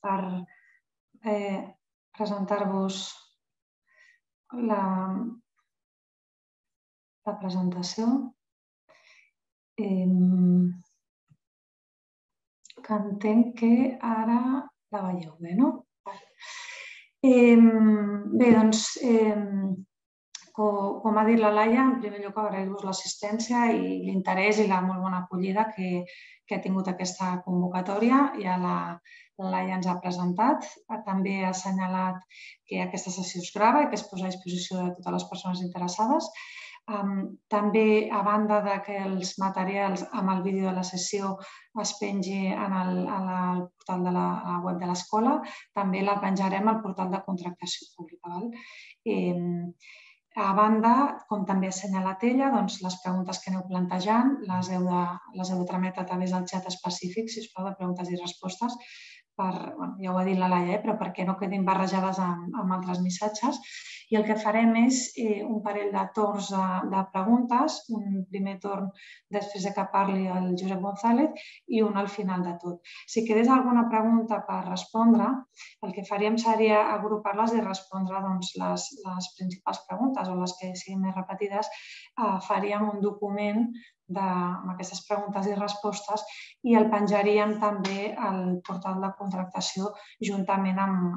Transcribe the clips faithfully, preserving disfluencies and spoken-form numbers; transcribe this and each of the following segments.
per presentar-vos la presentació, que entenc que ara la veieu bé, no? Bé, doncs, com ha dit la Laia, en primer lloc agrair-vos l'assistència i l'interès i la molt bona acollida que ha tingut aquesta convocatòria. Ja la Laia ens ha presentat, també ha assenyalat que aquesta sessió es grava i que es posa a disposició de totes les persones interessades. També, a banda que els materials amb el vídeo de la sessió es pengi al portal de la web de l'escola, també la penjarem al portal de contractació pública. A banda, com també ha assenyalat ella, les preguntes que aneu plantejant les heu de trametre a través del xat específic, si us plau, de preguntes i respostes, ja ho ha dit la Laia, però perquè no quedin barrejades amb altres missatges. I el que farem és un parell de torns de preguntes, un primer torn després que parli el Josep González i un al final de tot. Si quedés alguna pregunta per respondre, el que faríem seria agrupar-les i respondre les principals preguntes o les que siguin més repetides. Faríem un document amb aquestes preguntes i respostes i el penjaríem també al portal de contractació juntament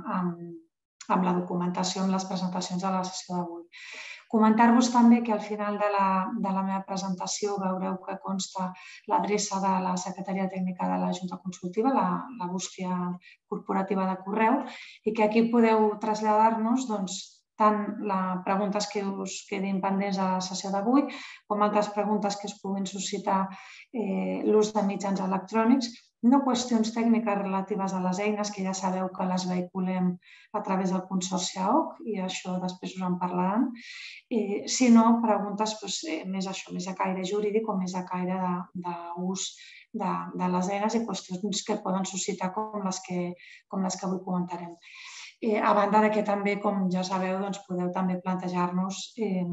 amb la documentació, amb les presentacions de la sessió d'avui. Comentar-vos també que al final de la meva presentació veureu que consta l'adreça de la Secretaria Tècnica de la Junta Consultiva, la bústia corporativa de correu, i que aquí podeu traslladar-nos tant les preguntes que us quedin pendents a la sessió d'avui com altres preguntes que us puguin suscitar l'ús de mitjans electrònics, no qüestions tècniques relatives a les eines, que ja sabeu que les vehiculem a través del Consorci A O C i això després us en parlaran, sinó preguntes més a caire jurídic o més a caire d'ús de les eines i qüestions que poden suscitar com les que avui comentarem. A banda que també, com ja sabeu, podeu també plantejar-nos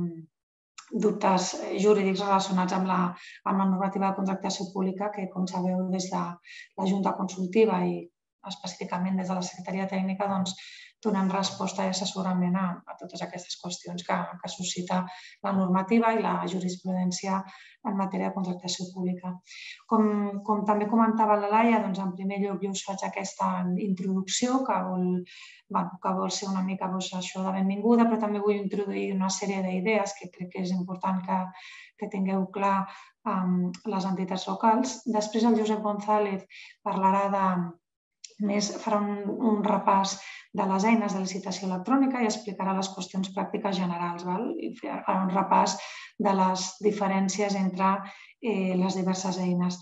dubtes jurídics relacionats amb la normativa de contractació pública que, com sabeu, des de la Junta Consultiva i específicament des de la Secretaria Tècnica donem resposta i assessorament a totes aquestes qüestions que suscita la normativa i la jurisprudència en matèria de contractació pública. Com també comentava la Laia, en primer lloc jo us faig aquesta introducció que vol ser una mica això de benvinguda, però també vull introduir una sèrie d'idees que crec que és important que tingueu clar les entitats locals. Després el Josep González parlarà de farà un repàs de les eines de licitació electrònica i explicarà les qüestions pràctiques generals i farà un repàs de les diferències entre les diverses eines.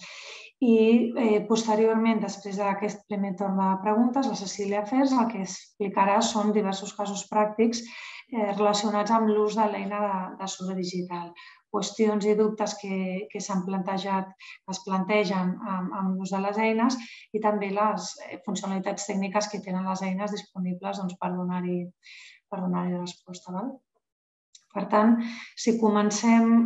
I posteriorment, després d'aquest primer torn de preguntes, la Cecília Fers el que explicarà són diversos casos pràctics relacionats amb l'ús de l'eina de Sura Digital, qüestions i dubtes que s'han plantejat, que es plantegen amb l'ús de les eines i també les funcionalitats tècniques que tenen les eines disponibles per donar-hi resposta. Per tant, si comencem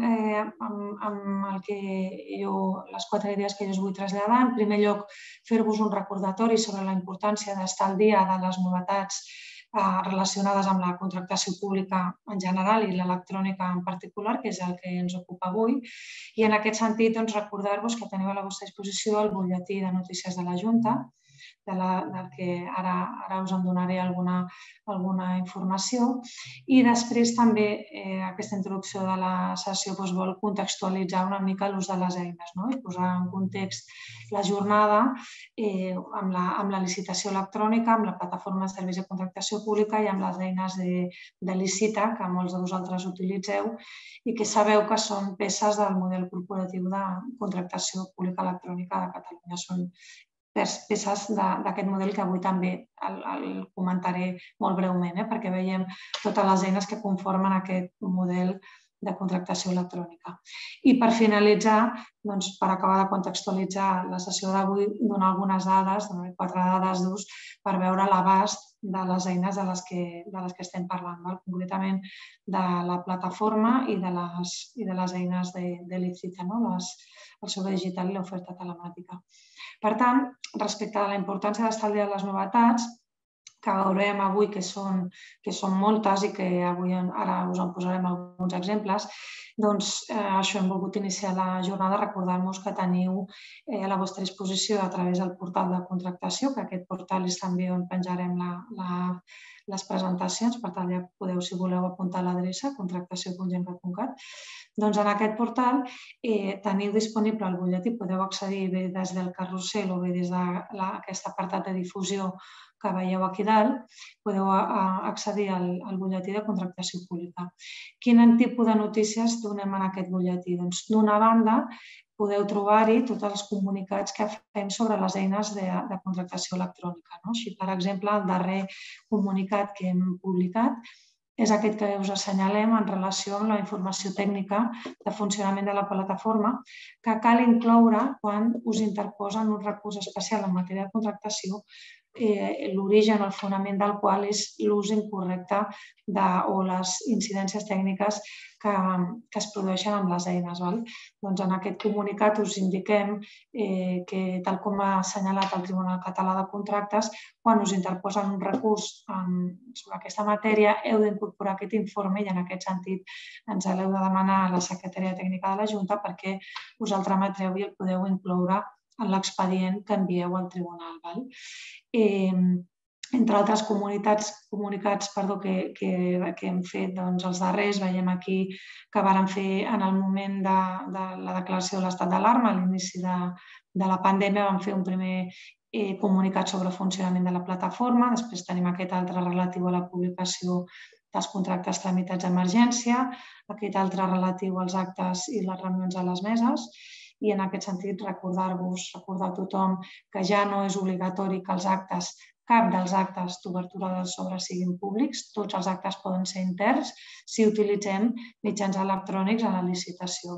amb les quatre idees que jo us vull traslladar, en primer lloc fer-vos un recordatori sobre la importància d'estar al dia de les novetats relacionades amb la contractació pública en general i l'electrònica en particular, que és el que ens ocupa avui. I en aquest sentit, recordar-vos que teniu a la vostra disposició el butlletí de notícies de la Junta, del que ara us en donaré alguna informació. I després també aquesta introducció de la sessió vol contextualitzar una mica l'ús de les eines i posar en context la jornada amb la licitació electrònica, amb la plataforma de serveis de contractació pública i amb les eines de Licita, que molts de vosaltres utilitzeu i que sabeu que són peces del model corporatiu de contractació pública electrònica de Catalunya. Són peces d'aquest model que avui també el comentaré molt breument perquè veiem totes les eines que conformen aquest model de contractació electrònica. I per finalitzar, per acabar de contextualitzar la sessió d'avui, donar algunes dades, quatre dades d'ús, per veure l'abast de les eines de les que estem parlant, concretament de la plataforma i de les eines de l'Icita, el servei digital i l'oferta telemàtica. Per tant, respecte a la importància d'estalviar les novetats, que veurem avui que són moltes i que avui ara us en posarem alguns exemples, doncs això hem volgut iniciar la jornada, recordar-vos que teniu a la vostra disposició a través del portal de contractació, que aquest portal és també on penjarem les presentacions, per tant ja podeu, si voleu, apuntar l'adreça contractació punt gencat punt cat. Doncs en aquest portal teniu disponible el butlletí, podeu accedir bé des del carrusel o bé des d'aquest apartat de difusió que veieu aquí dalt, podeu accedir al butlletí de contractació pública. Quin tipus de notícies donem en aquest butlletí? Doncs, d'una banda, podeu trobar-hi tots els comunicats que fem sobre les eines de contractació electrònica. Així, per exemple, el darrer comunicat que hem publicat és aquest que us assenyalem en relació amb la informació tècnica de funcionament de la plataforma que cal incloure quan us interposen un recurs especial en matèria de contractació, l'origen o el fonament del qual és l'ús incorrecte o les incidències tècniques que es produeixen amb les eines. En aquest comunicat us indiquem que, tal com ha assenyalat el Tribunal Català de Contractes, quan us interposen un recurs sobre aquesta matèria heu d'incorporar aquest informe i en aquest sentit ens l'heu de demanar a la Secretaria Tècnica de la Junta perquè us el trametreu i el podeu incloure en l'expedient que envieu al tribunal. Entre altres comunicats que hem fet els darrers, veiem aquí que vàrem fer en el moment de la declaració de l'estat d'alarma, a l'inici de la pandèmia, vam fer un primer comunicat sobre el funcionament de la plataforma, després tenim aquest altre relatiu a la publicació dels contractes tramitats d'emergència, aquest altre relatiu als actes i les reunions a les meses, i en aquest sentit recordar-vos, recordar a tothom que ja no és obligatori que els actes, cap dels actes d'obertura dels sobres siguin públics, tots els actes poden ser interns si utilitzem mitjans electrònics a la licitació,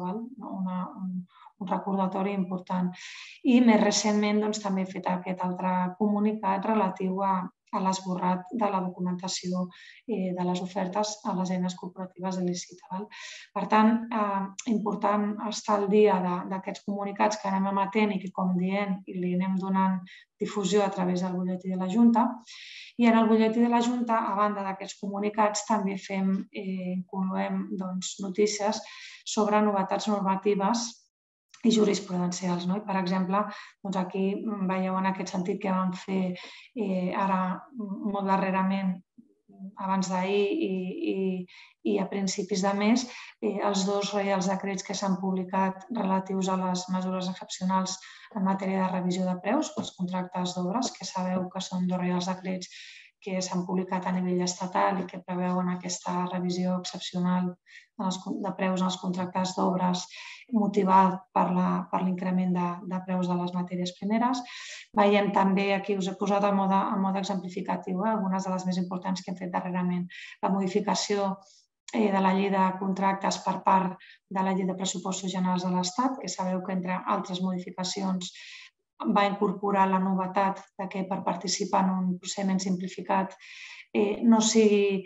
un recordatori important. I més recentment també he fet aquest altre comunicat relatiu a l'esborrat de la documentació de les ofertes a les eines corporatives de l'Icita. Per tant, important estar al dia d'aquests comunicats que anem emetent i que, com diem, li anem donant difusió a través del butlletí de la Junta. I en el butlletí de la Junta, a banda d'aquests comunicats, també fem, incloem notícies sobre novetats normatives i jurisprudencials. Per exemple, aquí veieu en aquest sentit que vam fer ara molt darrerament, abans d'ahir i a principis de mes, els dos reials decrets que s'han publicat relatius a les mesures excepcionals en matèria de revisió de preus pels contractes d'obres, que sabeu que són dos reials decrets que s'han publicat a nivell estatal i que preveuen aquesta revisió excepcional de preus en els contractes d'obres motivat per l'increment de preus de les matèries primeres. Veiem també, aquí us he posat a mode exemplificatiu, algunes de les més importants que hem fet darrerament. La modificació de la llei de contractes per part de la llei de pressupostos generals de l'Estat, que sabeu que, entre altres modificacions, va incorporar la novetat que per participar en un procediment simplificat no sigui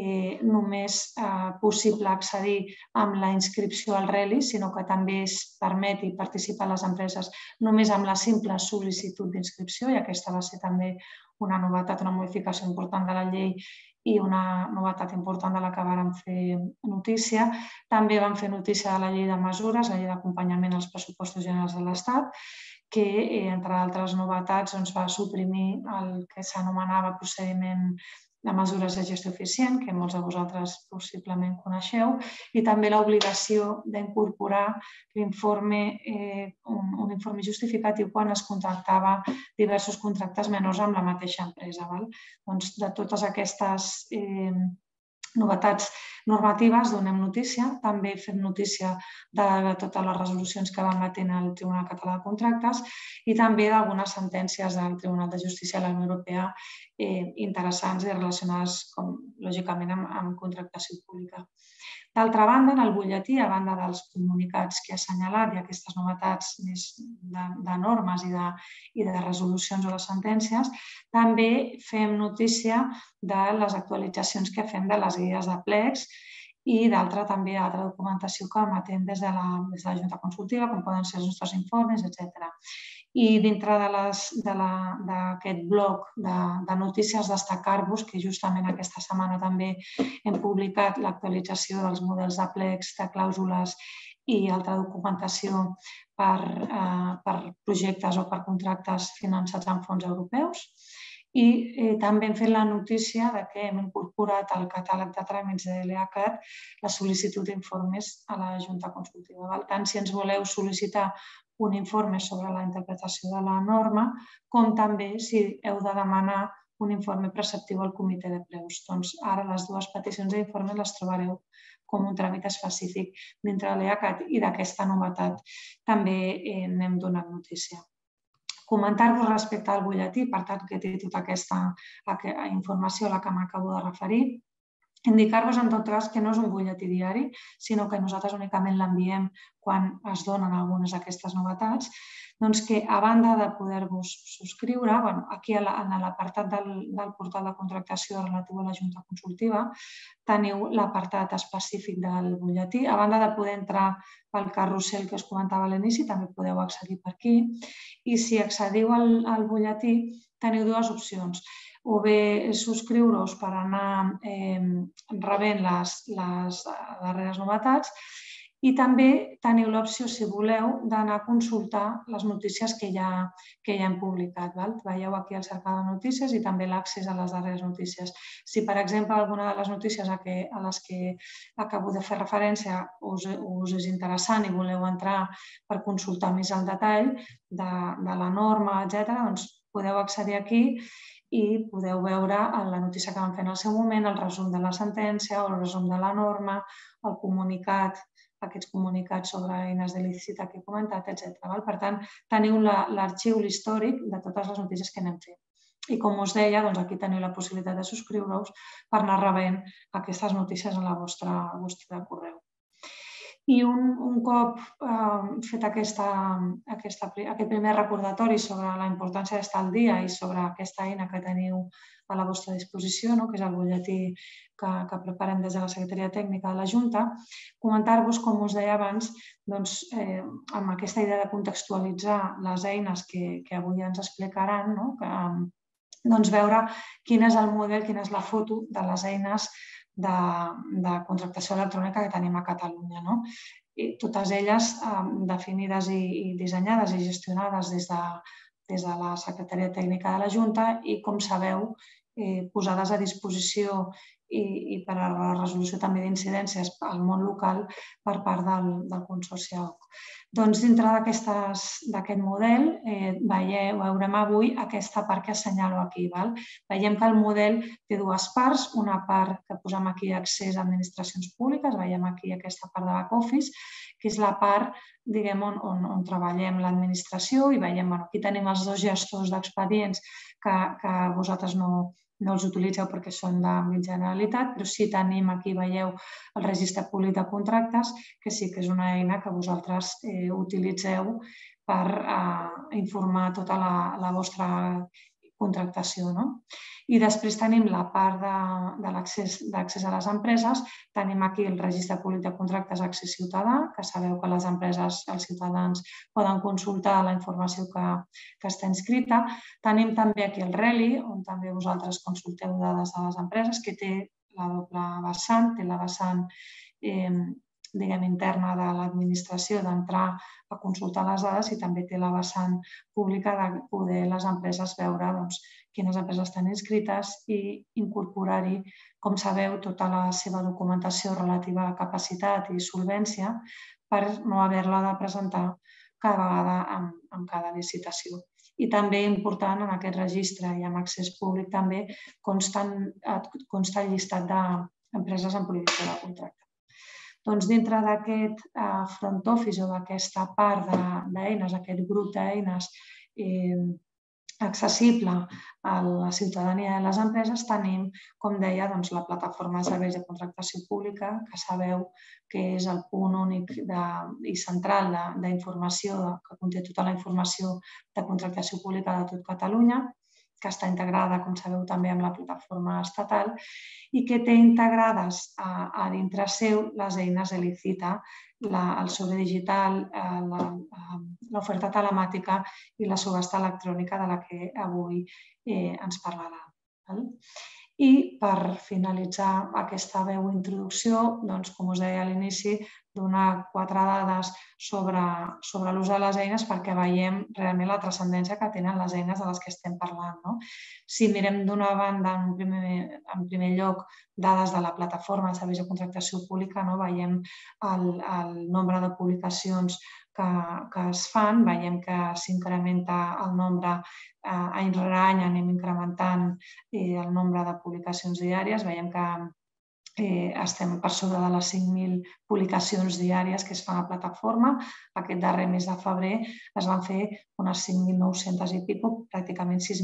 només possible accedir amb la inscripció al RELI, sinó que també es permeti participar a les empreses només amb la simple sol·licitud d'inscripció, i aquesta va ser també una novetat, una modificació important de la llei i una novetat important de la que vàrem fer notícia. També vam fer notícia de la llei de mesures, la llei d'acompanyament als pressupostos generals de l'Estat, que, entre altres novetats, va suprimir el que s'anomenava procediment de mesures de gestió eficient, que molts de vosaltres possiblement coneixeu, i també l'obligació d'incorporar l'informe, un informe justificatiu quan es contractava diversos contractes menors amb la mateixa empresa. De totes aquestes novetats normatives donem notícia, també fem notícia de totes les resolucions que va emetent el Tribunal Català de Contractes i també d'algunes sentències del Tribunal de Justícia de la Unió Europea interessants i relacionades, lògicament, amb contractació pública. D'altra banda, en el butlletí, a banda dels comunicats que he assenyalat i aquestes novetats més de normes i de resolucions o de sentències, també fem notícia de les actualitzacions que fem de les guies de plecs i d'altra també altra documentació que emetem des de la Junta Consultiva, com poden ser els nostres informes, etcètera. I dintre d'aquest bloc de notícies destacar-vos que justament aquesta setmana també hem publicat l'actualització dels models de plecs, de clàusules i altra documentació per projectes o per contractes finançats amb fons europeus. I també hem fet la notícia que hem incorporat al catàleg de tràmits de l'EACAT la sol·licitud d'informes a la Junta Consultiva. Tant si ens voleu sol·licitar un informe sobre la interpretació de la norma, com també si heu de demanar un informe preceptiu al comitè de preus. Doncs ara les dues peticions d'informe les trobareu com un tràmit específic dintre de l'EACAT i d'aquesta novetat també n'hem donat notícia. Comentar-vos respecte al butlletí, per tant, que té tota aquesta informació a la que m'acabo de referir. Indicar-vos, en tot cas, que no és un butlletí diari, sinó que nosaltres únicament l'enviem quan es donen algunes d'aquestes novetats, doncs que, a banda de poder-vos subscriure, aquí en l'apartat del portal de contractació relatiu a la Junta Consultiva, teniu l'apartat específic del butlletí. A banda de poder entrar pel carrusel que us comentava a l'inici, també podeu accedir per aquí. I si accediu al butlletí, teniu dues opcions. O bé subscriure-us per anar rebent les darreres novetats i també teniu l'opció, si voleu, d'anar a consultar les notícies que ja hem publicat. Veieu aquí el cercador de notícies i també l'accés a les darreres notícies. Si, per exemple, alguna de les notícies a les que acabo de fer referència us és interessant i voleu entrar per consultar més el detall de la norma, etcètera, doncs podeu accedir aquí i podeu veure la notícia que vam fer en el seu moment, el resum de la sentència o el resum de la norma, el comunicat, aquests comunicats sobre eines de lícita que he comentat, etcètera. Per tant, teniu l'arxiu, l'històric de totes les notícies que anem fent. I com us deia, aquí teniu la possibilitat de subscriure-us per anar rebent aquestes notícies en el vostre correu. I un cop fet aquest primer recordatori sobre la importància d'estar al dia i sobre aquesta eina que teniu a la vostra disposició, que és el butlletí que preparem des de la Secretaria Tècnica de la Junta, comentar-vos, com us deia abans, amb aquesta idea de contextualitzar les eines que avui ens explicaran, veure quin és el model, quina és la foto de les eines de contractació electrònica que tenim a Catalunya. Totes elles definides i dissenyades i gestionades des de la Secretaria Tècnica de la Junta i, com sabeu, posades a disposició i per a la resolució també d'incidències al món local per part del Consorci A O C. Doncs dintre d'aquest model veurem avui aquesta part que assenyalo aquí. Veiem que el model té dues parts, una part que posem aquí accés a administracions públiques, veiem aquí aquesta part de back office, que és la part on treballem l'administració i veiem que aquí tenim els dos gestors d'expedients que vosaltres no no els utilitzeu perquè són d'àmbit Generalitat, però sí tenim aquí, veieu, el registre públic de contractes, que sí que és una eina que vosaltres utilitzeu per informar tota la vostra contractació. I després tenim la part de l'accés a les empreses, tenim aquí el registre públic de contractes Accés Ciutadà, que sabeu que les empreses, els ciutadans, poden consultar la informació que està inscrita. Tenim també aquí el RELI, on també vosaltres consulteu dades de les empreses, que té la doble vessant, té la vessant interna de l'administració d'entrar a consultar les dades i també té la vessant pública de poder les empreses veure quines empreses estan inscrites i incorporar-hi, com sabeu, tota la seva documentació relativa a capacitat i solvència per no haver-la de presentar cada vegada en cada licitació. I també important, en aquest registre i amb accés públic també, consta el llistat d'empreses en prohibició de contracte. Doncs dintre d'aquest front office o d'aquesta part d'eines, aquest grup d'eines accessible a la ciutadania i a les empreses, tenim, com deia, la plataforma de serveis de contractació pública, que sabeu que és el punt únic i central d'informació, que conté tota la informació de contractació pública de tot Catalunya, que està integrada, com sabeu, també amb la plataforma estatal i que té integrades a dintre seu les eines Elicita, el sobre digital, l'oferta telemàtica i la subhasta electrònica de la que avui ens parlarà. I per finalitzar aquesta breu introducció, com us deia a l'inici, donar quatre dades sobre l'ús de les eines perquè veiem realment la transcendència que tenen les eines de les que estem parlant. Si mirem d'una banda, en primer lloc, dades de la plataforma de serveis de contractació pública, veiem el nombre de publicacions que es fan, veiem que s'incrementa el nombre, any rere any anem incrementant el nombre de publicacions diàries, veiem que estem per sobre de les cinc mil publicacions diàries que es fan a la plataforma. Aquest darrer mes de febrer es van fer unes cinc mil nou-centes i pico, pràcticament sis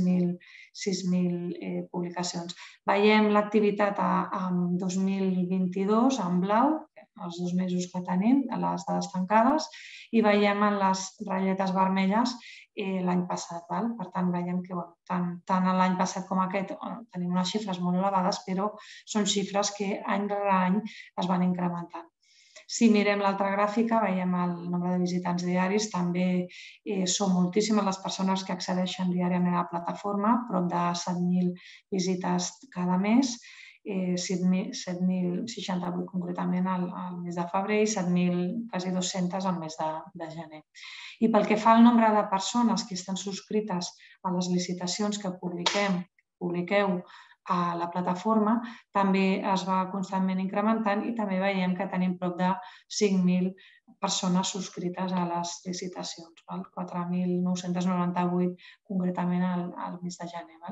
mil publicacions. Veiem l'activitat en dos mil vint-i-dos en blau, els dos mesos que tenim, les dades tancades, i veiem en les ratlletes vermelles l'any passat. Per tant, veiem que tant l'any passat com aquest tenim unes xifres molt elevades, però són xifres que any rere any es van incrementant. Si mirem l'altra gràfica, veiem el nombre de visitants diaris. També són moltíssimes les persones que accedeixen diàriament a la plataforma, prop de set mil visites cada mes, set mil seixanta-vuit concretament al mes de febrer i set mil quasi dos-centes al mes de gener. I pel que fa al nombre de persones que estan subscrites a les licitacions que publiqueu a la plataforma, també es va constantment incrementant i també veiem que tenim prop de cinc mil persones subscrites a les licitacions, quatre mil nou-cents noranta-vuit concretament al mes de gener.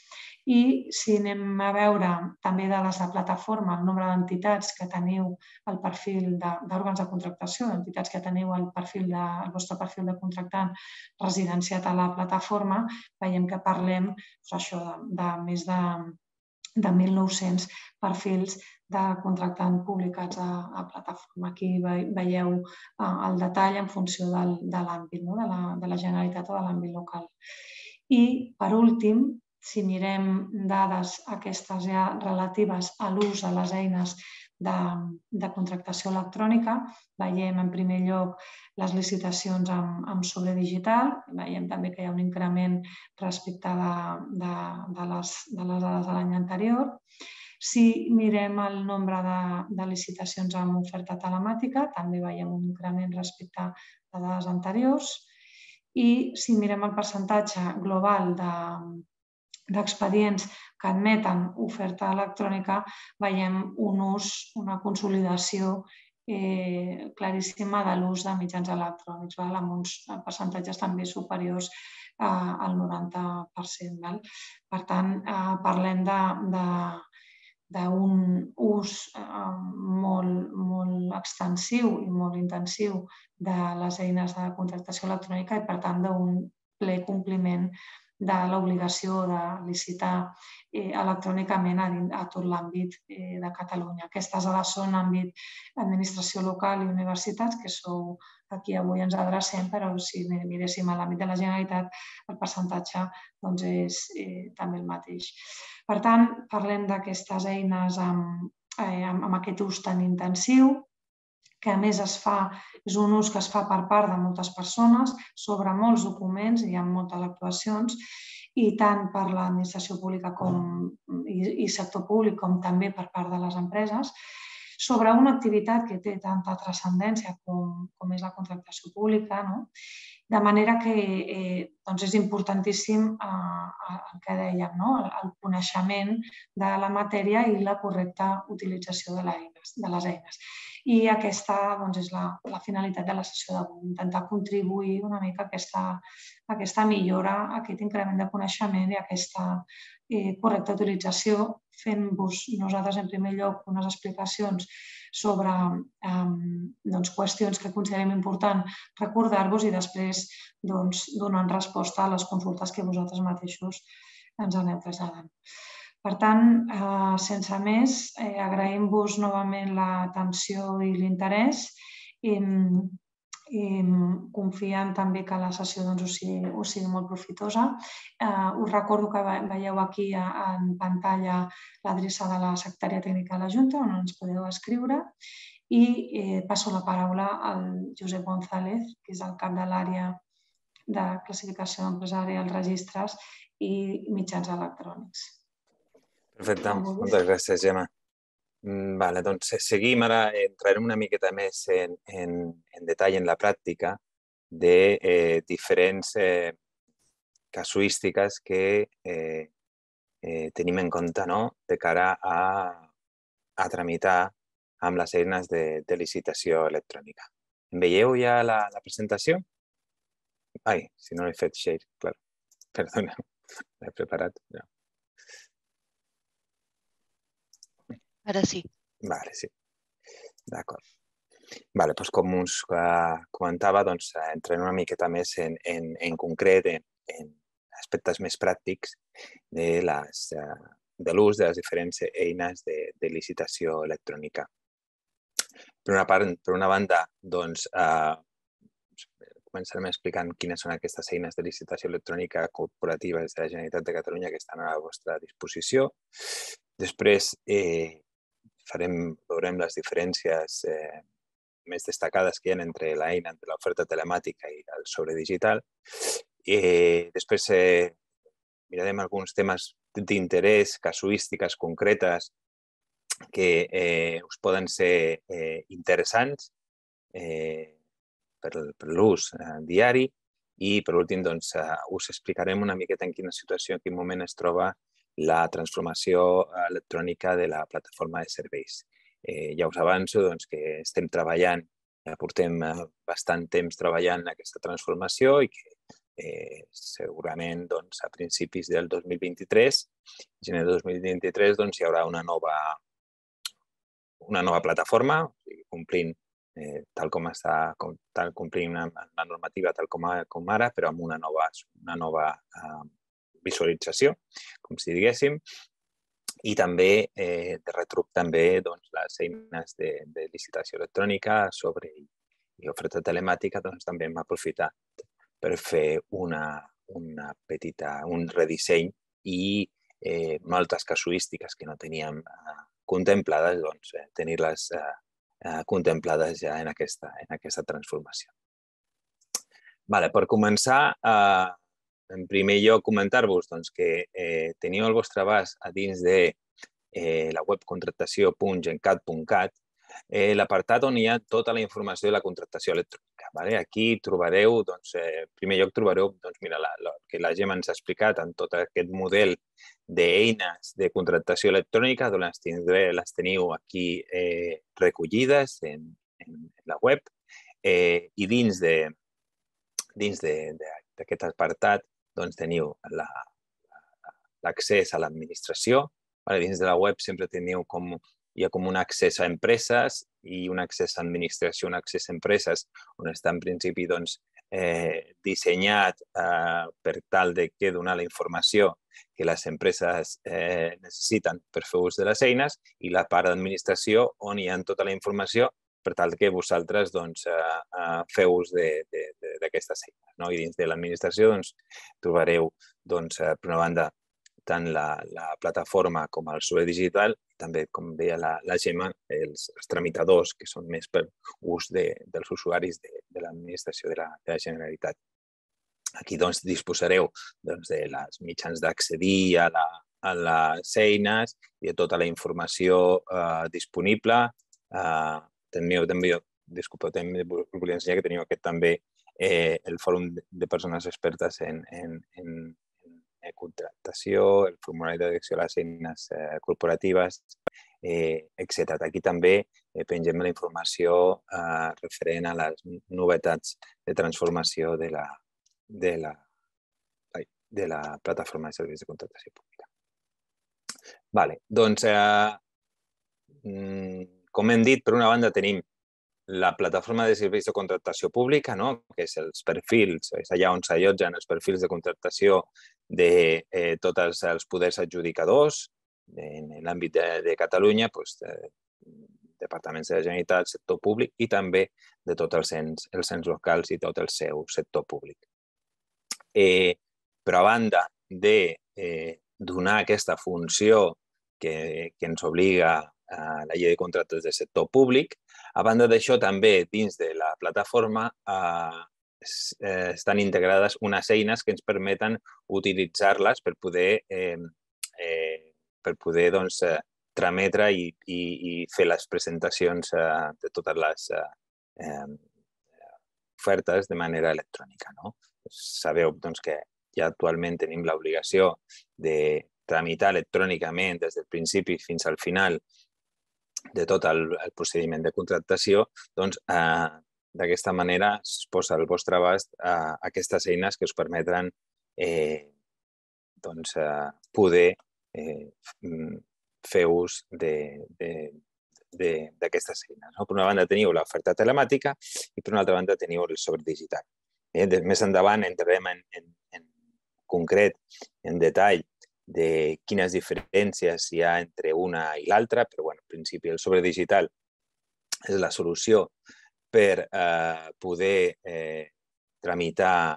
I si anem a veure també dades de plataforma, el nombre d'entitats que teniu al perfil d'òrgans de contractació, d'entitats que teniu el vostre perfil de contractant residenciat a la plataforma, veiem que parlem de més de mil nou-cents perfils de contractant publicats a plataforma. Aquí veieu el detall en funció de l'àmbit, de la Generalitat o de l'àmbit local. I, per últim, si mirem dades aquestes ja relatives a l'ús de les eines de contractació electrònica, veiem en primer lloc les licitacions amb sobre digital, veiem també que hi ha un increment respecte de les dades de l'any anterior. Si mirem el nombre de licitacions amb oferta telemàtica, també veiem un increment respecte de dades anteriors. I si mirem el percentatge global de d'expedients que admeten oferta electrònica, veiem un ús, una consolidació claríssima de l'ús de mitjans electrònics, amb uns percentatges també superiors al noranta per cent. Per tant, parlem d'un ús molt extensiu i molt intensiu de les eines de contractació electrònica i, per tant, d'un ple compliment de l'obligació de licitar electrònicament a tot l'àmbit de Catalunya. Aquestes dades són àmbit administració local i universitats, que sou a qui avui ens adrecem, però si miréssim a l'àmbit de la Generalitat, el percentatge és també el mateix. Per tant, parlem d'aquestes eines amb aquest ús tan intensiu, que a més es fa, és un ús que es fa per part de moltes persones sobre molts documents, hi ha moltes actuacions, i tant per l'administració pública i sector públic com també per part de les empreses, sobre una activitat que té tanta transcendència com és la contractació pública, de manera que és importantíssim el que dèiem, el coneixement de la matèria i la correcta utilització de les eines. I aquesta és la finalitat de la sessió d'avui, intentar contribuir una mica a aquesta millora, a aquest increment de coneixement i a aquesta correcta utilització, fent-vos nosaltres en primer lloc unes explicacions sobre qüestions que considerem important recordar-vos i després donant resposta a les consultes que vosaltres mateixos ens aneu traslladant. Per tant, sense més, agraïm-vos novament l'atenció i l'interès i confiant també que la sessió us sigui molt profitosa. Us recordo que veieu aquí en pantalla l'adreça de la Secretaria Tècnica de la Junta on ens podeu escriure i passo la paraula al Josep González, que és el cap de l'àrea de classificació empresarial, registres i mitjans electrònics. Perfecte, moltes gràcies, Gemma. Vale, doncs seguim ara, entrarem una miqueta més en, en, en detall en la pràctica de eh, diferents eh, casuístiques que eh, eh, tenim en compte, no?, de cara a, a tramitar amb les eines de, de licitació electrònica. Em veieu ja la, la presentació? Ai, si no l'he fet share, clar. Perdoneu, l'he preparat. Ja. Ara sí. Vale, sí. D'acord. Vale, doncs com us comentava, doncs, entrem una miqueta més en, en, en concret en, en aspectes més pràctics de les, de l'ús de les diferents eines de, de licitació electrònica. Per una part, per una banda, doncs, eh, començarem explicant quines són aquestes eines de licitació electrònica corporatives de la Generalitat de Catalunya que estan a la vostra disposició. Després, eh, farem, veurem les diferències eh, més destacades que hi ha entre l'eina de l'oferta telemàtica i el sobredigital. Eh, després eh, mirarem alguns temes d'interès, casuístiques concretes que eh, us poden ser eh, interessants eh, per, per l'ús eh, diari i, per últim, doncs, eh, us explicarem una miqueta en quina situació, en quin moment es troba la transformació electrònica de la plataforma de serveis. Eh, ja us avanço doncs, que estem treballant, ja portem bastant temps treballant en aquesta transformació i que eh, segurament doncs, a principis del dos mil vint-i-tres, gener de dos mil vint-i-tres, doncs, hi haurà una nova, una nova plataforma, complint eh, tal com està, com, tal, complint una, una normativa tal com, a, com ara, però amb una nova, una nova eh, visualització, com si diguéssim, i també eh, de retruc també doncs, les eines de, de licitació electrònica sobre i oferta telemàtica doncs, també hem aprofitat per fer una, una petita, un redisseny i eh, moltes casuístiques que no teníem eh, contemplades, doncs, eh, tenir-les eh, eh, contemplades ja en aquesta, en aquesta transformació. Vale, per començar, eh, en primer lloc, comentar-vos doncs, que eh, teniu al vostre abast a dins de eh, la web contractació punt gencat punt cat eh, l'apartat on hi ha tota la informació de la contractació electrònica. Vale? Aquí trobareu, doncs, eh, en primer lloc trobareu doncs, mira, la, la, que la Gemma ens ha explicat en tot aquest model d'eines de contractació electrònica, doncs les, tindré, les teniu aquí eh, recollides en, en, en la web eh, i dins de dins d'aquest apartat doncs, teniu l'accés a l'administració. Dins de la web sempre teniu com, hi ha com un accés a empreses i un accés a administració, un accés a empreses, on està en principi doncs, eh, dissenyat eh, per tal de que donar la informació que les empreses eh, necessiten per fer ús de les eines i la part d'administració on hi ha tota la informació per tal que vosaltres doncs, eh, eh, feu ús d'aquestes eines. No? I dins de l'administració doncs, trobareu, doncs, per una banda, tant la, la plataforma com el sobredigital, també, com deia la, la Gemma, els, els tramitadors, que són més per ús de, dels usuaris de, de l'administració de, la, de la Generalitat. Aquí doncs, disposareu doncs, de les mitjans d'accedir a, la, a les eines i de tota la informació eh, disponible. Eh, Teniu també, disculpeu, també volia ensenyar que teniu aquest també eh, el fòrum de persones expertes en, en, en, en contractació, el formulari de direcció a les eines eh, corporatives, eh, etcètera. Aquí també eh, pengem la informació eh, referent a les novetats de transformació de la, de la, de la plataforma de serveis de contractació pública. Vale. Doncs, eh, com hem dit, per una banda tenim la plataforma de serveis de contractació pública, no? Que és els perfils, és allà on s'allotgen els perfils de contractació de eh, tots els poders adjudicadors en, en l'àmbit de, de Catalunya, doncs, de, departaments de la Generalitat, sector públic i també de tots els ens, els ens locals i tot el seu sector públic. Eh, però a banda de eh, donar aquesta funció que, que ens obliga a la llei de contractes del sector públic, a banda d'això, també dins de la plataforma eh, estan integrades unes eines que ens permeten utilitzar-les per poder, eh, eh, per poder doncs, eh, trametre i, i, i fer les presentacions eh, de totes les eh, ofertes de manera electrònica. No? Sabeu doncs, que ja actualment tenim l'obligació de tramitar electrònicament des del principi fins al final de tot el, el procediment de contractació, doncs eh, d'aquesta manera es posa al vostre abast eh, aquestes eines que us permetran eh, doncs, eh, poder eh, fer ús d'aquestes eines. No? Per una banda teniu l'oferta telemàtica i per una altra banda teniu el sobre digital. Eh, més endavant entrarem en, en, en concret, en detall, de quines diferències hi ha entre una i l'altra, però bueno, en principi el sobre digital és la solució per eh, poder eh, tramitar,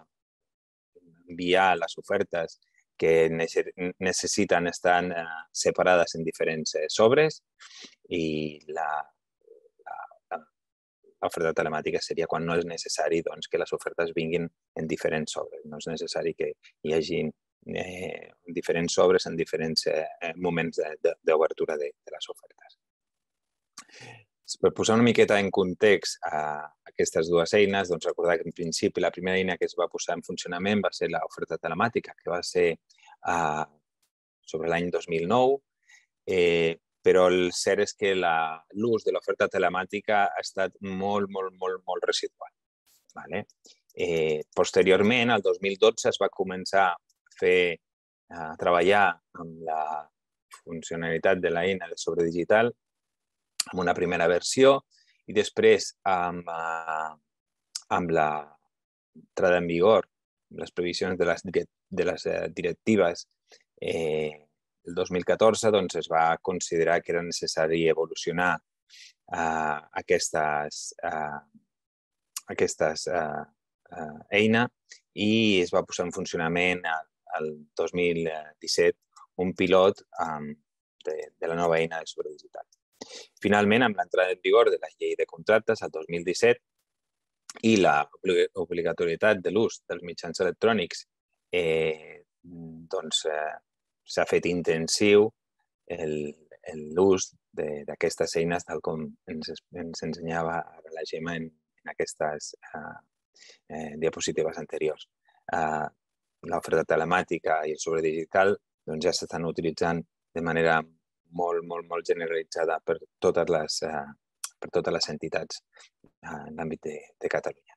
enviar les ofertes que necessiten estar eh, separades en diferents eh, sobres i la, la, l'oferta telemàtica seria quan no és necessari doncs, que les ofertes vinguin en diferents sobres. No és necessari que hi hagi eh, diferents sobres en diferents eh, moments d'obertura de, de, de les ofertes. Per posar una miqueta en context a aquestes dues eines, doncs recordar que en principi la primera eina que es va posar en funcionament va ser l'oferta telemàtica, que va ser eh, sobre l'any dos mil nou, eh, però el cert és que l'ús de l'oferta telemàtica ha estat molt, molt, molt, molt residual. Vale? Eh, posteriorment, el dos mil dotze, es va començar a fer, a treballar amb la funcionalitat de l'eina de sobre digital amb una primera versió i després amb, amb l'entrada en vigor, les previsions de les, de les directives eh, el dos mil catorze doncs, es va considerar que era necessari evolucionar uh, aquestes, uh, aquestes uh, uh, eina i es va posar en funcionament el dos mil disset un pilot um, de, de la nova eina de sobre digital. Finalment, amb l'entrada en vigor de la llei de contractes el dos mil disset i l'obligatorietat de l'ús dels mitjans electrònics eh, doncs, eh, s'ha fet intensiu l'ús d'aquestes eines tal com ens, ens ensenyava la Gemma en, en aquestes uh, eh, diapositives anteriors. Uh, L'oferta telemàtica i el sobre digital doncs, ja s'estan utilitzant de manera molt, molt, molt generalitzada per totes les, uh, per totes les entitats uh, en l'àmbit de, de Catalunya.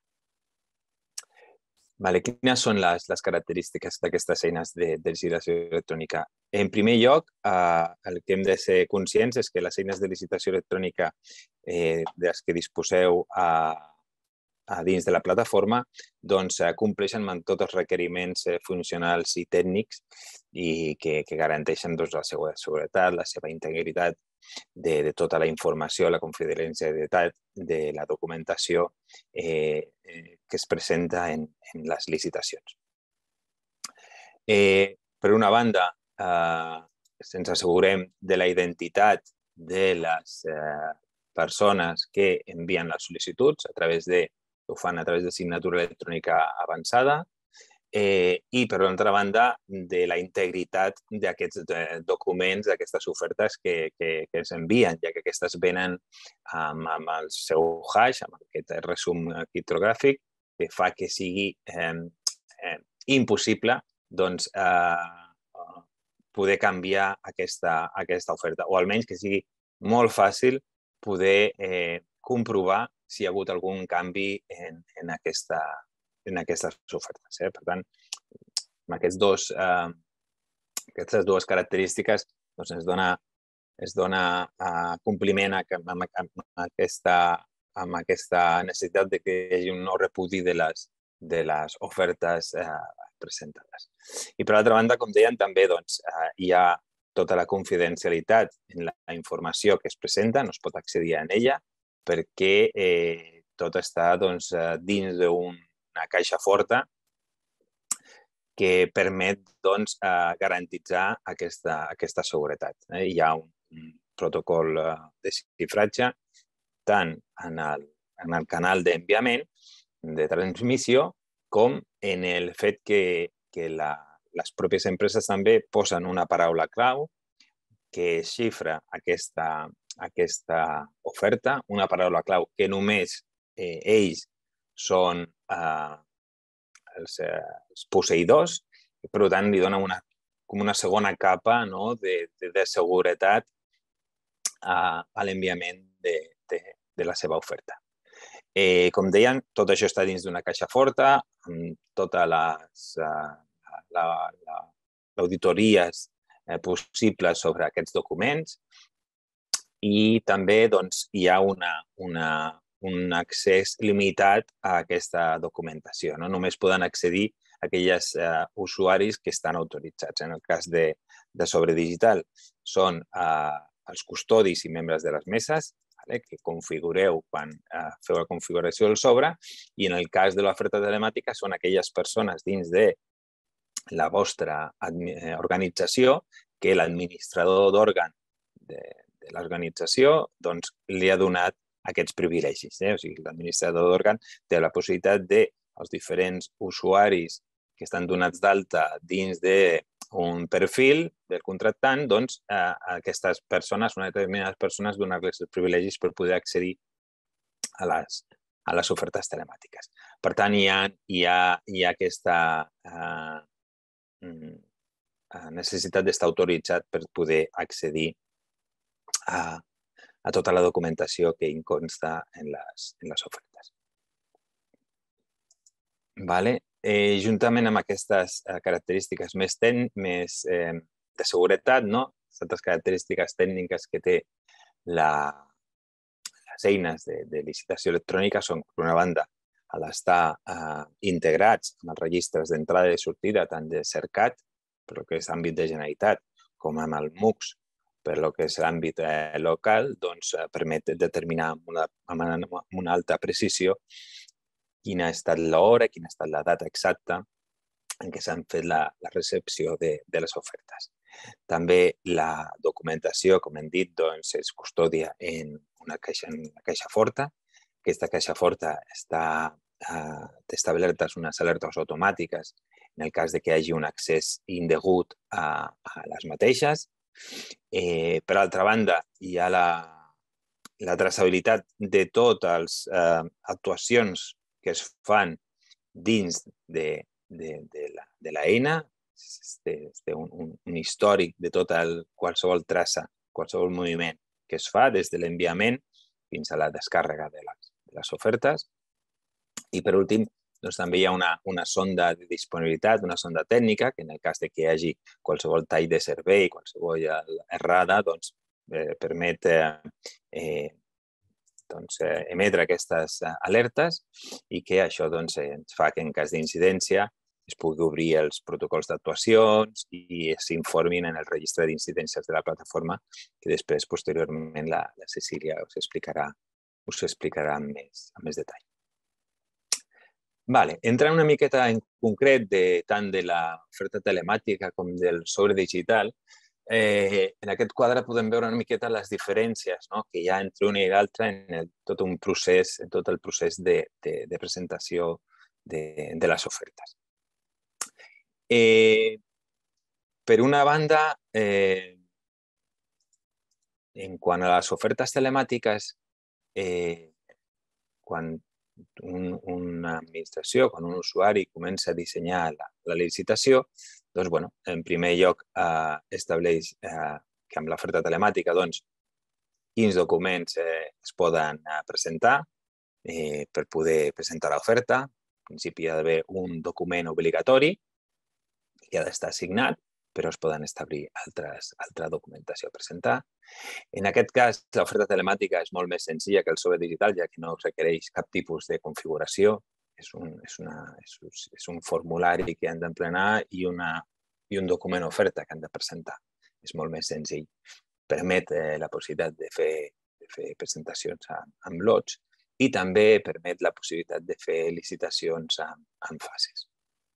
Vale, quines són les, les característiques d'aquestes eines de, de licitació electrònica? En primer lloc, eh, el que hem de ser conscients és que les eines de licitació electrònica eh, de les que disposeu a, a dins de la plataforma doncs, eh, compleixen amb tots els requeriments eh, funcionals i tècnics i que, que garanteixen doncs, la seva seguretat, la seva integritat de, de tota la informació, la confidencialitat de la documentació eh, eh, que es presenta en, en les licitacions. Eh, per una banda, eh, ens assegurem de la identitat de les eh, persones que envien les sol·licituds a través de, ho fan a través de signatura electrònica avançada, Eh, i, per l'altra banda, de la integritat d'aquests eh, documents, d'aquestes ofertes que, que, que es envien, ja que aquestes venen amb, amb el seu hash, amb aquest resum criptogràfic, que fa que sigui eh, eh, impossible doncs, eh, poder canviar aquesta, aquesta oferta, o almenys que sigui molt fàcil poder eh, comprovar si hi ha hagut algun canvi en, en aquesta en aquestes ofertes. Eh? Per tant, amb aquests dos, eh, aquestes dues característiques doncs es dona, es dona uh, compliment a, a, a, aquesta, a aquesta necessitat de que hi hagi un no repudi de les, de les ofertes uh, presentades. I per altra banda, com deien, també doncs, uh, hi ha tota la confidencialitat en la informació que es presenta, no es pot accedir a ella, perquè eh, tot està doncs, dins d'una caixa forta que permet doncs, garantitzar aquesta, aquesta seguretat. Eh? Hi ha un, un protocol de xifratge tant en el, en el canal d'enviament, de transmissió, com en el fet que, que la, les pròpies empreses també posen una paraula clau que xifra aquesta, aquesta oferta, una paraula clau que només eh, ells són eh, els, eh, els posseïdors i, per tant, li dona una, com una segona capa, no?, de, de, de seguretat a, a l'enviament de, de, de la seva oferta. Eh, com deien, tot això està dins d'una caixa forta, amb totes les uh, la, la, auditories eh, possibles sobre aquests documents i també doncs, hi ha una, una, un accés limitat a aquesta documentació. No? Només poden accedir aquells eh, usuaris que estan autoritzats. En el cas de, de Sobre Digital són eh, els custodis i membres de les meses, vale? Que configureu quan eh, feu la configuració del sobre, i en el cas de l'oferta telemàtica són aquelles persones dins de la vostra organització que l'administrador d'òrgan de, de l'organització doncs, li ha donat aquests privilegis. Eh? O sigui, l'administrador d'òrgan té la possibilitat de els diferents usuaris que estan donats d'alta dins d'un perfil del contractant, doncs a aquestes persones, unes determinades persones, donar-les els privilegis per poder accedir a les, a les ofertes telemàtiques. Per tant, hi ha, hi ha, hi ha aquesta eh, necessitat d'estar autoritzat per poder accedir a, a tota la documentació que hi consta en les, en les ofertes. Vale? Eh, juntament amb aquestes eh, característiques més, ten, més eh, de seguretat, no? Aquestes característiques tècniques que té la, les eines de, de licitació electrònica són, per una banda, a l'estar eh, integrats en els registres d'entrada i sortida tant de Cercat, per lo que és àmbit de Generalitat, com amb el M U X, per lo que és l'àmbit eh, local, doncs eh, permet determinar amb una, amb una alta precisió quina ha estat l'hora, quina ha estat la data exacta en què s'han fet la, la recepció de, de les ofertes. També la documentació, com hem dit, doncs, es custodia en una caixa, en una caixa forta. Aquesta caixa forta està eh, establertes unes alertes automàtiques en el cas de que hi hagi un accés indegut a, a les mateixes. Eh, per altra banda, hi ha la, la traçabilitat de totes les eh, actuacions que es fan dins de, de, de, la, de l'eina, té un, un, un històric de tot el, qualsevol traça, qualsevol moviment que es fa des de l'enviament fins a la descàrrega de les, de les ofertes. I per últim, doncs, també hi ha una, una sonda de disponibilitat, una sonda tècnica, que en el cas de que hi hagi qualsevol tall de servei, qualsevol errada, doncs, eh, permet eh, eh, doncs, eh, emetre aquestes eh, alertes i que això doncs, eh, ens fa que en cas d'incidència es pugui obrir els protocols d'actuacions i s'informin en el registre d'incidències de la plataforma, que després, posteriorment, la, la Cecília us explicarà, us explicarà amb més, amb més detall. Vale. Entrant una miqueta en concret de, tant de l'oferta telemàtica com del sobre digital, eh, en aquest quadre podem veure una miqueta les diferències, no?, que hi ha entre una i l'altra en el, tot un procés, en tot el procés de, de, de presentació de, de les ofertes. Eh, per una banda, eh, en quant a les ofertes telemàtiques, eh, quan un, una administració, quan un usuari comença a dissenyar la, la licitació, doncs, bueno, en primer lloc eh, estableix eh, que amb l'oferta telemàtica, doncs, quins documents eh, es poden eh, presentar eh, per poder presentar l'oferta. En principi hi ha d'haver un document obligatori que ha d'estar signat però es poden establir altres, altra documentació a presentar. En aquest cas, l'oferta telemàtica és molt més senzilla que el sobre digital, ja que no requereix cap tipus de configuració. És un, és una, és, és un formulari que han d'emplenar i, una, i un document oferta que han de presentar. És molt més senzill. Permet eh, la possibilitat de fer, de fer presentacions amb, amb lots i també permet la possibilitat de fer licitacions amb, amb fases.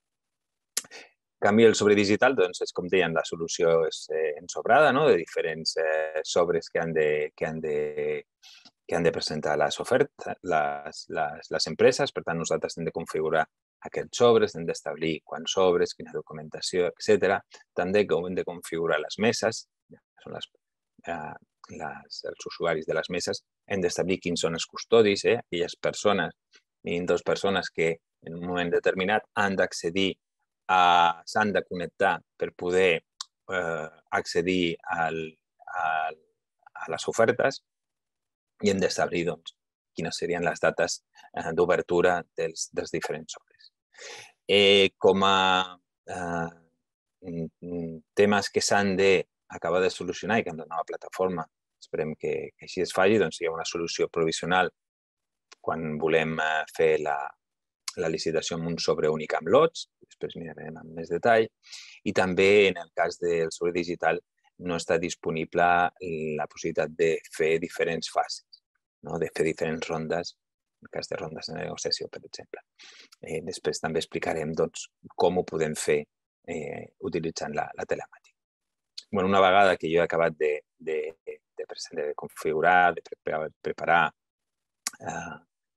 En canvi, el sobre digital, doncs, és com deien, la solució és eh, ensobrada, no?, de diferents eh, sobres que han de, que han de, que han de presentar les ofertes, les, les, les empreses. Per tant, nosaltres hem de configurar aquests sobres, hem d'establir quants sobres, quina documentació, etcètera. També hem de configurar les meses, són les, eh, les, els usuaris de les meses, hem d'establir quins són els custodis, eh? Aquelles persones, mínim dues persones que en un moment determinat han d'accedir, s'han de connectar per poder eh, accedir al, al, a les ofertes i hem d'establir doncs, quines serien les dates eh, d'obertura dels, dels diferents sobres. Eh, com a eh, temes que s'han d'acabar de solucionar i que hem de donar a la plataforma, esperem que, que així es faci, doncs hi ha una solució provisional quan volem eh, fer la, la licitació amb un sobre únic amb lots, després mirarem amb més detall, i també en el cas del sobre digital no està disponible la possibilitat de fer diferents fases, no? De fer diferents rondes, en el cas de rondes de negociació, per exemple. Eh, després també explicarem doncs, com ho podem fer eh, utilitzant la, la telemàtica. Bueno, una vegada que jo he acabat de, de, de, de configurar, de preparar, preparar eh,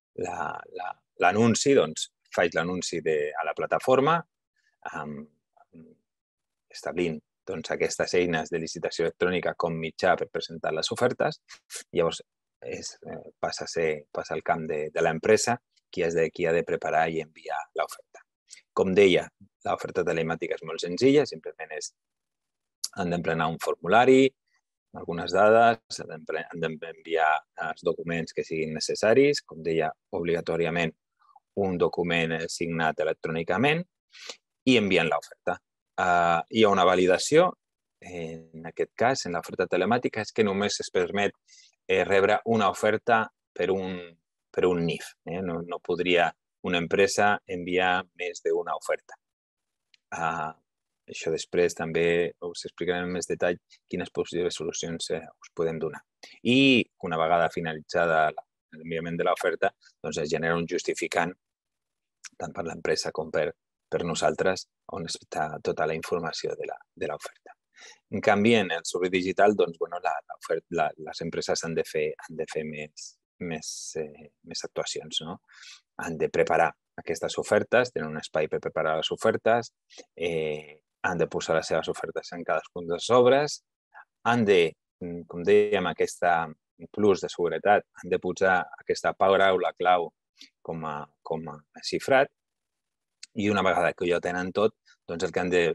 l'anunci, la, doncs faig l'anunci a la plataforma, um, establint doncs, aquestes eines de licitació electrònica com mitjà per presentar les ofertes. Llavors és, eh, passa a ser passa al camp de, de l'empresa qui, de, qui ha de preparar i enviar l'oferta. Com deia, l'oferta telemàtica és molt senzilla, simplement és, han d'emplenar un formulari, algunes dades, han d'enviar els documents que siguin necessaris, com deia, obligatòriament un document signat electrònicament i envien l'oferta. Uh, hi ha una validació, en aquest cas, en l'oferta telemàtica, és que només es permet eh, rebre una oferta per un, per un N I F. Eh? No, no podria una empresa enviar més d'una oferta. Uh, això després també us explicarem en més detall quines possibles solucions eh, us podem donar. I una vegada finalitzada l'enviament de l'oferta, doncs es genera un justificant tant per l'empresa com per, per nosaltres, on està tota la informació de l'oferta. En canvi, en el sobre digital, doncs, bueno, la, la, les empreses han de fer, han de fer més, més, eh, més actuacions, no? Han de preparar aquestes ofertes, tenen un espai per preparar les ofertes, eh, han de posar les seves ofertes en cadascun dels sobres, han de, com dèiem, aquesta plus de seguretat, han de posar aquesta paraula clau com a, com a xifrat i una vegada que ja tenen tot, doncs el que han de...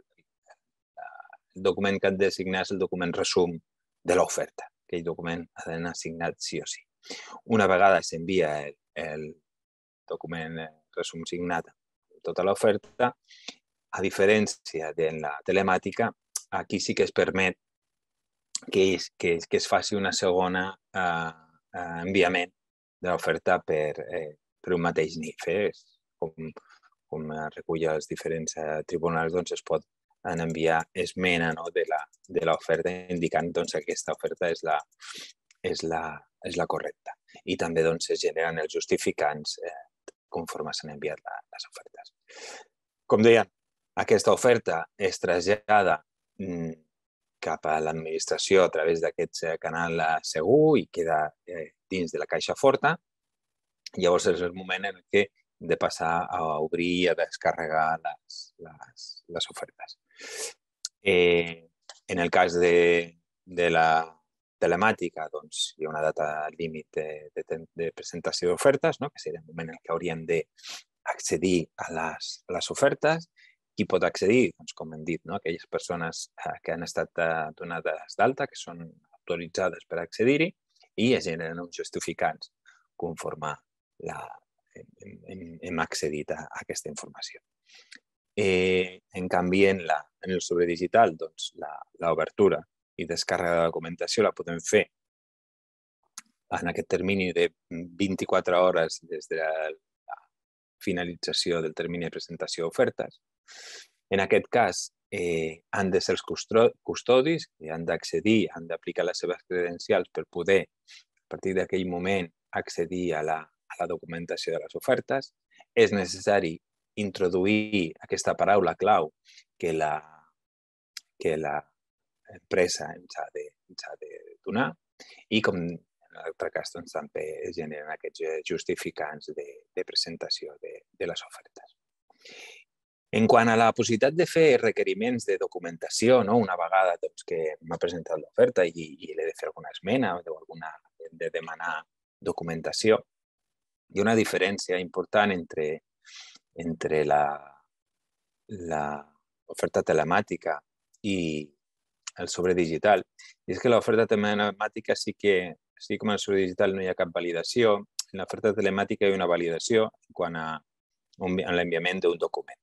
El document que han de signar és el document resum de l'oferta. Aquell document ha d'anar signat sí o sí. Una vegada s'envia el, el document resum signat de tota l'oferta, a diferència de la telemàtica, aquí sí que es permet que es, que, que es faci una segona eh, enviament de l'oferta per, eh, per un mateix N I F. Eh? Com, com recull els diferents eh, tribunals, doncs es pot enviar esmena, no, de l'oferta indicant doncs, que aquesta oferta és la, és la, és la correcta. I també doncs, es generen els justificants eh, conforme s'han enviat la, les ofertes. Com deia, aquesta oferta es trasllada mm, cap a l'administració a través d'aquest canal segur i queda eh, dins de la caixa forta. Llavors és el moment en què hem de passar a obrir i a descarregar les, les, les ofertes. Eh, en el cas de, de la telemàtica, doncs, hi ha una data límit de, de, de presentació d'ofertes, no? Que seria el moment en què hauríem d'accedir a, les, a les ofertes. Qui pot accedir? Doncs, com hem dit, no? Aquelles persones eh, que han estat eh, donades d'alta, que són autoritzades per accedir-hi, i es generen uns justificants conforme la, hem, hem accedit a aquesta informació. Eh, en canvi, en la, en el sobre digital, doncs, l'obertura i descàrrega de documentació la podem fer en aquest termini de vint-i-quatre hores des de la finalització del termini de presentació d'ofertes. En aquest cas, eh, han de ser els custodis que han d'accedir, han d'aplicar les seves credencials per poder, a partir d'aquell moment, accedir a la, a la documentació de les ofertes. És necessari introduir aquesta paraula clau que la, que la empresa ens ha de, ens ha de donar i, com en l'altre cas, doncs, també es generen aquests justificants de, de presentació de, de les ofertes. En quant a la possibilitat de fer requeriments de documentació, no? Una vegada doncs, que m'ha presentat l'oferta i, i l'he de fer alguna esmena o alguna, de demanar documentació, hi ha una diferència important entre, entre l'oferta telemàtica i el sobre digital. I és que l'oferta telemàtica sí que, així com en el sobre digital no hi ha cap validació, en l'oferta telemàtica hi ha una validació quant a l'enviament d'un document.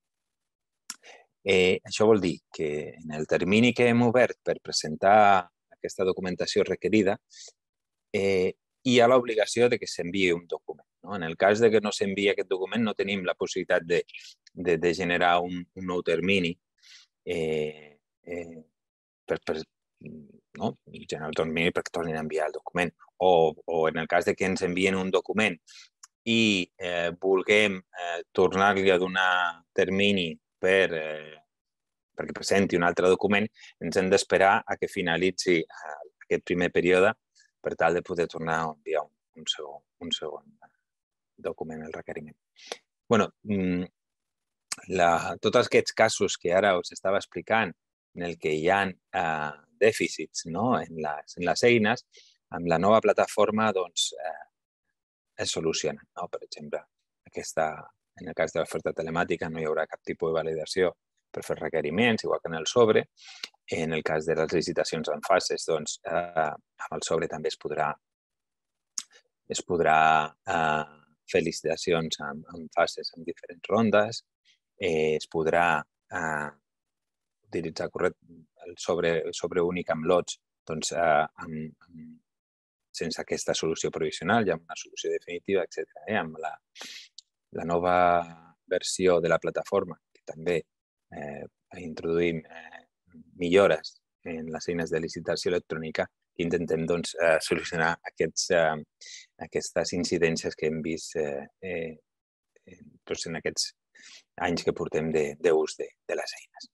Eh, això vol dir que en el termini que hem obert per presentar aquesta documentació requerida, eh, hi ha l'obligació de que s'enviï un document. No? En el cas de que no s'enviï aquest document, no tenim la possibilitat de, de, de generar un, un nou termini eh, eh, per, per no? generar el termini perquè tornin a enviar el document. O, o en el cas de que ens envien un document i eh, vulguem eh, tornar-li a donar termini per, eh, perquè presenti un altre document, ens hem d'esperar a que finalitzi eh, aquest primer període per tal de poder tornar a enviar un, un, segon, un segon document, el requeriment. Bueno, la, tots aquests casos que ara us estava explicant en el que hi ha eh, dèficits, no? en, les, en les eines, amb la nova plataforma doncs, eh, es solucionen. No? Per exemple, aquesta, en el cas de l'oferta telemàtica no hi haurà cap tipus de validació per fer requeriments, igual que en el sobre. En el cas de les licitacions en fases, doncs, eh, amb el sobre també es podrà, es podrà eh, fer licitacions en, en fases en diferents rondes, eh, es podrà eh, utilitzar el sobre, el sobre únic amb lots doncs, eh, amb, amb, sense aquesta solució provisional, ja amb una solució definitiva, etcètera. Eh? Amb la, la nova versió de la plataforma, que també eh, introduïm eh, millores en les eines de licitació electrònica, intentem doncs, eh, solucionar aquests, eh, aquestes incidències que hem vist eh, eh, doncs en aquests anys que portem d'ús de, de, de les eines.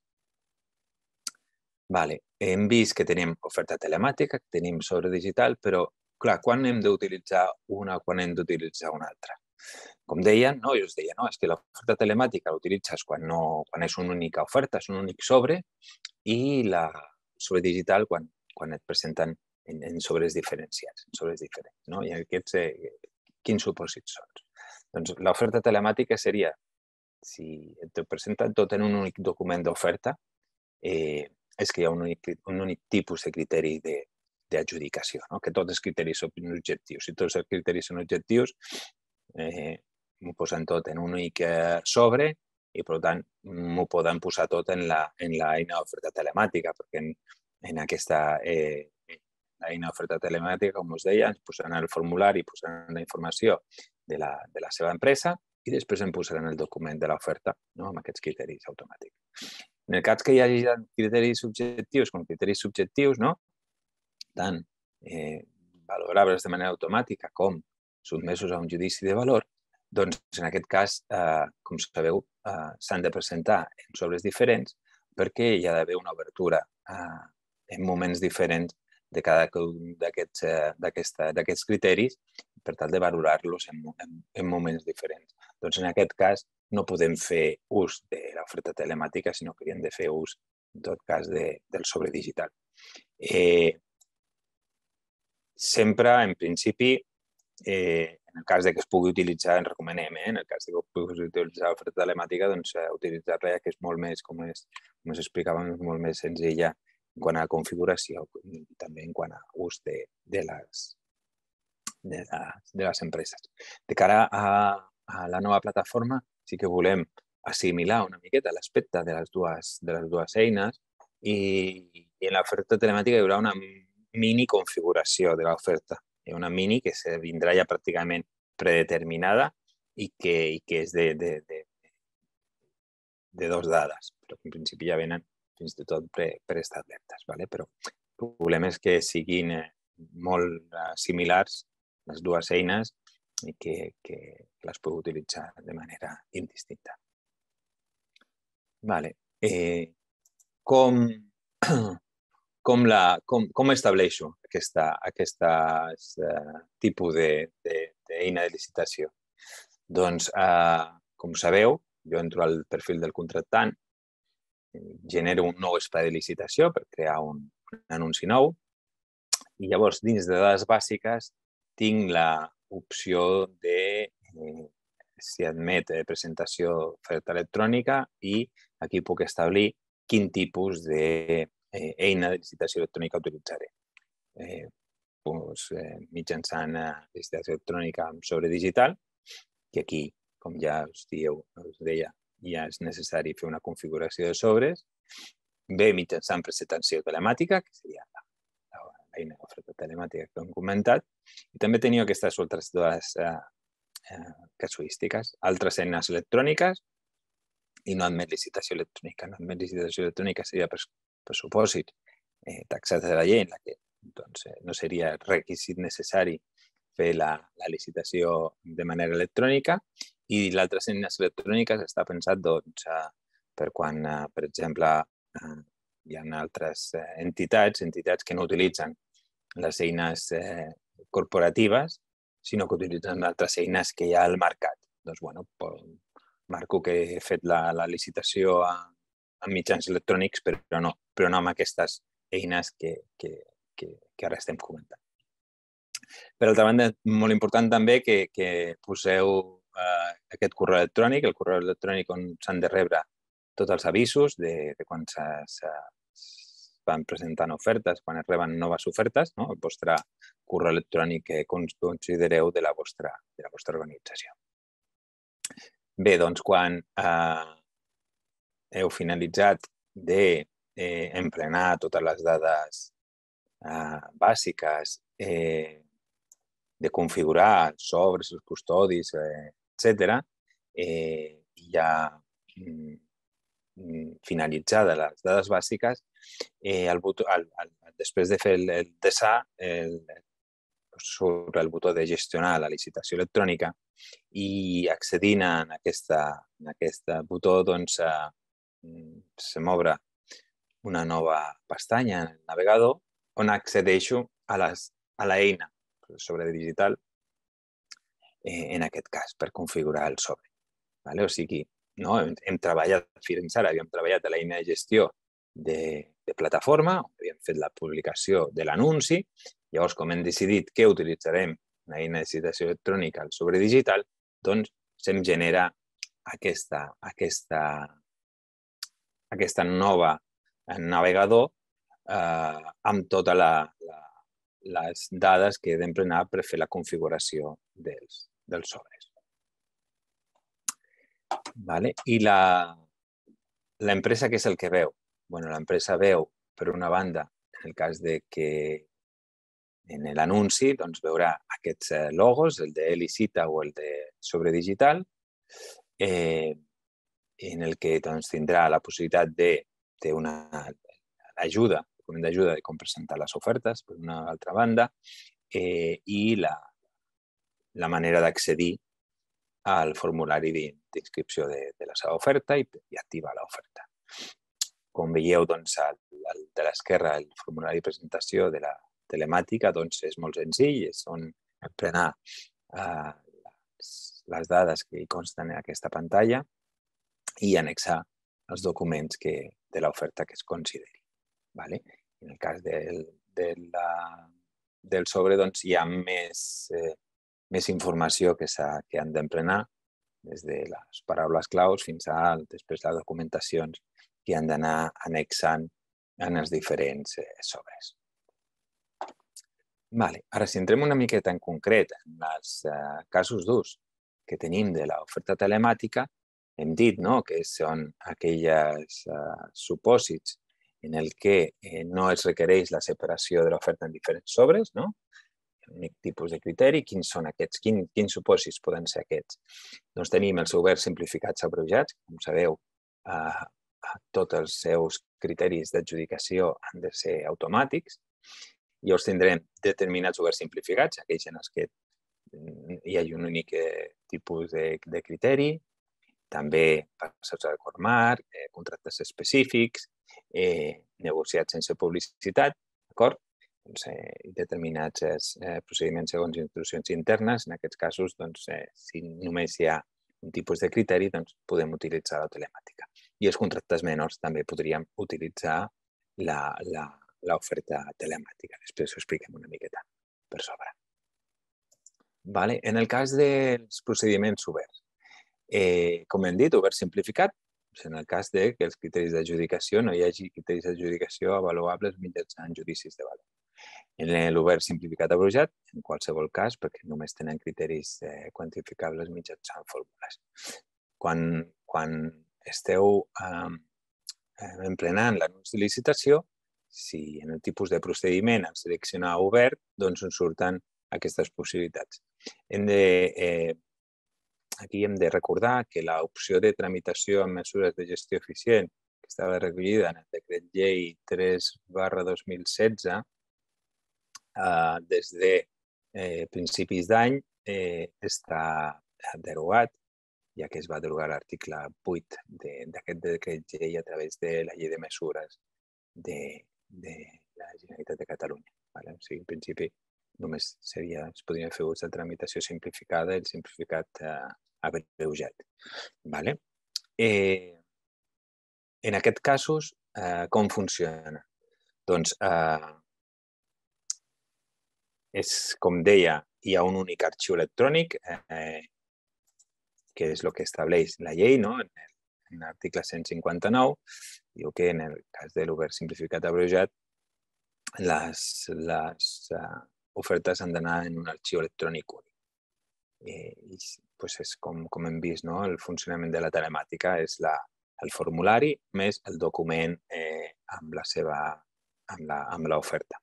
Vale. Hem vist que tenim oferta telemàtica, que tenim sobre digital, però clar, quan hem d'utilitzar una o quan hem d'utilitzar una altra? Com deien, no? Jo us deia, no, és que l'oferta telemàtica l'utilitzes quan, no, quan és una única oferta, és un únic sobre, i la sobre digital quan, quan et presenten en, en sobres diferenciats, en sobres diferents. No? I aquests, eh, quins supòsits són? Doncs l'oferta telemàtica seria, si et presenten tot en un únic document d'oferta, eh, és que hi ha un únic, un únic tipus de criteri de d'adjudicació, no? Que tots els criteris són objectius. Si tots els criteris són objectius, eh, m'ho posen tot en un únic sobre i, per tant, m'ho poden posar tot en l'eina d'oferta telemàtica, perquè en, en aquesta eh, eina d'oferta telemàtica, com us deia, ens posaran el formulari, posaran la informació de la, de la seva empresa i després em posaran el document de l'oferta, no? Amb aquests criteris automàtics. En el cas que hi hagi criteris objectius com criteris subjectius, no? tant eh, valorables de manera automàtica com sotmesos a un judici de valor, doncs en aquest cas, eh, com sabeu, eh, s'han de presentar en sobres diferents perquè hi ha d'haver una obertura eh, en moments diferents de cada un d'aquests eh, criteris per tal de valorar-los en, en, en moments diferents. Doncs en aquest cas no podem fer ús de l'oferta telemàtica, sinó que hauríem de fer ús, en tot cas, de, del sobre digital. Eh, Sempre, en principi, eh, en el cas de que es pugui utilitzar, en recomanem, eh, en el cas de que es pugui utilitzar l'oferta telemàtica, doncs eh, utilitzar-la, que és molt més, com es, com es explicàvem, molt més senzilla en quant a configuració i també en quant a ús de, de, les, de, les, de les empreses. De cara a, a la nova plataforma, sí que volem assimilar una miqueta l'aspecte de les dues, de les dues eines i, i en l'oferta telemàtica hi haurà una mini configuració de l'oferta. Hi ha una mini que se vindrà ja pràcticament predeterminada i que, i que és de, de, de, de dos dades, però que en principi ja venen fins i tot pre, preestablertes. ¿vale? Però el problema és que siguin molt similars les dues eines i que, que les puc utilitzar de manera indistinta. Vale. Eh, com, com, la, com, com estableixo aquesta, aquesta uh, tipus d'eina de, de, de licitació? Doncs, uh, com sabeu, jo entro al perfil del contractant, genero un nou espai de licitació per crear un, un anunci nou i llavors dins de dades bàsiques tinc l'opció de eh, si admet eh, presentació d'oferta electrònica i aquí puc establir quin tipus d'eina de licitació electrònica utilitzaré. Eh, doncs, eh, mitjançant eh, licitació electrònica amb sobre digital, que aquí, com ja us, dieu, us deia, ja és necessari fer una configuració de sobres, bé mitjançant presentació telemàtica, que seria l'eina d'oferta telemàtica que hem comentat, i també teniu aquestes altres dues eh, eh, casuístiques, altres eines electròniques i no admet licitació electrònica. No admet licitació electrònica seria per, per supòsit eh, taxat de la llei, en la que doncs, eh, no seria requisit necessari fer la, la licitació de manera electrònica i l'altres eines electròniques està pensat doncs, per quan, per exemple, hi ha altres entitats, entitats que no utilitzen les eines corporatives, sinó que utilitzen altres eines que hi ha al mercat. Doncs, bueno, marco que he fet la, la licitació amb mitjans electrònics, però no, però no amb aquestes eines que, que, que, que ara estem comentant. Per altra banda, és molt important també que, que poseu eh, aquest correu electrònic, el correu electrònic on s'han de rebre tots els avisos de, de quan se, se van presentant ofertes, quan es reben noves ofertes, no? El vostre correu electrònic que considereu de la vostra, de la vostra organització. Bé, doncs, quan eh, heu finalitzat d'emplenar totes les dades eh, bàsiques, eh, de configurar els sobres, els custodis, eh, etcètera, eh, i ja mm, finalitzades les dades bàsiques, eh, el botó, el, el, després de fer el, el desar, el, surt el botó de gestionar la licitació electrònica i accedint a aquesta, en aquest botó doncs, eh, se m'obre una nova pestanya en el navegador on accedeixo a l'eina sobre digital, eh, en aquest cas, per configurar el sobre. Vale? O sigui, no? hem, hem treballat, fins ara havíem treballat a l'eina de gestió de, de plataforma, on havíem fet la publicació de l'anunci, llavors, com hem decidit que utilitzarem l'eina de licitació electrònica al sobre digital, doncs se'm genera aquesta, aquesta, aquesta nova navegador eh, amb tota la, la les dades que he d'emplenar per fer la configuració dels, dels sobres. Vale? I l'empresa què és el que veu? Bueno, l'empresa veu, per una banda, en el cas de que en l'anunci doncs, veurà aquests logos, el de Elicita o el de sobre digital, eh, en el que doncs, tindrà la possibilitat de ter una ajuda d'ajuda de com presentar les ofertes, per una altra banda, eh, i la, la manera d'accedir al formulari d'inscripció de, de la seva oferta i, i activar l'oferta. Com veieu, doncs, el, el, de l'esquerra, el formulari de presentació de la telemàtica doncs, és molt senzill, és on emplenar eh, les, les dades que hi consten en aquesta pantalla i annexar els documents que, de l'oferta que es consideri. Vale? En el cas del, de la, del sobre doncs, hi ha més, eh, més informació que, que han d'emplenar, des de les paraules claus fins a després les documentacions que han d'anar annexant en els diferents eh, sobres. Vale. Ara, si entrem una miqueta en concret en els eh, casos d'ús que tenim de l'oferta telemàtica, hem dit, no?, que són aquells uh, supòsits en el que eh, no es requereix la separació de l'oferta en diferents sobres, no? L'únic tipus de criteri. Quins són aquests? Quin, quins supòsits poden ser aquests? Doncs tenim els oberts simplificats abreujats. Com sabeu, eh, tots els seus criteris d'adjudicació han de ser automàtics. Llavors tindrem determinats oberts simplificats, aquells en els que hi ha un únic tipus de, de criteri. També passos a acord marc, eh, contractes específics, eh, negociats sense publicitat, d'acord? Doncs, eh, determinats eh, procediments segons instruccions internes. En aquests casos, doncs, eh, si només hi ha un tipus de criteri, doncs podem utilitzar la telemàtica. I els contractes menors també podríem utilitzar l'oferta telemàtica. Després ho expliquem una miqueta per sobre. Vale? En el cas dels procediments oberts, eh, com hem dit, obert simplificat, en el cas de que els criteris d'adjudicació no hi hagi criteris d'adjudicació avaluables mitjançant judicis de valor. En l'obert simplificat abreujat, en qualsevol cas, perquè només tenen criteris eh, quantificables mitjançant fórmules. Quan, quan esteu eh, emplenant l'anunci de licitació, si en el tipus de procediment en seleccionar obert, doncs ens surten aquestes possibilitats. Hem de, eh, aquí hem de recordar que l'opció de tramitació amb mesures de gestió eficient, que estava recollida en el decret llei tres barra dos mil setze, eh, des de eh, principis d'any eh, està derogat, ja que es va derogar l'article vuit d'aquest decret llei a través de la llei de mesures de, de la Generalitat de Catalunya. Vale? O sigui, en principi, només seria, es podria fer ús de tramitació simplificada i el simplificat eh, abreujat. Vale? Eh, en aquests casos, eh, com funciona? Doncs, eh, és, com deia, hi ha un únic arxiu electrònic, eh, que és el que estableix la llei, no? En l'article cent cinquanta-nou, diu que en el cas de l'obert simplificat abreujat, les, les uh, ofertes han d'anar en un arxiu electrònic únic. Eh, i pues és com, com hem vist, no? El funcionament de la telemàtica és la, el formulari més el document eh, amb la seva amb l'oferta.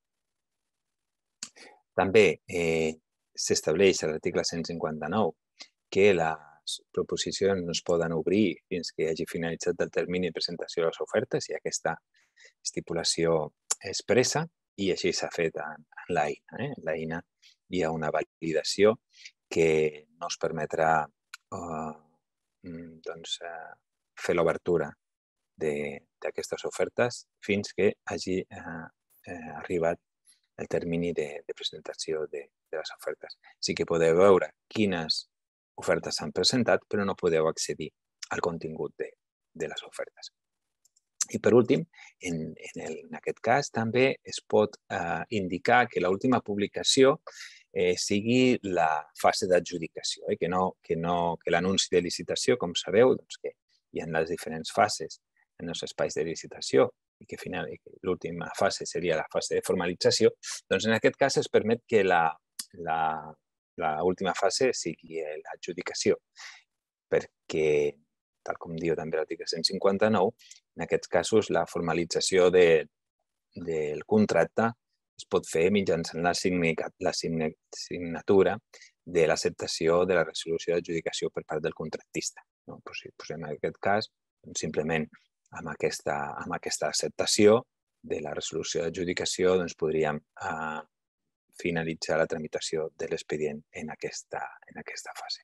També eh, s'estableix a l'article cent cinquanta-nou que les proposicions no es poden obrir fins que hagi finalitzat el termini de presentació de les ofertes i aquesta estipulació expressa, i així s'ha fet en, en l'eina. Eh? En l'eina hi ha una validació que no es permetrà eh, doncs, eh, fer l'obertura d'aquestes ofertes fins que hagi eh, eh, arribat el termini de, de presentació de, de les ofertes. Sí que podeu veure quines ofertes s'han presentat, però no podeu accedir al contingut de, de les ofertes. I per últim, en, en, el, en aquest cas també es pot eh, indicar que l'última publicació eh, sigui la fase d'adjudicació, eh, que, no, que, no, que l'anunci de licitació, com sabeu, doncs que hi ha les diferents fases en els espais de licitació i que, que l'última fase seria la fase de formalització, doncs en aquest cas es permet que la, la, la última fase sigui l'adjudicació, perquè, tal com diu també l'article cent cinquanta-nou, en aquests casos la formalització de, del contracte es pot fer mitjançant la, la signatura de l'acceptació de la resolució d'adjudicació per part del contractista. No? Pues, pues en aquest cas, simplement amb aquesta, amb aquesta acceptació de la resolució d'adjudicació doncs podríem eh, finalitzar la tramitació de l'expedient en, aquesta, en aquesta fase.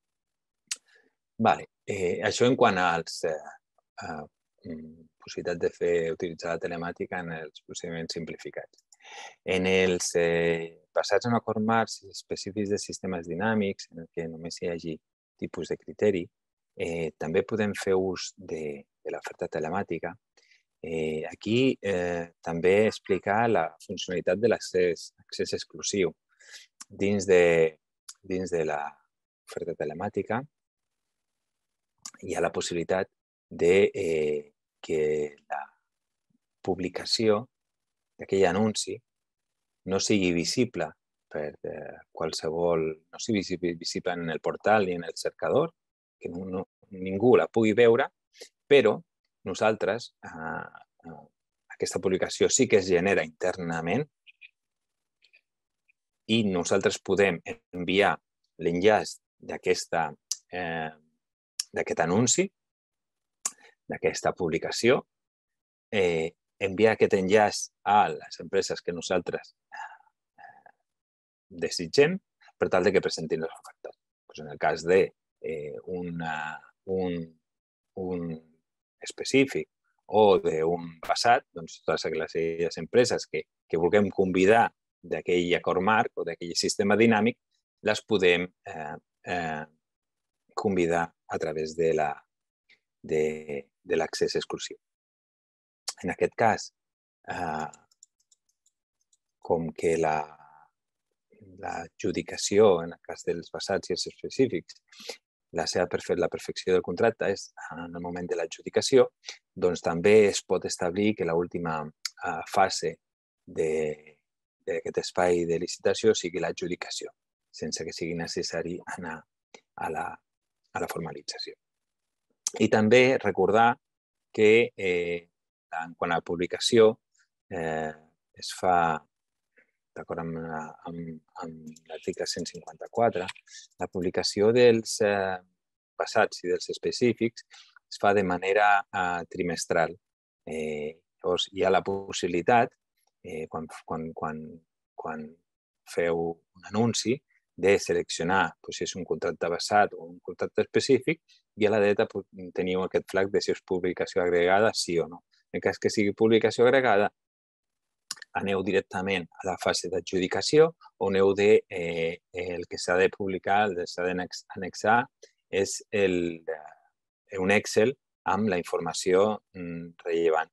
Vale. Eh, això en quant als eh, eh, possibilitats de fer utilitzar la telemàtica en els procediments simplificats. En els eh, basats en acord marcs específics de sistemes dinàmics, en què només hi hagi tipus de criteri, eh, també podem fer ús de, de l'oferta telemàtica. Eh, aquí eh, també explicar la funcionalitat de l'accés accés exclusiu. Dins de, dins de l'oferta telemàtica hi ha la possibilitat de eh, que la publicació d'aquell anunci no sigui visible per eh, qualsevol, no sigui visible en el portal ni en el cercador, que no, no, ningú la pugui veure, però nosaltres, eh, aquesta publicació sí que es genera internament i nosaltres podem enviar l'enllaç d'aquesta eh, d'aquest anunci, d'aquesta publicació, eh, enviar aquest enllaç a les empreses que nosaltres eh, desitgem per tal de que presentin les ofertes. Pues en el cas de eh, una, un, un específic o d'un passat, doncs totes aquelles empreses que, que vulguem convidar d'aquell acord marc o d'aquell sistema dinàmic, les podem eh, eh, convidar a través de la de, de l'accés exclusiu. En aquest cas, eh, com que l'adjudicació, la, en el cas dels passats i els específics, la seva perfe la perfecció del contracte és en el moment de l'adjudicació, doncs també es pot establir que l'última eh, fase d'aquest espai de licitació sigui l'adjudicació, sense que sigui necessari anar a la, a la formalització. I també recordar que eh, en quant a la publicació eh, es fa, d'acord amb, amb, amb l'article cent cinquanta-quatre, la publicació dels eh, passats i dels específics es fa de manera eh, trimestral. Eh, llavors, hi ha la possibilitat, eh, quan, quan, quan, quan feu un anunci, de seleccionar doncs, si és un contracte basat o un contracte específic i a la dreta teniu aquest flac de si és publicació agregada, sí o no. En cas que sigui publicació agregada, aneu directament a la fase d'adjudicació o aneu de, eh, el que s'ha de publicar, el que s'ha d'annexar és el, un Excel amb la informació rellevant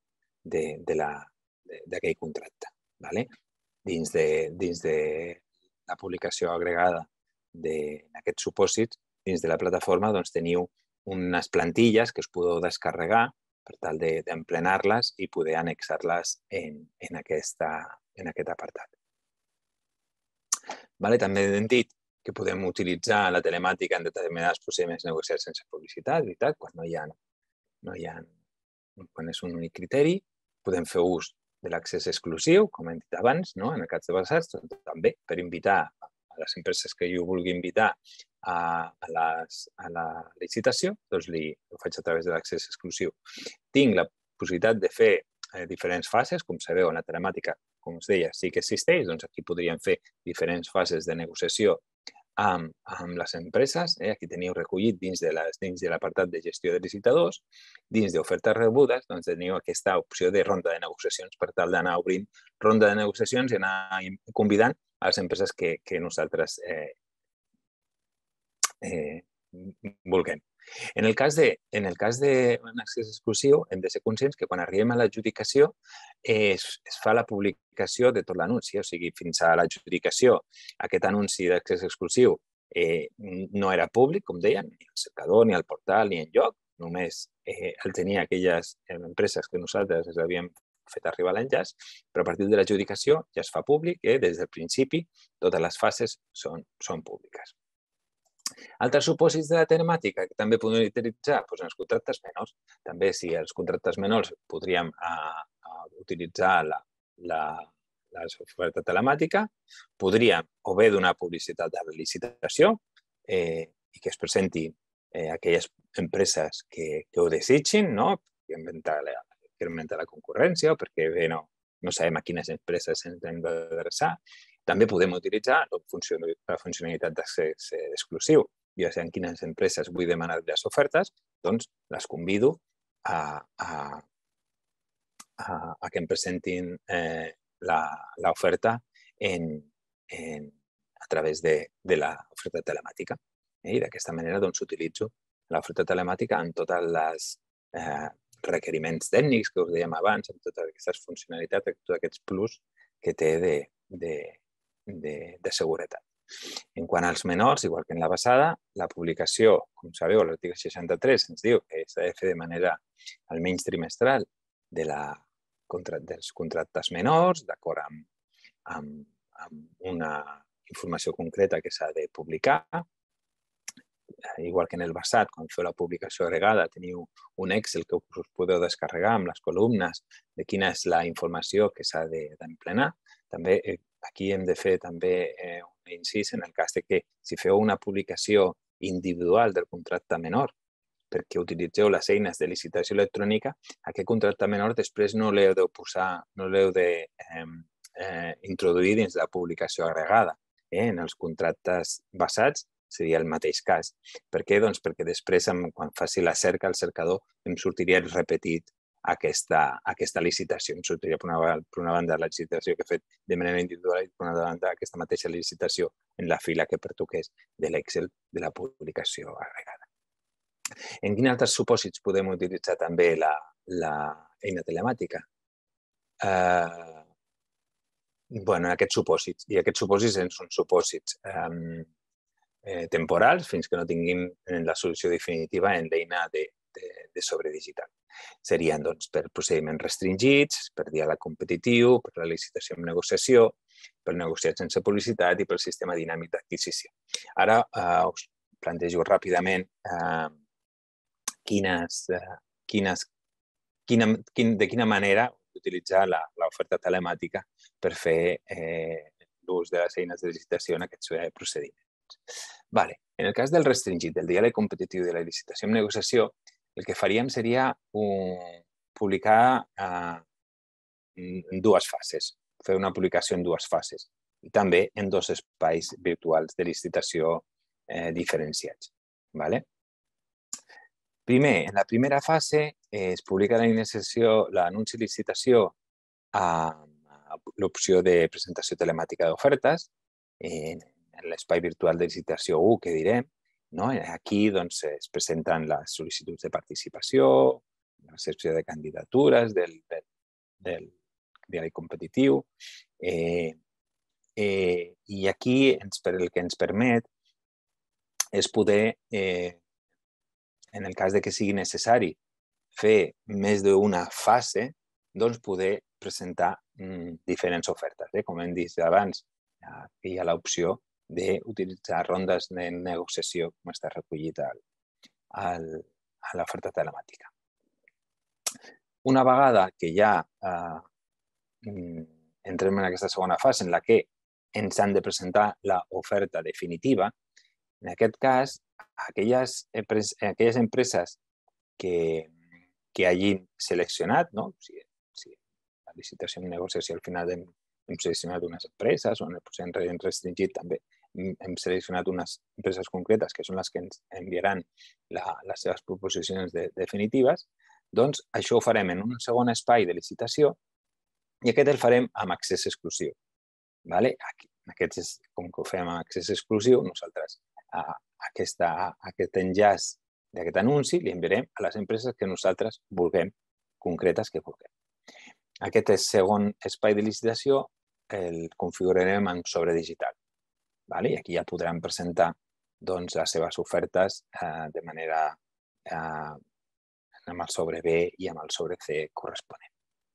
d'aquell contracte. ¿Vale? Dins de, dins de la publicació agregada d'aquests supòsits, dins de la plataforma doncs, teniu unes plantilles que us podeu descarregar per tal d'emplenar-les i poder annexar-les en, en, aquesta, en aquest apartat. Vale? També hem dit que podem utilitzar la telemàtica en determinats procediments negociats sense publicitat, veritat? Quan no hi ha, no hi ha, quan és un únic criteri, podem fer ús de l'accés exclusiu, com hem dit abans, no? En el cas de passats, també per invitar a les empreses que jo vulgui invitar a, a, les, a la licitació, doncs li, ho faig a través de l'accés exclusiu. Tinc la possibilitat de fer eh, diferents fases, com sabeu, en la telemàtica, com us deia, sí que existeix, doncs aquí podríem fer diferents fases de negociació amb, amb les empreses. Eh? Aquí teniu recollit dins de les, dins de l'apartat de gestió de licitadors, dins d'ofertes rebudes, doncs teniu aquesta opció de ronda de negociacions per tal d'anar obrint ronda de negociacions i anar convidant a les empreses que, que nosaltres eh, eh, vulguem. En el cas de, en el cas d'un accés exclusiu, hem de ser conscients que quan arribem a l'adjudicació es, es fa la publicació de tot l'anunci, o sigui, fins a l'adjudicació aquest anunci d'accés exclusiu eh, no era públic, com deien, ni al cercador, ni al portal, ni enlloc, només eh, el tenia aquelles empreses que nosaltres les havíem fet arribar l'enllaç, però a partir de l'adjudicació ja es fa públic, eh, des del principi totes les fases són, són públiques. Altres supòsits de la telemàtica que també podem utilitzar doncs en els contractes menors. També, si els contractes menors podríem uh, uh, utilitzar la, la, l'oferta telemàtica, podríem o bé donar publicitat a la licitació eh, i que es presenti eh, aquelles empreses que, que ho desitgin, no? Que augmenta la, que augmenta la concurrència o perquè bé, no, no sabem a quines empreses ens hem d'adreçar. També podem utilitzar la funcionalitat d'accés exclusiu. Jo sé en quines empreses vull demanar les ofertes, doncs les convido a, a, a, a que em presentin eh, l'oferta en, en, a través de, de l'oferta telemàtica. Eh? I d'aquesta manera doncs, utilitzo l'oferta telemàtica amb tots els eh, requeriments tècnics que us dèiem abans, amb totes aquestes funcionalitats, tots aquests plus que té de, de De, de seguretat. En quant als menors, igual que en la passada, la publicació, com sabeu, l'article seixanta-tres ens diu que s'ha de fer de manera almenys trimestral de la, contra, dels contractes menors, d'acord amb, amb, amb una informació concreta que s'ha de publicar. igual que en el passat, quan feu la publicació agregada, teniu un Excel que us podeu descarregar amb les columnes de quina és la informació que s'ha d'emplenar. També aquí hem de fer també un incís en el cas que si feu una publicació individual del contracte menor perquè utilitzeu les eines de licitació electrònica, aquest contracte menor després no l'heu de posar, no l'heu d'introduir dins la publicació agregada. En els contractes basats seria el mateix cas. Per què? Doncs perquè després, quan faci la cerca, el cercador em sortiria repetit aquesta, aquesta licitació. Em sortiria, per una, per una banda, la licitació que he fet de manera individual i, per una banda, aquesta mateixa licitació en la fila que pertoqués de l'Excel de la publicació agregada. En quins altres supòsits podem utilitzar també l'eina telemàtica? Eh, bueno, aquests supòsits. I aquests supòsits són supòsits eh, eh, temporals fins que no tinguin la solució definitiva en l'eina de, de, de sobre digital. Serien doncs, per procediments restringits, per diàleg competitiu, per la licitació en negociació, per negociar sense publicitat i pel sistema dinàmic d'adquisició. Ara eh, us plantejo ràpidament eh, quines, eh, quines, quina, quin, de quina manera utilitzar l'oferta telemàtica per fer eh, l'ús de les eines de licitació en aquests procediments. Vale. En el cas del restringit, del diàleg competitiu de la licitació en negociació, el que faríem seria un, publicar eh, en dues fases, fer una publicació en dues fases i també en dos espais virtuals de licitació eh, diferenciats. Vale? Primer, en la primera fase es publica l'anunci de licitació amb l'opció de presentació telemàtica d'ofertes, en l'espai virtual de licitació u, que direm. Aquí es presenten les sol·licituds de participació, la recepció de candidatures del diàleg competitiu. I aquí el que ens permet és poder, en el cas que sigui necessari fer més d'una fase, doncs poder presentar diferents ofertes. Com hem dit abans, hi ha l'opció d'utilitzar rondes de negociació, com està recollit a l'oferta telemàtica. Una vegada que ja entrem en aquesta segona fase en la que ens han de presentar l'oferta definitiva, en aquest cas, aquelles, aquelles empreses que, que hagin seleccionat, no? Si, si la licitació en negociació al final hem, hem seleccionat unes empreses o en el procediment restringit també hem seleccionat unes empreses concretes que són les que ens enviaran la, les seves proposicions de, definitives, doncs això ho farem en un segon espai de licitació i aquest el farem amb accés exclusiu. Vale? Aquí, aquest és, com que ho fem amb accés exclusiu, nosaltres a aquesta, a aquest enllaç d'aquest anunci li enviarem a les empreses que nosaltres vulguem, concretes que vulguem. Aquest segon espai de licitació el configurarem en sobre digital. Vale? I aquí ja podran presentar doncs, les seves ofertes eh, de manera eh, amb el sobre B i amb el sobre C corresponent.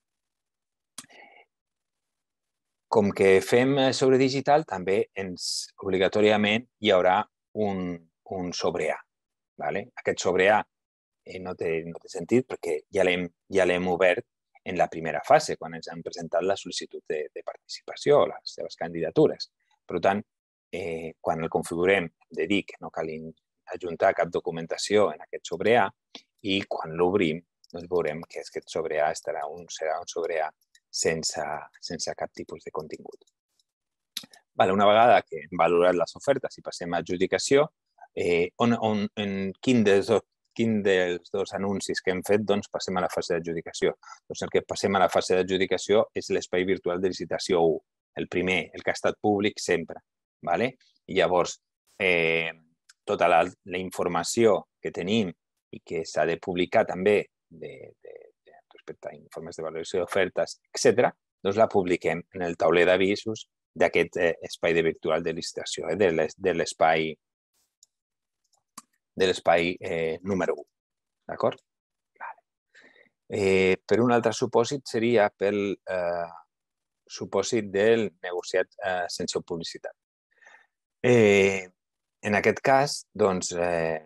Com que fem sobre digital, també ens obligatòriament hi haurà un, un sobre A. Vale? Aquest sobre A eh, no, té, no té sentit perquè ja l'hem ja l'hem obert en la primera fase, quan ens han presentat la sol·licitud de, de participació, les seves candidatures. Per tant, eh, quan el configurem, hem de dir que no cal adjuntar cap documentació en aquest sobre A i quan l'obrim doncs veurem que aquest sobre A estarà un, serà un sobre A sense, sense cap tipus de contingut. Vale, una vegada que hem valorat les ofertes i passem a adjudicació, eh, on, on, en quin dels, dos, quin dels dos anuncis que hem fet doncs, passem a la fase d'adjudicació? Doncs el que passem a la fase d'adjudicació és l'espai virtual de licitació u, el primer, el que ha estat públic sempre. Vale? I llavors, eh, tota la, la informació que tenim i que s'ha de publicar també de, de, de, respecte a informes de valoració d'ofertes, etcètera, doncs la publiquem en el tauler d'avisos d'aquest eh, espai de virtual de licitació, eh, de l'espai de l'espai eh, número u. D'acord? Vale. Eh, per un altre supòsit seria pel eh, supòsit del negociat eh, sense publicitat. Eh, En aquest cas, doncs, eh,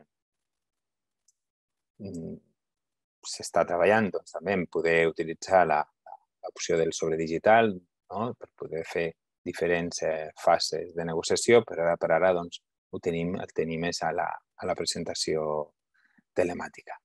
s'està treballant doncs, també en poder utilitzar l'opció del sobre digital, no? Per poder fer diferents eh, fases de negociació, però ara per ara doncs, ho tenim, el tenim més a la, a la presentació telemàtica.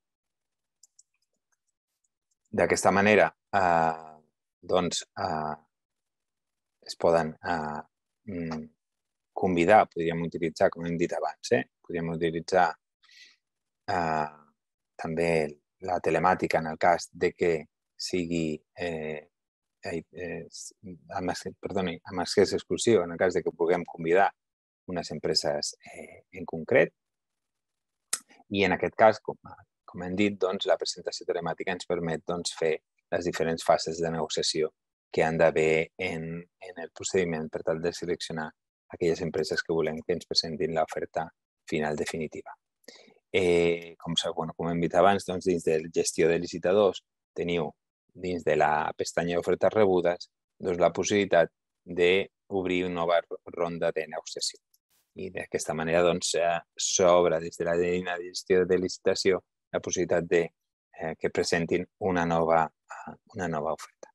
D'aquesta manera, eh, doncs, eh, es poden eh, convidar, podríem utilitzar, com hem dit abans, eh? podríem utilitzar eh, també la telemàtica en el cas de que sigui eh, eh, amb, perdoni, amb accés exclusiu, en el cas de que puguem convidar unes empreses eh, en concret. I en aquest cas, com, com hem dit, doncs, la presentació telemàtica ens permet doncs, fer les diferents fases de negociació que han d'haver en, en el procediment per tal de seleccionar aquelles empreses que volem que ens presentin l'oferta final definitiva. Eh, com, bueno, com hem dit abans, doncs, dins de la gestió de licitadors teniu dins de la pestanya d'ofertes rebudes doncs, la possibilitat d'obrir una nova ronda de negociació. I d'aquesta manera doncs, s'obre des de la eina de gestió de licitació la possibilitat de eh, que presentin una nova, una nova oferta.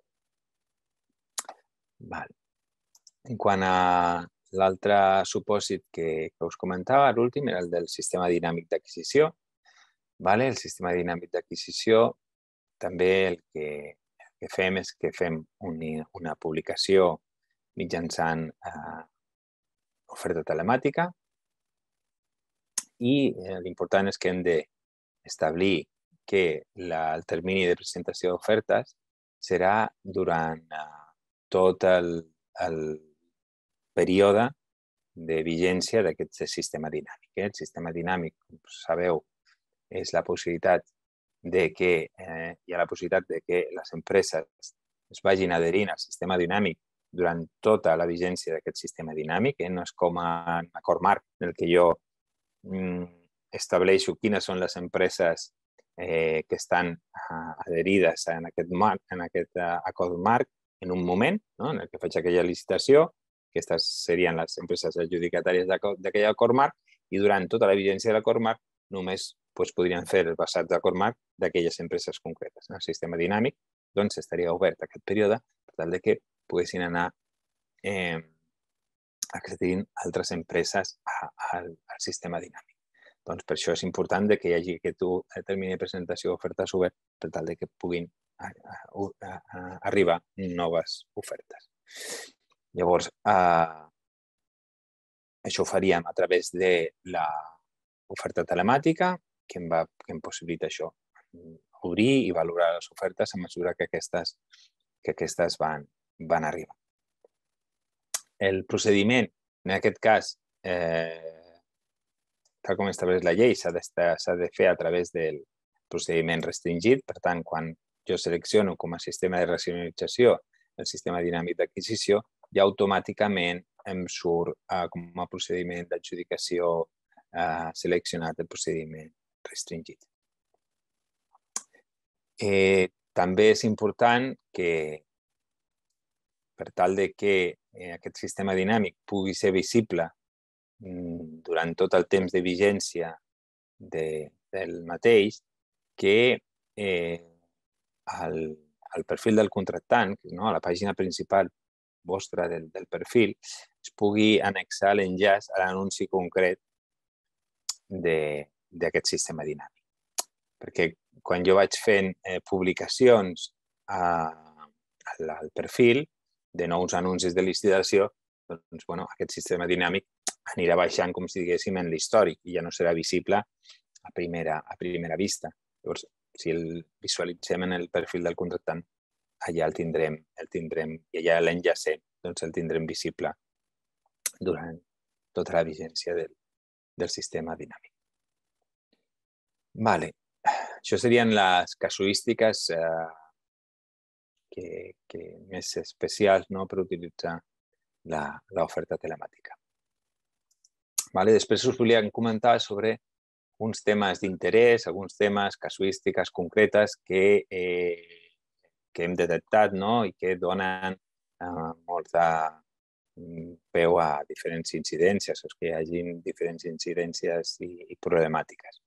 Val. En quant a l'altre supòsit que, que us comentava, l'últim era el del sistema dinàmic d'acquisició. Vale? El sistema dinàmic d'acquisició també el que, el que fem és que fem una, una publicació mitjançant eh, oferta telemàtica i eh, l'important és que hem d'establir que la, el termini de presentació d'ofertes serà durant eh, tot el, el període de vigència d'aquest sistema dinàmic. Eh? El sistema dinàmic, com sabeu, és la possibilitat de que eh, hi ha la possibilitat de que les empreses es vagin adherint al sistema dinàmic durant tota la vigència d'aquest sistema dinàmic. Eh? No és com en acord marc en el que jo mm, estableixo quines són les empreses eh, que estan uh, adherides en aquest, marc, en aquest uh, acord marc en un moment, no? En el que faig aquella licitació. Aquestes serien les empreses adjudicatàries d'aquell acord marc i durant tota la vigència de l'acord marc només doncs, podrien fer el passat d'acord marc d'aquelles empreses concretes. En el sistema dinàmic doncs, estaria obert aquest període per tal de que poguessin anar eh, accedint altres empreses a, a, al sistema dinàmic. Doncs per això és important que hi hagi aquest termini de presentació d'ofertes obert per tal de que puguin a, a, a, a arribar noves ofertes. Llavors, eh, això ho faríem a través de l'oferta telemàtica, que em, va, que em possibilita això, obrir i valorar les ofertes a mesura que aquestes, que aquestes van, van arribar. El procediment, en aquest cas, eh, tal com estableix la llei, s'ha de fer a través del procediment restringit. Per tant, quan jo selecciono com a sistema de racionalització el sistema dinàmic d'acquisició, ja automàticament em surt eh, com a procediment d'adjudicació eh, seleccionat el procediment restringit. Eh, també és important que, per tal de que eh, aquest sistema dinàmic pugui ser visible mm, durant tot el temps de vigència de, del mateix, que eh, el, el perfil del contractant, no, a la pàgina principal vostra del, del perfil, es pugui annexar l'enllaç a l'anunci concret d'aquest sistema dinàmic. Perquè quan jo vaig fent eh, publicacions a, al, al perfil de nous anuncis de licitació, doncs, bueno, aquest sistema dinàmic anirà baixant, com si diguéssim, en l'històric i ja no serà visible a primera, a primera vista. Llavors, si el visualitzem en el perfil del contractant, allà el tindrem, el tindrem i allà l'enllacem, doncs el tindrem visible durant tota la vigència del, del sistema dinàmic. Vale. Això serien les casuístiques eh, que, que més especials, no?, per utilitzar l'oferta telemàtica. Vale. Després us volia comentar sobre uns temes d'interès, alguns temes, casuístiques concretes que, eh, que hem detectat, no?, i que donen eh, molta, peu a diferents incidències, o que hi hagi diferents incidències i, i problemàtiques.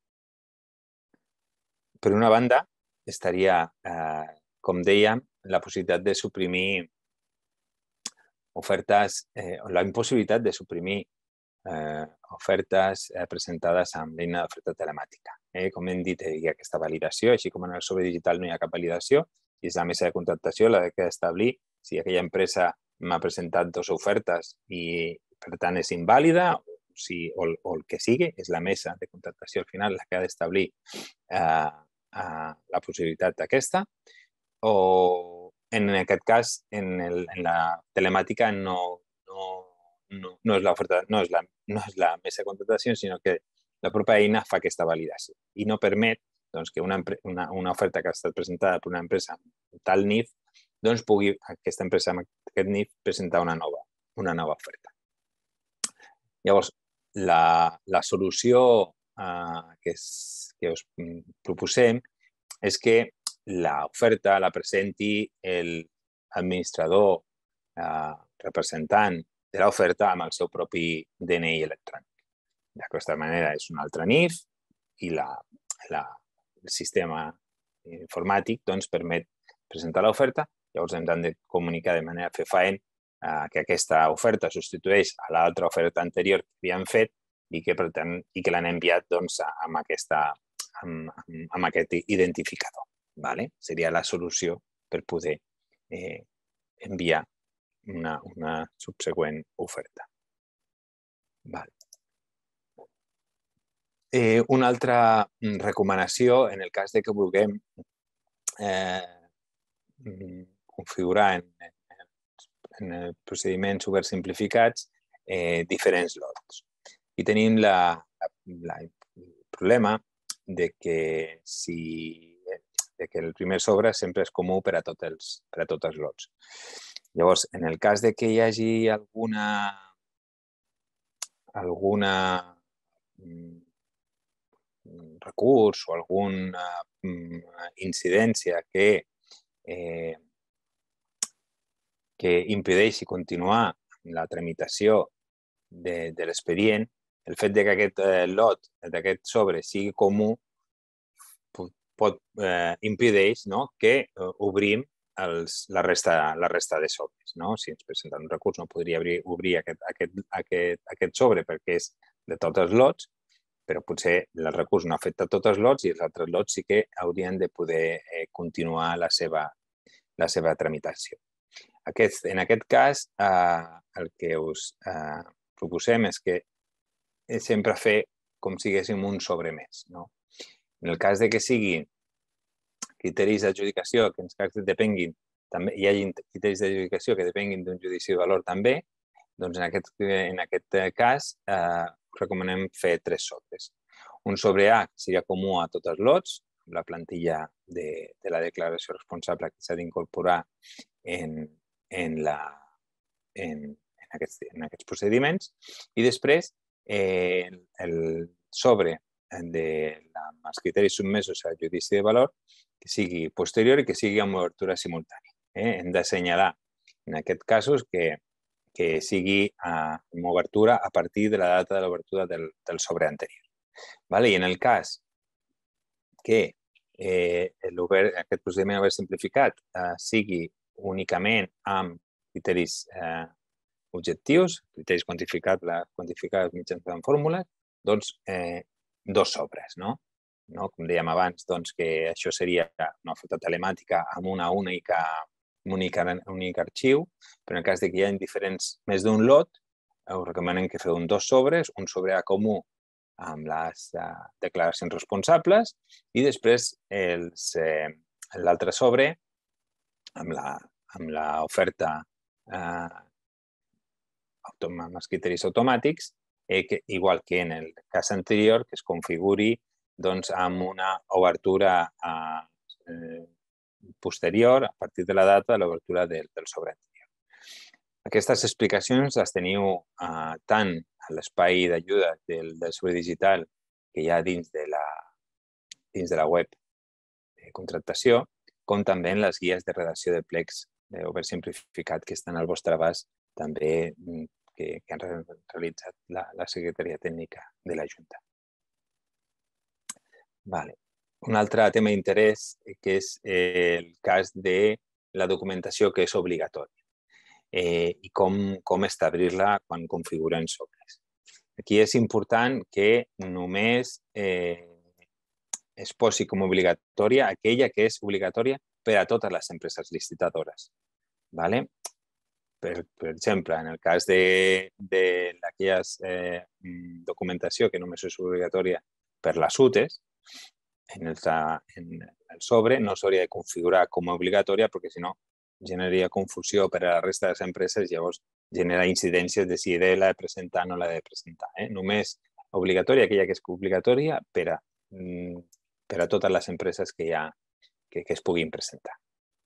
Per una banda, estaria, eh, com dèiem, la possibilitat de suprimir ofertes, eh, la impossibilitat de suprimir eh, ofertes eh, presentades amb l'eina d'oferta telemàtica. Eh? Com hem dit, hi ha aquesta validació, així com en el sobre digital no hi ha cap validació, i és la mesa de contractació la que ha d'establir si aquella empresa m'ha presentat dues ofertes i, per tant, és invàlida, si, o, o el que sigui, és la mesa de contractació al final la que ha d'establir eh, eh, la possibilitat d'aquesta, o en aquest cas, en, el, en la telemàtica no, no, no, no és l'oferta, no és la, no és la mesa de contractació, sinó que la pròpia eina fa aquesta validació i no permet doncs, que una, una, una oferta que ha estat presentada per una empresa amb tal N I F, doncs pugui aquesta empresa amb aquest N I F presentar una nova, una nova oferta. Llavors, la, la solució eh, que, és, que us proposem és que l'oferta la presenti l'administrador eh, representant de l'oferta amb el seu propi D N I electrònic. D'aquesta manera és un altre N I F i la, la, el sistema informàtic doncs, permet presentar l'oferta. Llavors ens han de comunicar de manera fefaent eh, que aquesta oferta substitueix a l'altra oferta anterior que havíem fet i que, per tant, i que l'han enviat doncs, amb, aquesta, amb, amb, amb aquest identificador. Vale? Seria la solució per poder eh, enviar una, una subsegüent oferta. Vale. Eh, una altra recomanació, en el cas de que vulguem eh, configurar en, en, en procediments oberts simplificats eh, diferents lots. I tenim la, la, el problema de que, si, de que el primer sobre sempre és comú per a tots els, per a tots els lots. Llavors, en el cas de que hi hagi alguna alguna recurs o alguna incidència que, eh, que impedeixi continuar la tramitació de, de l'expedient, el fet de que aquest eh, lot d'aquest sobre sigui comú pot eh, impedeix no, que eh, obrim els, la, resta, la resta de sobres. No? Si ens presenta un recurs no podria obrir, obrir aquest, aquest, aquest, aquest sobre perquè és de tots els lots, però potser el recurs no afecta tots els lots i els altres lots sí que haurien de poder eh, continuar la seva, la seva tramitació. Aquest, en aquest cas, eh, el que us eh, proposem és que sempre fer com si haguéssim un sobre més. No? En el cas de que siguin criteris d'adjudicació que ens depenguin, també hi hagi criteris d'adjudicació que depenguin d'un judici de valor també, doncs en aquest, en aquest cas eh, recomanem fer tres sobres. Un sobre A que seria comú a tots els lots, la plantilla de, de la declaració responsable que s'ha d'incorporar en, en, la, en, en, aquests, en aquests procediments. I després eh, el sobre de la, els criteris submesos al judici de valor que sigui posterior i que sigui amb obertura simultània. Eh? Hem d'assenyalar en aquests casos que que sigui uh, amb obertura a partir de la data de l'obertura del, del sobre anterior. Vale? I en el cas que eh, aquest procediment obert simplificat uh, sigui únicament amb criteris eh, objectius, criteris quantificats, quantificats mitjançant fórmules, doncs eh, dos sobres. No? No? Com dèiem abans, doncs, que això seria una oferta telemàtica amb una única un únic, únic arxiu, però en el cas de que hi ha diferents, més d'un lot, us recomanem que feu un dos sobres, un sobre A comú amb les uh, declaracions responsables i després l'altre eh, sobre amb l'oferta eh, amb els criteris automàtics, eh, que, igual que en el cas anterior, que es configuri doncs, amb una obertura eh, posterior, a partir de la data de l'obertura del, del sobre anterior. Aquestes explicacions les teniu eh, tant a l'espai d'ajuda del, del sobre digital que hi ha dins de la, dins de la web de contractació, com també en les guies de redacció de plecs obert simplificat que estan al vostre abast també que, que han realitzat la, la Secretaria Tècnica de la Junta. Vale. Un altre tema d'interès que és el cas de la documentació que és obligatòria eh, i com, com establir-la quan configuren sobres. Aquí és important que només eh, es posi com obligatòria aquella que és obligatòria per a totes les empreses licitadores. ¿Vale? Per, per exemple, en el cas de, de aquella eh, documentació que només és obligatòria per les U T E S, en el, en el sobre no s'hauria de configurar com a obligatòria perquè si no generaria confusió per a la resta de les empreses i llavors genera incidències de si l'ha de presentar o no l'ha de presentar. Eh? Només obligatòria aquella que és obligatòria per a, per a totes les empreses que, hi ha, que, que es puguin presentar.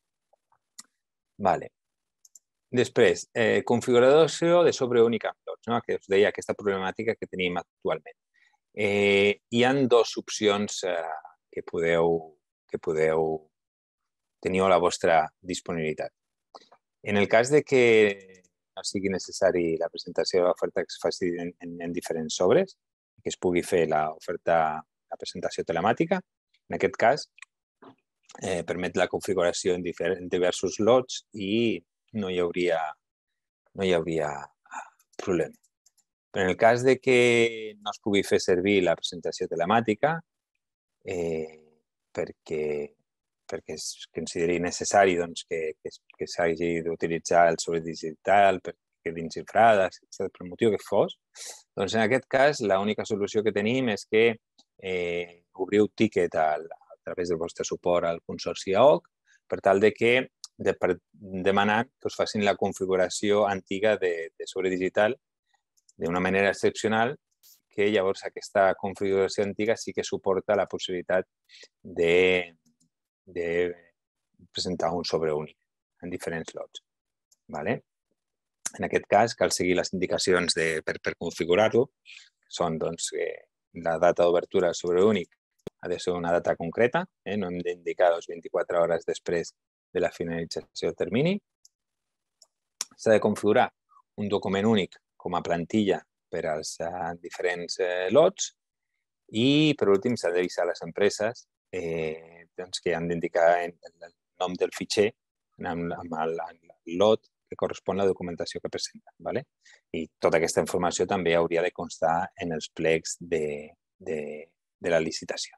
Vale. Després, eh, configuració de sobre únic amb lots, no? Que us deia aquesta problemàtica que tenim actualment. Eh, hi ha dues opcions eh, que podeu, que podeu tenir a la vostra disponibilitat. En el cas de que no sigui necessari la presentació de l'oferta que es faci en, en, en diferents sobres, que es pugui fer l'oferta, la presentació telemàtica, en aquest cas eh, permet la configuració en, en diversos lots i no hi hauria, no hi hauria problema. Però en el cas de que no es pugui fer servir la presentació telemàtica, eh, perquè, perquè es consideri necessari doncs, que, que, que s'hagi d'utilitzar el sobre digital, perquè quedin xifrades, etcètera, per motiu que fos, doncs en aquest cas l'única solució que tenim és que eh, obriu tiquet a, a través del vostre suport al Consorci A O C per tal de que de, per demanar que us facin la configuració antiga de, de sobre digital d'una manera excepcional, que llavors aquesta configuració antiga sí que suporta la possibilitat de, de presentar un sobre únic en diferents lots. Vale? En aquest cas, cal seguir les indicacions de, per, per configurar-lo. Són doncs, eh, la data d'obertura sobre únic ha de ser una data concreta, eh? No hem d'indicar doncs, vint-i-quatre hores després de la finalització del termini. S'ha de configurar un document únic com a plantilla per als uh, diferents uh, lots i, per últim, s'ha d'avisar a les empreses eh, doncs, que han d'indicar el nom del fitxer amb, amb el, el lot que correspon a la documentació que presenten. ¿Vale? I tota aquesta informació també hauria de constar en els plecs de, de, de la licitació.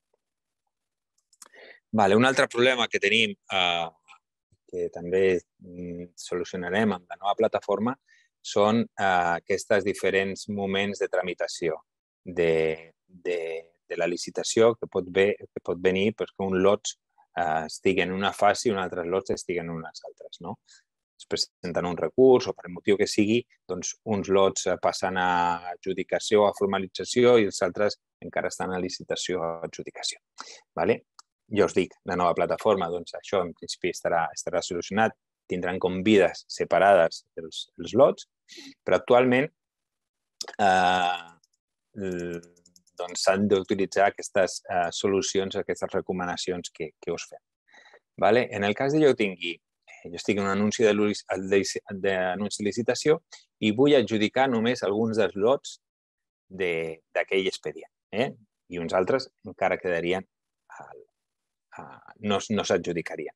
Vale, un altre problema que tenim, eh, que també solucionarem amb la nova plataforma, són eh, aquests diferents moments de tramitació de, de, de la licitació que pot, ve, que pot venir perquè un lot eh, estigui en una fase i un altre lot estigui en unes altres. No? Es presenten un recurs o per motiu que sigui, doncs uns lots passen a adjudicació o a formalització i els altres encara estan a licitació o adjudicació. Vale? Ja us dic, la nova plataforma, doncs això en principi estarà, estarà solucionat, tindran com vides separades els, els lots, però actualment eh, doncs s'han d'utilitzar aquestes eh, solucions, aquestes recomanacions que, que us fem. Vale? En el cas de jo tingui, jo estic en un anunci d'anunci de licitació i vull adjudicar només alguns dels lots d'aquell expedient. Eh? I uns altres encara quedarien, al, a, no, no s'adjudicarien.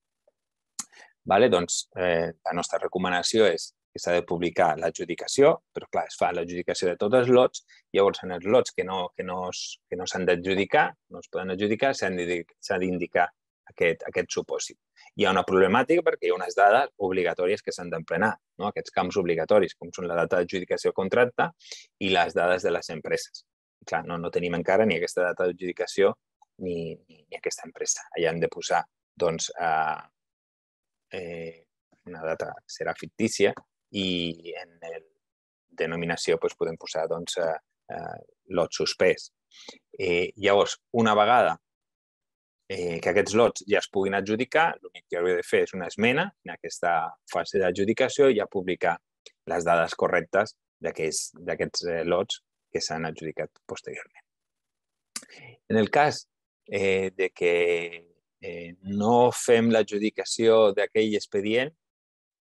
Vale? Doncs eh, la nostra recomanació és que s'ha de publicar l'adjudicació, però clar, es fa l'adjudicació de tots els lots, llavors en els lots que no, que no, que no s'han d'adjudicar, no es poden adjudicar, s'ha d'indicar aquest, aquest supòsit. Hi ha una problemàtica perquè hi ha unes dades obligatòries que s'han d'emplenar, no? Aquests camps obligatoris, com són la data d'adjudicació del contracte i les dades de les empreses. I clar, no, no tenim encara ni aquesta data d'adjudicació ni, ni, ni aquesta empresa. Allà hem de posar doncs, eh, eh, una data que serà fictícia i en la denominació doncs, podem posar doncs, eh, eh, lot suspès. Eh, llavors, una vegada eh, que aquests lots ja es puguin adjudicar, l'únic que hauria de fer és una esmena en aquesta fase d'adjudicació i ja publicar les dades correctes d'aquests eh, lots que s'han adjudicat posteriorment. En el cas eh, de que eh, no fem l'adjudicació d'aquell expedient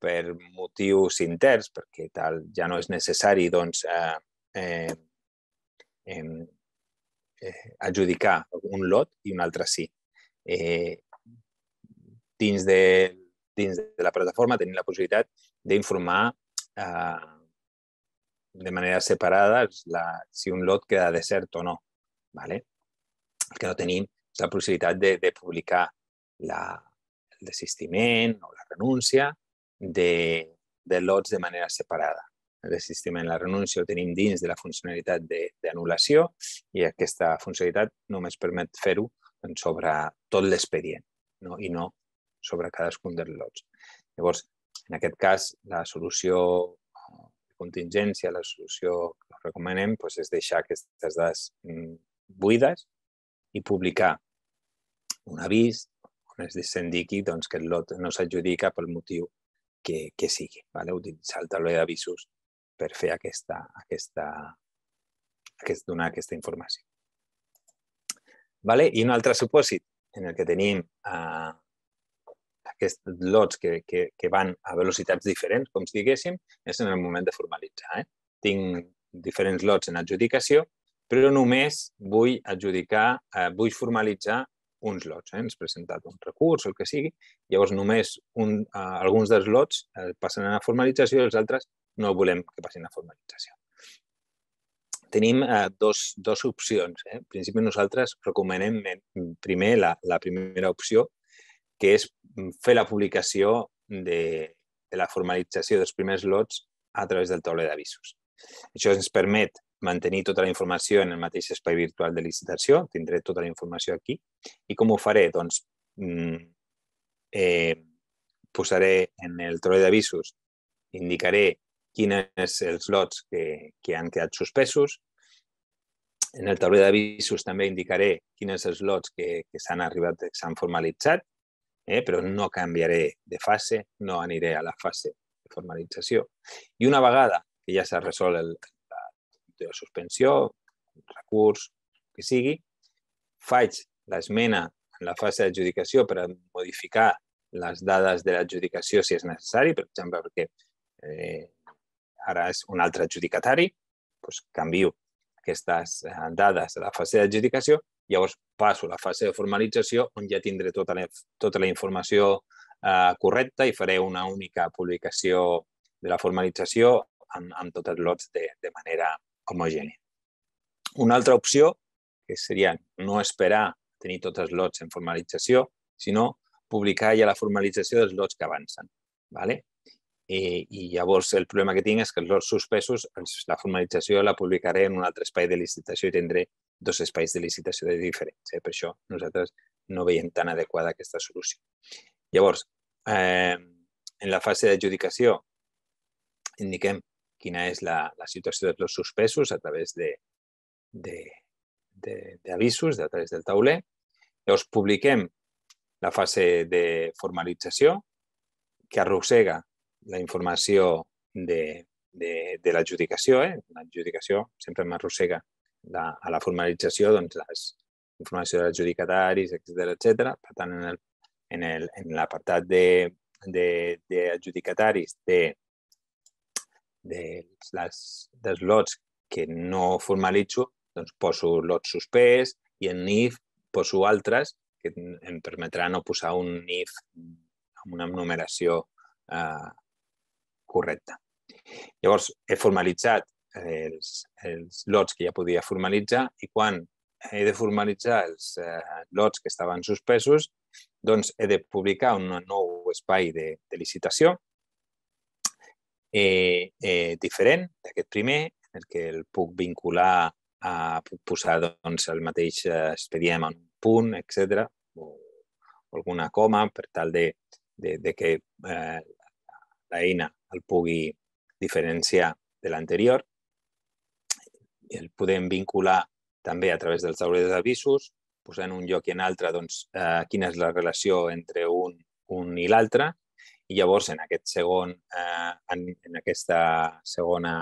per motius interns, perquè tal ja no és necessari doncs, eh, eh, eh, eh, adjudicar un lot i un altre sí. Eh, dins, de, dins de la plataforma tenim la possibilitat d'informar eh, de manera separada la, si un lot queda desert o no. ¿Vale? El que no tenim és la possibilitat de, de publicar la, el desistiment o la renúncia de, de lots de manera separada. El desistiment i la renúncia ho tenim dins de la funcionalitat d'anul·lació i aquesta funcionalitat només permet fer-ho sobre tot l'expedient, no? I no sobre cadascun dels lots. Llavors, en aquest cas, la solució de contingència, la solució que recomanem doncs, és deixar aquestes dades buides i publicar un avís on es s'indiqui doncs, que el lot no s'adjudica pel motiu que, que sigui. ¿Vale? Utilitzar el tauler d'avisos per fer aquesta, aquesta, aquest, donar aquesta informació. ¿Vale? I un altre supòsit en el que tenim eh, aquests lots que, que, que van a velocitats diferents, com si diguéssim, és en el moment de formalitzar. Eh? Tinc diferents lots en adjudicació, però només vull adjudicar, eh, vull formalitzar uns lots. Eh? Ens presentat un recurs o el que sigui, llavors només un, eh, alguns dels lots eh, passen a formalització i els altres no volem que passin a formalització. Tenim eh, dos, dos opcions. Eh? En principi nosaltres recomanem primer la, la primera opció, que és fer la publicació de, de la formalització dels primers lots a través del tauler d'avisos. Això ens permet mantenir tota la informació en el mateix espai virtual de licitació, tindré tota la informació aquí. I com ho faré? Doncs eh, posaré en el tauler d'avisos, indicaré quins els lots que, que han quedat suspesos. En el tauler d'avisos també indicaré quins els lots que, que s'han arribat, que s'han formalitzat, eh, però no canviaré de fase, no aniré a la fase de formalització. I una vegada que ja s'ha resolt el, de la suspensió, el recurs, que sigui, faig l'esmena en la fase d'adjudicació per modificar les dades de l'adjudicació si és necessari, per exemple, perquè eh, ara és un altre adjudicatari, doncs canvio aquestes dades a la fase d'adjudicació, llavors passo a la fase de formalització on ja tindré tota la, tota la informació eh, correcta i faré una única publicació de la formalització amb, amb tots els lots de, de manera homogènia. Una altra opció, que seria no esperar a tenir tots els lots en formalització, sinó publicar ja la formalització dels lots que avancen. ¿Vale? I, I llavors el problema que tinc és que els lots suspesos, la formalització la publicaré en un altre espai de licitació i tindré dos espais de licitació diferents. Eh? Per això nosaltres no veiem tan adequada aquesta solució. Llavors, eh, en la fase d'adjudicació indiquem quina és la, la situació dels lots suspesos a través d'avisos, a través del tauler. Llavors, publiquem la fase de formalització que arrossega la informació de, de, de l'adjudicació. Eh? L'adjudicació sempre m'arrossega a la formalització doncs, la informació dels adjudicataris, etcètera, etcètera. Per tant, en, el, en, el, en l'apartat d'adjudicataris de, de, de les, dels lots que no formalitzo, doncs poso lot suspès i en N I F poso altres que em permetrà no posar un N I F amb una numeració eh, correcta. Llavors, he formalitzat els, els lots que ja podia formalitzar i quan he de formalitzar els eh, lots que estaven suspesos, doncs he de publicar un nou espai de, de licitació eh, eh, diferent d'aquest primer, en el que el puc vincular a puc posar doncs, el mateix expedient en un punt, etcètera, o alguna coma per tal de, de, de que eh, l'eina el pugui diferenciar de l'anterior. El podem vincular també a través dels taulers d'avisos, posar en un lloc i en altre doncs, eh, quina és la relació entre un, un i l'altre, i llavors en aquest segon, eh, en, en aquesta segona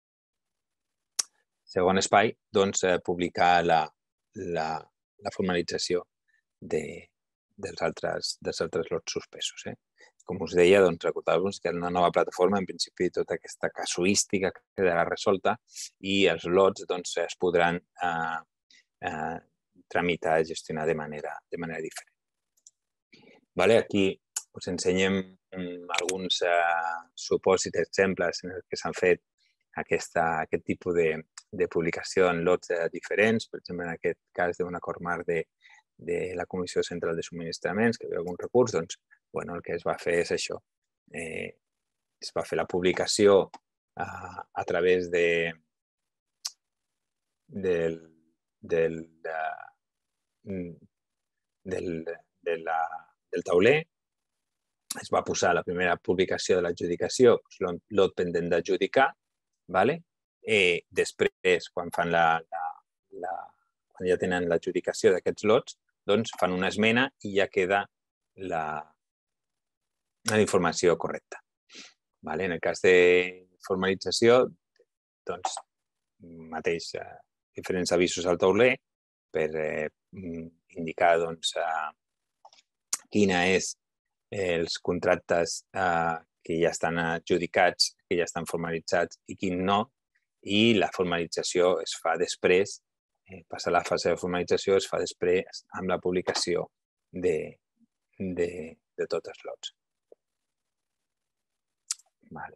segon espai, doncs, eh, publicar la, la, la formalització de, dels, altres, dels altres lots suspesos. Eh? com us deia, doncs, recordar-vos que en una nova plataforma, en principi, tota aquesta casuística quedarà resolta i els lots doncs, es podran eh, eh, tramitar i gestionar de manera, de manera diferent. Vale? Aquí us ensenyem alguns eh, supòsits, exemples en què s'han fet aquesta, aquest tipus de, de publicació en lots eh, diferents. Per exemple, en aquest cas d'un acord marc de, de la Comissió Central de Subministraments, que hi havia algun recurs, doncs, bueno, el que es va fer és això. Eh, es va fer la publicació eh, a través de, del, del, de, del, de la, del tauler. Es va posar la primera publicació de l'adjudicació, doncs, lot pendent d'adjudicar, vale? Eh, després, quan, fan la, la, la, quan ja tenen l'adjudicació d'aquests lots, doncs fan una esmena i ja queda la, la informació correcta. Vale? En el cas de formalització, doncs, mateix, eh, diferents avisos al tauler per eh, indicar doncs, eh, quina és els contractes eh, que ja estan adjudicats, que ja estan formalitzats i quin no, i la formalització es fa després, eh, passa la fase de formalització, es fa després amb la publicació de, de, de tots els lots. Vale.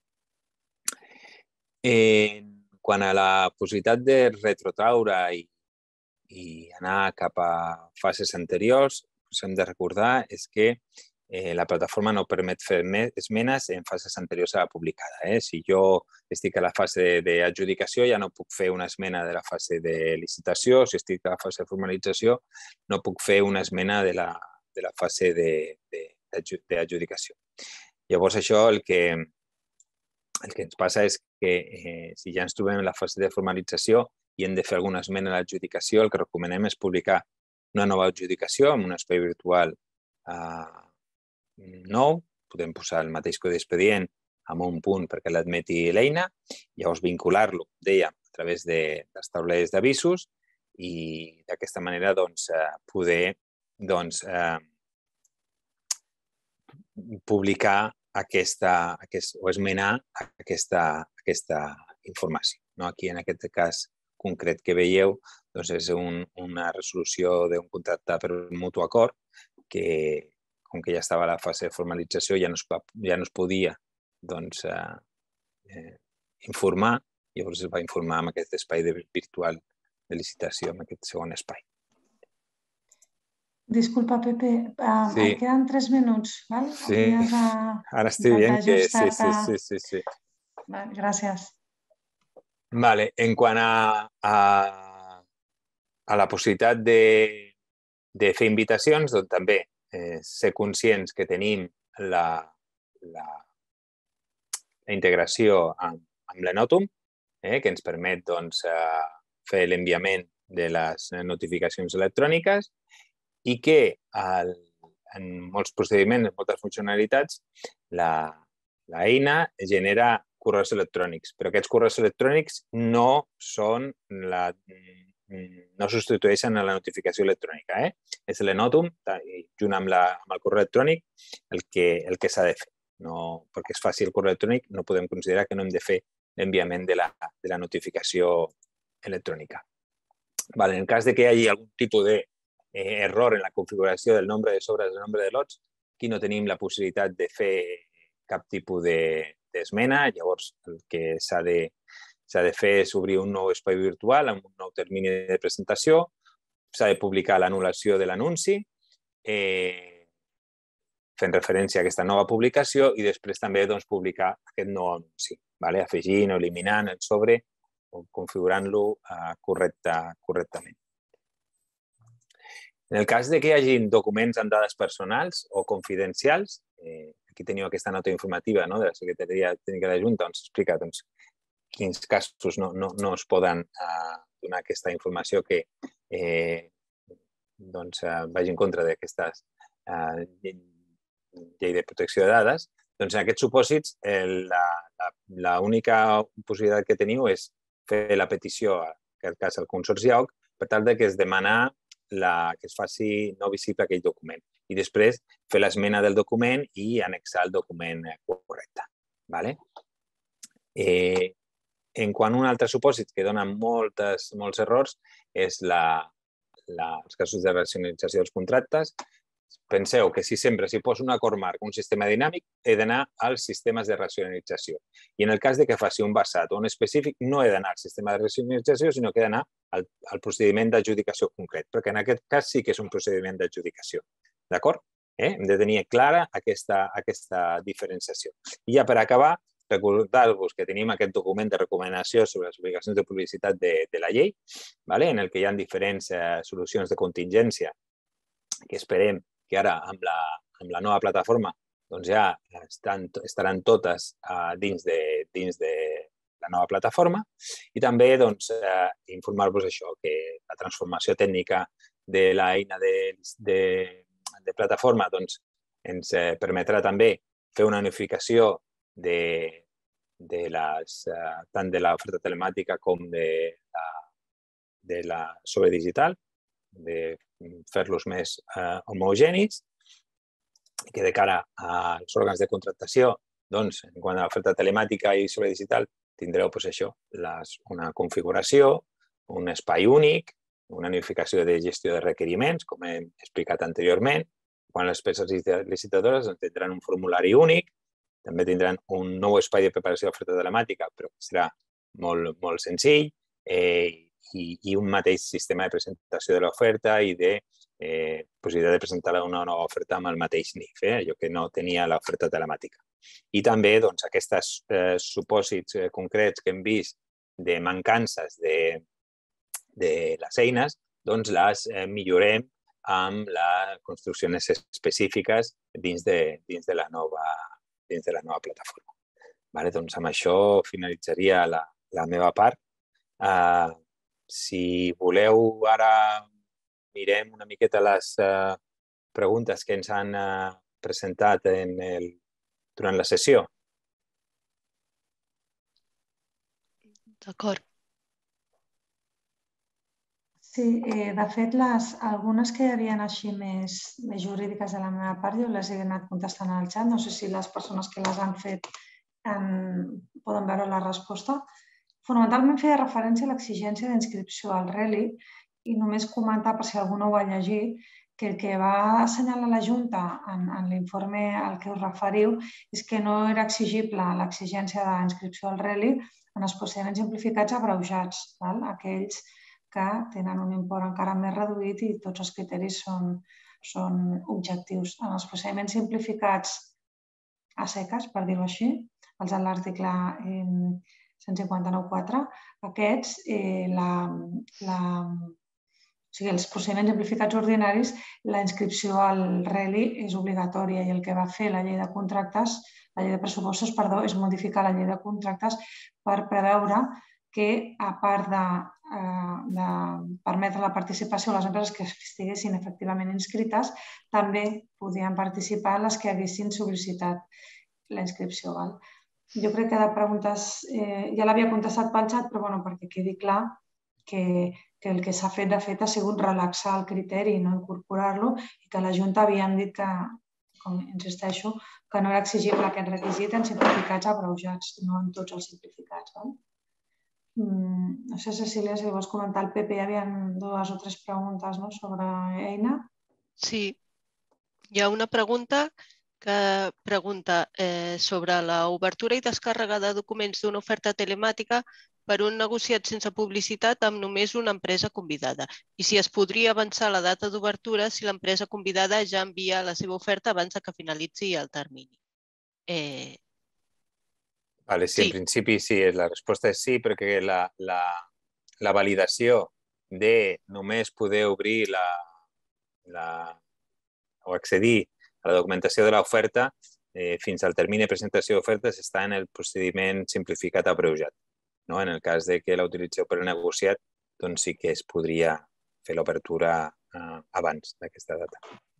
Eh, quant a la possibilitat de retrotraure i, i anar cap a fases anteriors, el que hem de recordar és que Eh, la plataforma no permet fer esmenes en fases anteriors a la publicada. Eh? Si jo estic a la fase d'adjudicació, ja no puc fer una esmena de la fase de licitació. Si estic a la fase de formalització, no puc fer una esmena de la, de la fase d'adjudicació. Llavors, això el que, el que ens passa és que eh, si ja ens trobem en la fase de formalització i hem de fer alguna esmena a l'adjudicació, el que recomanem és publicar una nova adjudicació amb un espai virtual eh, nou, podem posar el mateix codi expedient amb un punt perquè l'admeti l'eina, llavors vincular-lo, dèiem, a través de les taules d'avisos i d'aquesta manera doncs, poder doncs, eh, publicar aquesta, aquest, o esmenar aquesta, aquesta informació. No? Aquí, en aquest cas concret que veieu, doncs és un, una resolució d'un contracte per un mutu acord que com que ja estava a la fase de formalització, ja no es, ja no es podia doncs, eh, eh, informar, llavors es va informar amb aquest espai de virtual de licitació, amb aquest segon espai. Disculpa, Pepe, uh, sí. Et queden tres minuts, val? Sí, a... ara estic veient que sí, sí, sí, sí, sí. Vale, gràcies. Vale, en quant a, a, a la possibilitat de, de fer invitacions, doncs també Eh, ser conscients que tenim la, la, la integració amb, amb l'Enotum, eh, que ens permet doncs, eh, fer l'enviament de les notificacions electròniques i que el, en molts procediments, en moltes funcionalitats, la, la eina genera correus electrònics, però aquests correus electrònics no són la... no substitueixen a la notificació electrònica. Eh? És l'Enotum, junt amb, la, amb el correu electrònic, el que, el que s'ha de fer. No, perquè es faci el correu electrònic, no podem considerar que no hem de fer l'enviament de, la, de la notificació electrònica. Vale, en el cas de que hi hagi algun tipus d'error eh, en la configuració del nombre de sobres, del nombre de lots, aquí no tenim la possibilitat de fer cap tipus d'esmena, de, llavors el que s'ha de S'ha de fer és obrir un nou espai virtual amb un nou termini de presentació, s'ha de publicar l'anul·lació de l'anunci, eh, fent referència a aquesta nova publicació i després també doncs, publicar aquest nou anunci, vale? Afegint o eliminant el sobre o configurant-lo eh, correcte, correctament. En el cas de que hi hagi documents amb dades personals o confidencials, eh, aquí teniu aquesta nota informativa, no?, de la Secretaria Tècnica de la Junta, on s'explica doncs, quins casos no, no, no es poden uh, donar aquesta informació que eh, doncs, uh, vagi en contra d'aquesta uh, llei de protecció de dades. Doncs en aquests supòsits, l'única possibilitat que teniu és fer la petició, en aquest cas al Consorci A O C, per tal de que es demana la, que es faci no visible aquell document. i després fer l'esmena del document i annexar el document correcte. Vale? Eh, en quant a un altre supòsit que dona moltes, molts errors és la, la, els casos de racionalització dels contractes. Penseu que si sempre si poso un acord marc, un sistema dinàmic, he d'anar als sistemes de racionalització. I en el cas de que faci un basat o un específic, no he d'anar al sistema de racionalització, sinó que he d'anar al, al procediment d'adjudicació concret, perquè en aquest cas sí que és un procediment d'adjudicació. D'acord? Eh? Hem de tenir clara aquesta, aquesta diferenciació. I ja per acabar, recordar-vos que tenim aquest document de recomanació sobre les obligacions de publicitat de, de la llei, vale? En el que hi ha diferents eh, solucions de contingència que esperem que ara amb la, amb la nova plataforma doncs ja estan, estaran totes uh, dins, de, dins de la nova plataforma i també doncs, uh, informar-vos això, que la transformació tècnica de l'eina de, de, de plataforma doncs, ens uh, permetrà també fer una unificació de, de les, uh, tant de l'oferta telemàtica com de la, de la sobredigital, de fer-los més eh, homogenis, que de cara als òrgans de contractació, doncs, en quant a l'oferta telemàtica i sobredigital, tindreu pues, això, les, una configuració, un espai únic, una unificació de gestió de requeriments, com hem explicat anteriorment. Quan les peces licitadores doncs, tindran un formulari únic, també tindran un nou espai de preparació d'oferta telemàtica, però que serà molt, molt senzill, eh, I, i un mateix sistema de presentació de l'oferta i de eh, possibilitat de presentar una nova oferta amb el mateix N I F, eh, allò que no tenia l'oferta telemàtica. I també doncs, aquests eh, supòsits eh, concrets que hem vist de mancances de, de les eines, doncs les eh, millorem amb les construccions específiques dins de, dins de, la, nova, dins de la nova plataforma. Vale? Doncs amb això finalitzaria la, la meva part. Uh, Si voleu, ara mirem una miqueta les uh, preguntes que ens han uh, presentat en el, durant la sessió. D'acord. Sí, eh, de fet, les, algunes que hi havia així més, més jurídiques de la meva part, jo les he anat contestant al xat. No sé si les persones que les han fet en, poden veure la resposta. Fonamentalment feia referència a l'exigència d'inscripció al R E L I i només comentar, per si algú no ho ha llegit, que el que va assenyalar la Junta en, en l'informe al que us referiu és que no era exigible l'exigència d'inscripció al R E L I en els procediments simplificats abreujats, val? Aquells que tenen un import encara més reduït i tots els criteris són, són objectius. En els procediments simplificats a seques, per dir-ho així, els de l'article eh, cent cinquanta-nou punt quatre, aquests, eh, la, la, o sigui, els procediments simplificats ordinaris, la inscripció al R E L I és obligatòria i el que va fer la llei de contractes, la llei de pressupostos, perdó, és modificar la llei de contractes per preveure que, a part de, eh, de permetre la participació a les empreses que estiguessin efectivament inscrites, també podien participar les que haguessin sol·licitat la inscripció. Val? Jo crec que de preguntes eh, ja l'havia contestat pel xat, però bueno, perquè quedi clar que, que el que s'ha fet, de fet, ha sigut relaxar el criteri i no incorporar-lo i que la Junta havíem dit que, com insisteixo, que no era exigible aquest requisit en simplificats abreujats, no en tots els simplificats. Val? Mm, no sé, Cecília, si vols comentar el P P, hi havia dues o tres preguntes, no?, sobre eina. Sí, hi ha una pregunta que pregunta eh, sobre l'obertura i descàrrega de documents d'una oferta telemàtica per un negociat sense publicitat amb només una empresa convidada. I si es podria avançar la data d'obertura si l'empresa convidada ja envia la seva oferta abans que finalitzi el termini. Eh... Vale, sí, sí, en principi sí, la resposta és sí, perquè la, la, la validació de només poder obrir la, la, o accedir a la documentació de l'oferta eh, fins al termini de presentació d'ofertes està en el procediment simplificat abreujat. No? En el cas de que la utilitzeu per negociat, doncs sí que es podria fer l'obertura eh, abans d'aquesta data.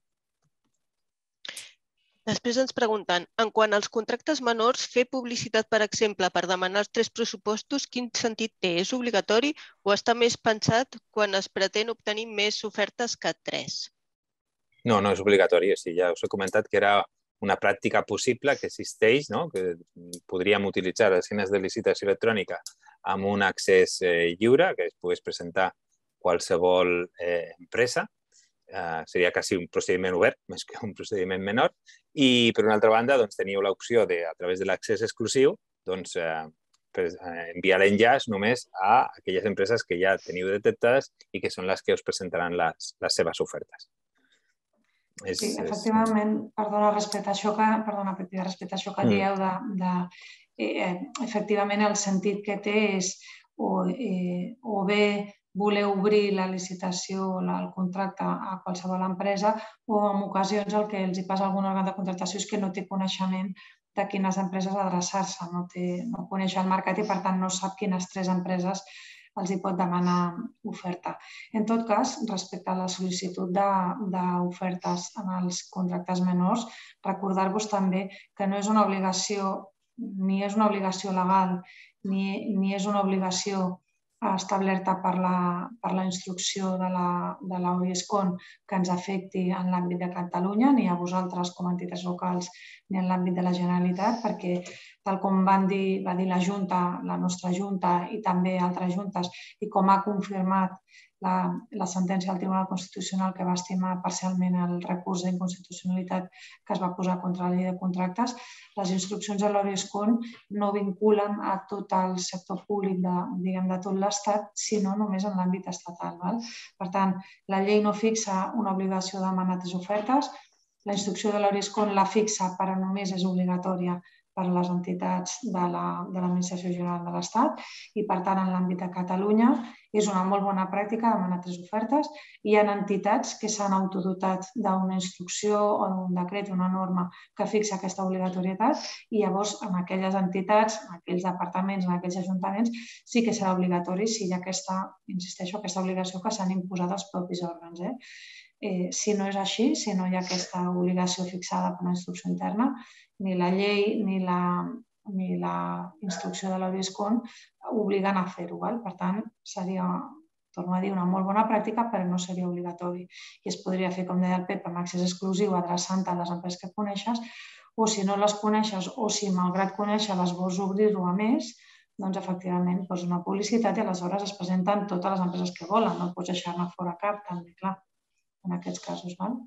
Després ens pregunten, en quant als contractes menors, fer publicitat, per exemple, per demanar els tres pressupostos, quin sentit té? És obligatori o està més pensat quan es pretén obtenir més ofertes que tres? No, no és obligatori. O sigui, ja us he comentat que era una pràctica possible que existeix, no? Que podríem utilitzar les eines de licitació electrònica amb un accés eh, lliure, que es pogués presentar qualsevol eh, empresa. Eh, seria quasi un procediment obert, més que un procediment menor. I, per una altra banda, doncs, teniu l'opció de, a través de l'accés exclusiu, doncs, eh, enviar l'enllaç només a aquelles empreses que ja teniu detectades i que són les que us presentaran les, les seves ofertes. És, sí, efectivament, és... perdona, respecte a això que, perdona, respecte a això que dieu de, de eh, efectivament el sentit que té és o, eh, o bé voler obrir la licitació o el contracte a qualsevol empresa o en ocasions el que els hi passa a algun òrgan de contractació és que no té coneixement de quines empreses adreçar-se, no, té, no coneix el mercat i per tant no sap quines tres empreses els hi pot demanar oferta. En tot cas, respecte a la sol·licitud d'ofertes en els contractes menors, recordar-vos també que no és una obligació, ni és una obligació legal, ni, ni és una obligació establerta per la, per la instrucció de la, de l'Oiescon que ens afecti en l'àmbit de Catalunya, ni a vosaltres com a entitats locals ni en l'àmbit de la Generalitat, perquè tal com van dir, va dir la Junta, la nostra Junta i també altres juntes, i com ha confirmat la, la sentència del Tribunal Constitucional que va estimar parcialment el recurs d'inconstitucionalitat que es va posar contra la llei de contractes, les instruccions de l'Oiescon no vinculen a tot el sector públic de, diguem, de tot l'Estat, sinó només en l'àmbit estatal. Val? Per tant, la llei no fixa una obligació de demanar tres ofertes, la instrucció de l'Oiescon la fixa però només és obligatòria per a les entitats de l'Administració General de l'Estat i, per tant, en l'àmbit de Catalunya és una molt bona pràctica demanar tres ofertes. Hi ha entitats que s'han autodotat d'una instrucció o d'un decret, una norma que fixa aquesta obligatorietat i llavors en aquelles entitats, en aquells departaments, en aquells ajuntaments, sí que serà obligatori si hi ha aquesta, insisteixo, aquesta obligació que s'han imposat els propis òrgans. Eh? Eh, si no és així, si no hi ha aquesta obligació fixada per una instrucció interna, ni la llei ni la, ni la instrucció de l'Oiescon obliguen a fer-ho. Per tant, seria, torno a dir, una molt bona pràctica, però no seria obligatori. I es podria fer, com deia el Pep, amb accés exclusiu adreçant-te a les empreses que coneixes, o si no les coneixes o si, malgrat conèixer-les, vols obrir-ho a més, doncs, efectivament, posa una publicitat i aleshores es presenten totes les empreses que volen. No pots deixar-ne fora cap, també, clar, en aquests casos. Val?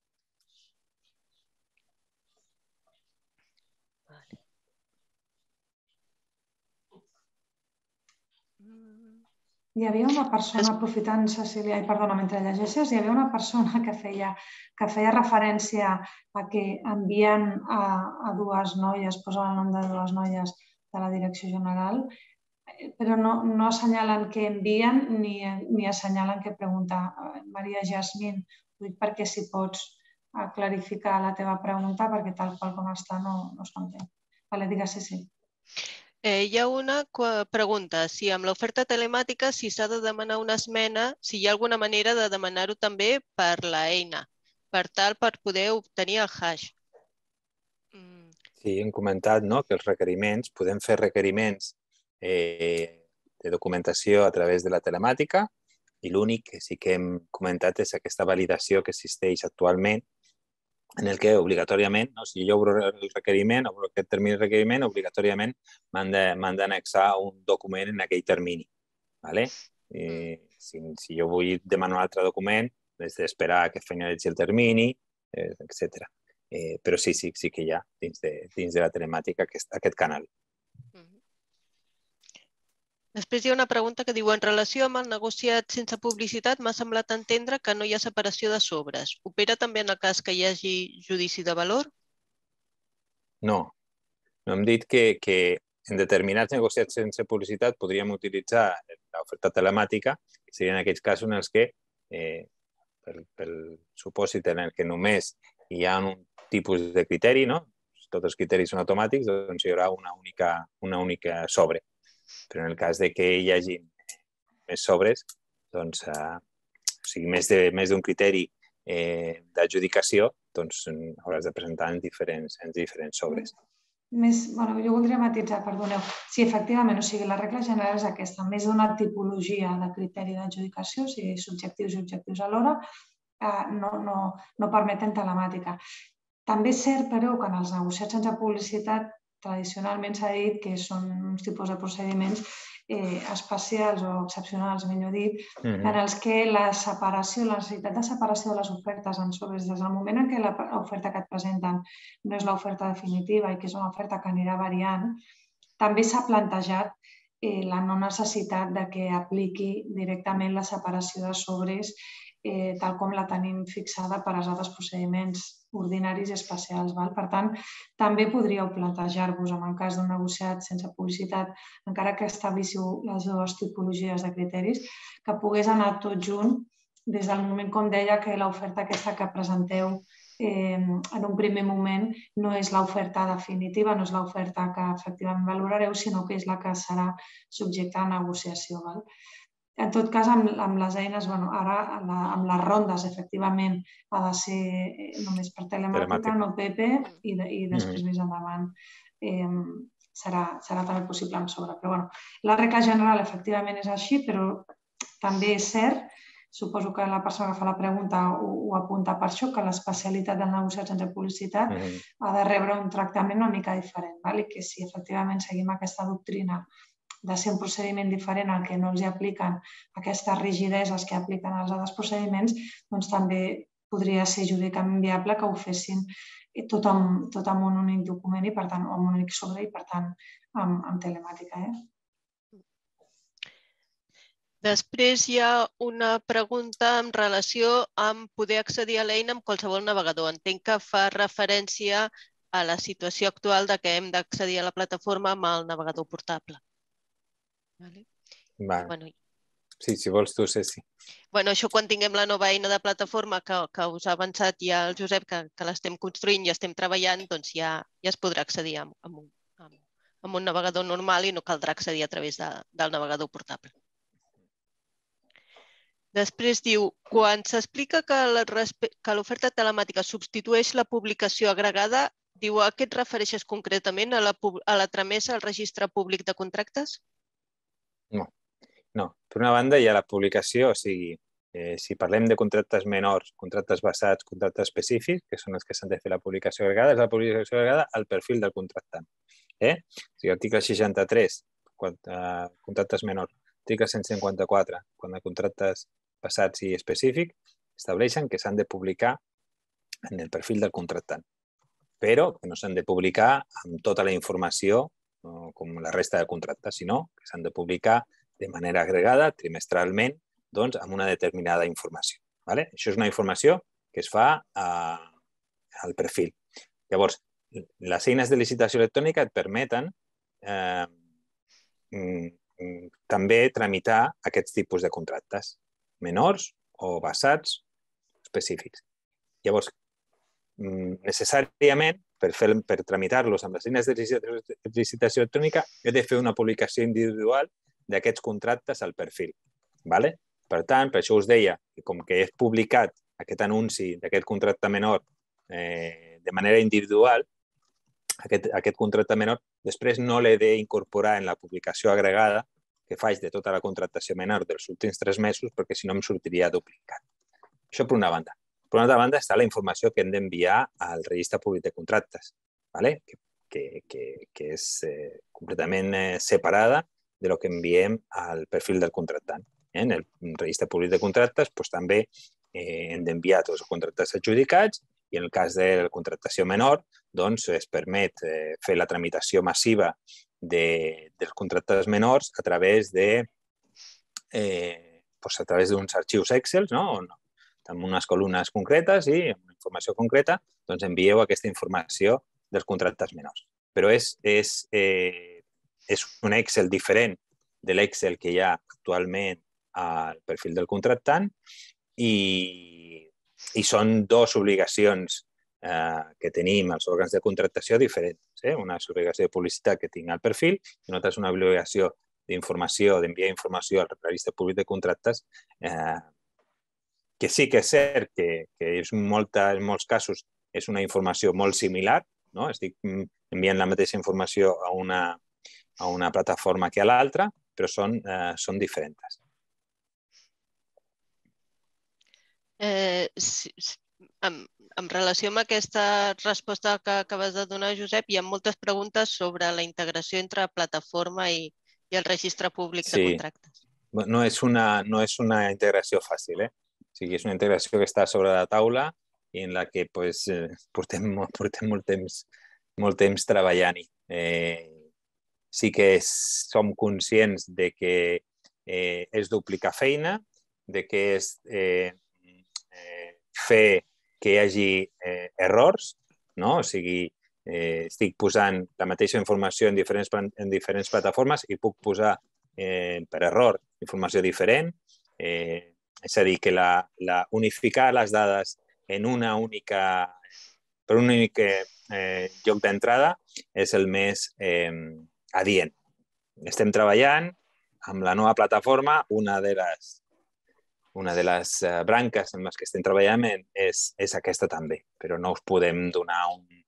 Hi havia una persona, aprofitant, Cecília, i perdona, mentre llegeixes, hi havia una persona que feia, que feia referència a que envien a, a dues noies, posen el nom de dues noies de la Direcció General, però no, no assenyalen què envien ni, ni assenyalen què preguntar. Maria Jasmine, ho dic perquè si pots clarificar la teva pregunta, perquè tal qual com està no, no s'entén. Vale, digues, sí, sí. Eh, hi ha una pregunta, si amb l'oferta telemàtica si s'ha de demanar una esmena, si hi ha alguna manera de demanar-ho també per l'eina, per tal per poder obtenir el hash. Mm. Sí, hem comentat, no?, que els requeriments, podem fer requeriments eh, de documentació a través de la telemàtica i l'únic que sí que hem comentat és aquesta validació que existeix actualment en el que obligatòriament, no? Si jo obro el requeriment, obro aquest termini de requeriment, obligatòriament m'han d'annexar un document en aquell termini. ¿Vale? I, si, si jo vull demanar un altre document, he d'esperar que finalitzi el termini, eh, etcètera. Eh, però sí, sí, sí que hi ha dins de, dins de la telemàtica aquest, aquest canal. Després hi ha una pregunta que diu, en relació amb el negociat sense publicitat, m'ha semblat entendre que no hi ha separació de sobres. Opera també en el cas que hi hagi judici de valor? No. No hem dit que, que en determinats negociats sense publicitat podríem utilitzar l'oferta telemàtica, que serien aquells casos en els que, eh, pel, pel supòsit en el que només hi ha un tipus de criteri, no? Tots els criteris són automàtics, doncs hi haurà una única, una única sobre. Però en el cas de que hi hagi més sobres, doncs, eh, o sigui, més de, més d'un criteri eh, d'adjudicació, doncs hauràs de presentar en diferents, en diferents sobres. Més, bueno, jo voldria matitzar, perdoneu. Sí, efectivament, o sigui, la regla general és aquesta, més d'una tipologia de criteri d'adjudicació, o sigui, subjectius i objectius alhora, no, no, no permeten telemàtica. També és cert, però, que en els negociats sense publicitat tradicionalment s'ha dit que són uns tipus de procediments eh, especials o excepcionals, millor dit, Mhm. en els que la separació, la necessitat de separació de les ofertes en sobres, des del moment en què l'oferta que et presenten no és l'oferta definitiva i que és una oferta que anirà variant, també s'ha plantejat eh, la no necessitat de que apliqui directament la separació de sobres eh, tal com la tenim fixada per als altres procediments ordinaris i especials. Val? Per tant, també podríeu plantejar-vos, en el cas d'un negociat sense publicitat, encara que establíssiu les dues tipologies de criteris, que pogués anar tot junt des del moment, com deia, que l'oferta aquesta que presenteu eh, en un primer moment no és l'oferta definitiva, no és l'oferta que efectivament valorareu, sinó que és la que serà subjecte a negociació. Val? En tot cas, amb, amb les eines, bueno, ara la, amb les rondes, efectivament, ha de ser només per telemàtica, Telemàtica. no P P, i, de, i després Mhm. més endavant eh, serà, serà també possible amb sobre. Però bueno, la regla general efectivament és així, però també és cert, suposo que la persona que fa la pregunta ho, ho apunta per això, que l'especialitat del negociat sense publicitat Mhm. ha de rebre un tractament una mica diferent, val? I que si efectivament seguim aquesta doctrina de ser un procediment diferent al que no els apliquen aquestes rigideses que apliquen als altres procediments, doncs també podria ser jurídicament viable que ho fessin tot amb, tot amb un únic document i, per tant, amb un únic sobre i, per tant, amb, amb telemàtica. Eh? Després hi ha una pregunta en relació amb poder accedir a l'eina amb qualsevol navegador. Entenc que fa referència a la situació actual de que hem d'accedir a la plataforma amb el navegador portable. Vale. Vale. Bueno, sí, si vols tu, Ceci. Bueno, això quan tinguem la nova eina de plataforma que, que us ha avançat ja el Josep, que, que l'estem construint i estem treballant, doncs ja, ja es podrà accedir amb, amb, un, amb, amb un navegador normal i no caldrà accedir a través de, del navegador portable. Després diu, quan s'explica que l'oferta telemàtica substitueix la publicació agregada, diu, a què et refereixes concretament? A la, a la tramesa al registre públic de contractes? No, no. Per una banda hi ha la publicació, o sigui, eh, si parlem de contractes menors, contractes basats, contractes específics, que són els que s'han de fer la publicació agregada, és la publicació agregada al perfil del contractant. Eh? O sigui, article seixanta-tres, quan, eh, contractes menors, article cent cinquanta-quatre, quan de contractes basats i específics, estableixen que s'han de publicar en el perfil del contractant, però que no s'han de publicar amb tota la informació no, com la resta de contractes, sinó que s'han de publicar de manera agregada, trimestralment, doncs, amb una determinada informació. Vale? Això és una informació que es fa a, al perfil. Llavors, les eines de licitació electrònica et permeten eh, també tramitar aquests tipus de contractes, menors o basats específics. Llavors, necessàriament, per, fer, per tramitar-los amb les eines de licitació electrònica, he de fer una publicació individual d'aquests contractes al perfil. Vale? Per tant, per això us deia que com que he publicat aquest anunci d'aquest contracte menor eh, de manera individual, aquest, aquest contracte menor, després no l'he d'incorporar en la publicació agregada que faig de tota la contractació menor dels últims tres mesos, perquè si no em sortiria duplicat. Això per una banda. Per una altra banda està la informació que hem d'enviar al registre públic de contractes, ¿vale? que, que, que, que és eh, completament eh, separada de lo que enviem al perfil del contractant. Eh? En el registre públic de contractes pues, també eh, hem d'enviar tots els contractes adjudicats i en el cas de la contractació menor doncs, es permet eh, fer la tramitació massiva de, dels contractes menors a través de eh, pues, a través d'uns arxius Excel, no? On, amb unes columnes concretes i amb una informació concreta, doncs envieu aquesta informació dels contractes menors. Però és, és, eh, és un Excel diferent de l'Excel que hi ha actualment al perfil del contractant i, i són dues obligacions eh, que tenim als òrgans de contractació diferents. Eh? Una és l'obligació de publicitat que tinc al perfil i una altra és una obligació d'informació, d'enviar informació al registre públic de contractes eh, que sí que és cert que, que és molta, en molts casos és una informació molt similar, no? Estic enviant la mateixa informació a una, a una plataforma que a l'altra, però són, eh, són diferents. En relació amb aquesta resposta que acabes de donar, Josep, hi ha moltes preguntes sobre la integració entre plataforma i el registre públic de contractes. No és una integració fàcil, eh? O sigui, és una integració que està sobre la taula i en la que portem molt temps treballant-hi. Sí que som conscients de que és duplicar feina, de que és fer que hi hagi errors, no? O sigui, estic posant la mateixa informació en diferents plataformes i puc posar per error informació diferent. És a dir, que unificar les dades en una única, per un únic lloc d'entrada és el més adient. Estem treballant amb la nova plataforma, una de les Una de les branques en les que estem treballant és aquesta també, però no us podem donar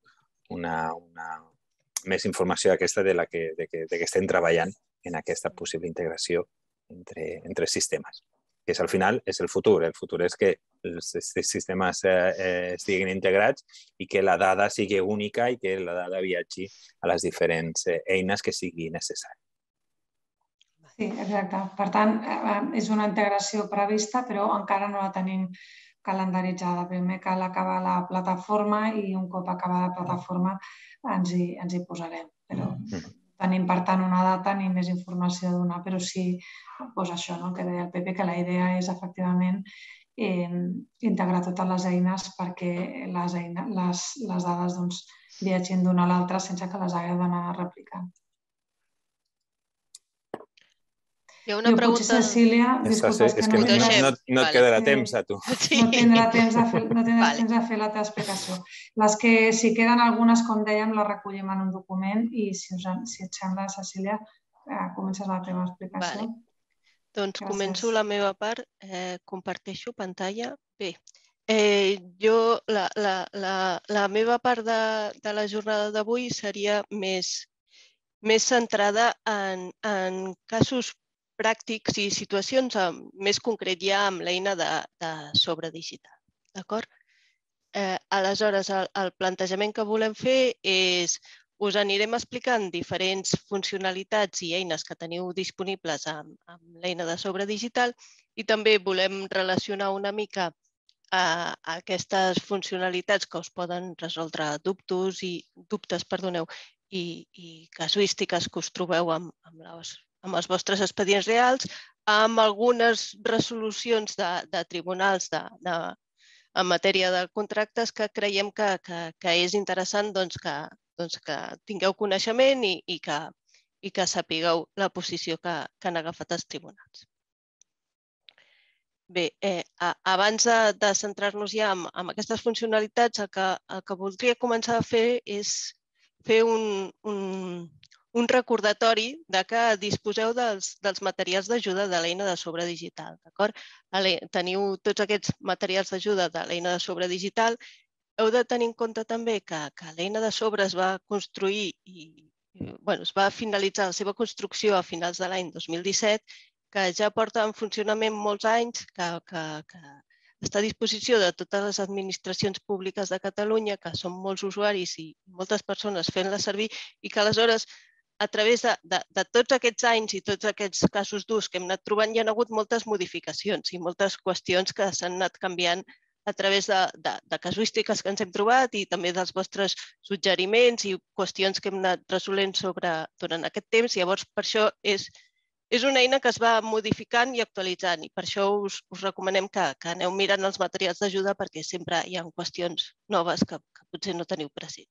més informació d'aquesta de la que estem treballant en aquesta possible integració entre sistemes, que al final és el futur. El futur és que els sistemes estiguin integrats i que la dada sigui única i que la dada viatgi a les diferents eines que sigui necessari. Sí, exacte. Per tant, és una integració prevista, però encara no la tenim calendaritzada. Primer cal acabar la plataforma i un cop acabada la plataforma ens hi posarem. Però tenim, per tant, una data ni més informació a donar, però sí, doncs això, que deia el Pepe, que la idea és, efectivament, integrar totes les eines perquè les dades viatgin d'una a l'altra sense que les hagueu d'anar replicant. Hi ha una pregunta... Potser, Cecília, disculpa, és que no et quedarà temps a tu. No tindrà temps de fer la teva explicació. Les que, si queden algunes, com dèiem, les recollim en un document i, si et sembla, Cecília, comences la teva explicació. Doncs començo la meva part. Comparteixo pantalla. Bé, jo, la meva part de la jornada d'avui seria més centrada en casos pràctics i situacions més concret ja amb l'eina de sobre digital. D'acord? Aleshores, el plantejament que volem fer és us anirem explicant diferents funcionalitats i eines que teniu disponibles amb l'eina de sobre digital i també volem relacionar una mica aquestes funcionalitats que us poden resoldre dubtes i casuístiques que us trobeu amb les amb els vostres expedients reals, amb algunes resolucions de tribunals en matèria de contractes que creiem que és interessant que tingueu coneixement i que sapigueu la posició que han agafat els tribunals. Bé, abans de centrar-nos ja en aquestes funcionalitats, el que voldria començar a fer és fer un un recordatori que disposeu dels materials d'ajuda de l'eina de sobre digital. Teniu tots aquests materials d'ajuda de l'eina de sobre digital. Heu de tenir en compte també que l'eina de sobre es va construir i es va finalitzar la seva construcció a finals de l'any dos mil disset, que ja porta en funcionament molts anys, que està a disposició de totes les administracions públiques de Catalunya, que són molts usuaris i moltes persones fent-la servir i que aleshores a través de tots aquests anys i tots aquests casos d'ús que hem anat trobant, hi ha hagut moltes modificacions i moltes qüestions que s'han anat canviant a través de casuístiques que ens hem trobat i també dels vostres suggeriments i qüestions que hem anat resolent durant aquest temps. Llavors, per això és una eina que es va modificant i actualitzant i per això us recomanem que aneu mirant els materials d'ajuda perquè sempre hi ha qüestions noves que potser no teniu present.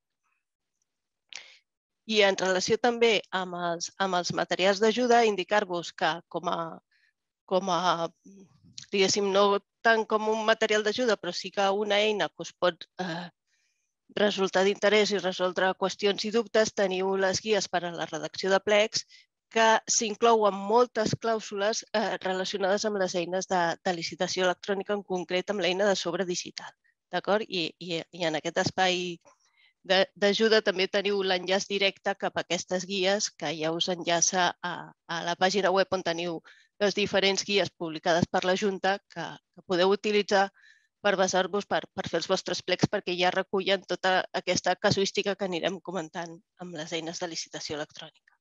I en relació també amb els materials d'ajuda, indicar-vos que com a, diguéssim, no tant com un material d'ajuda, però sí que una eina que us pot resultar d'interès i resoldre qüestions i dubtes, teniu les guies per a la redacció de plecs que s'inclouen moltes clàusules relacionades amb les eines de licitació electrònica, en concret amb l'eina de sobre digital. I en aquest espai d'ajuda també teniu l'enllaç directe cap a aquestes guies que ja us enllaça a la pàgina web on teniu les diferents guies publicades per la Junta que podeu utilitzar per basar-vos, per fer els vostres plecs, perquè ja recullen tota aquesta casuística que anirem comentant amb les eines de licitació electrònica.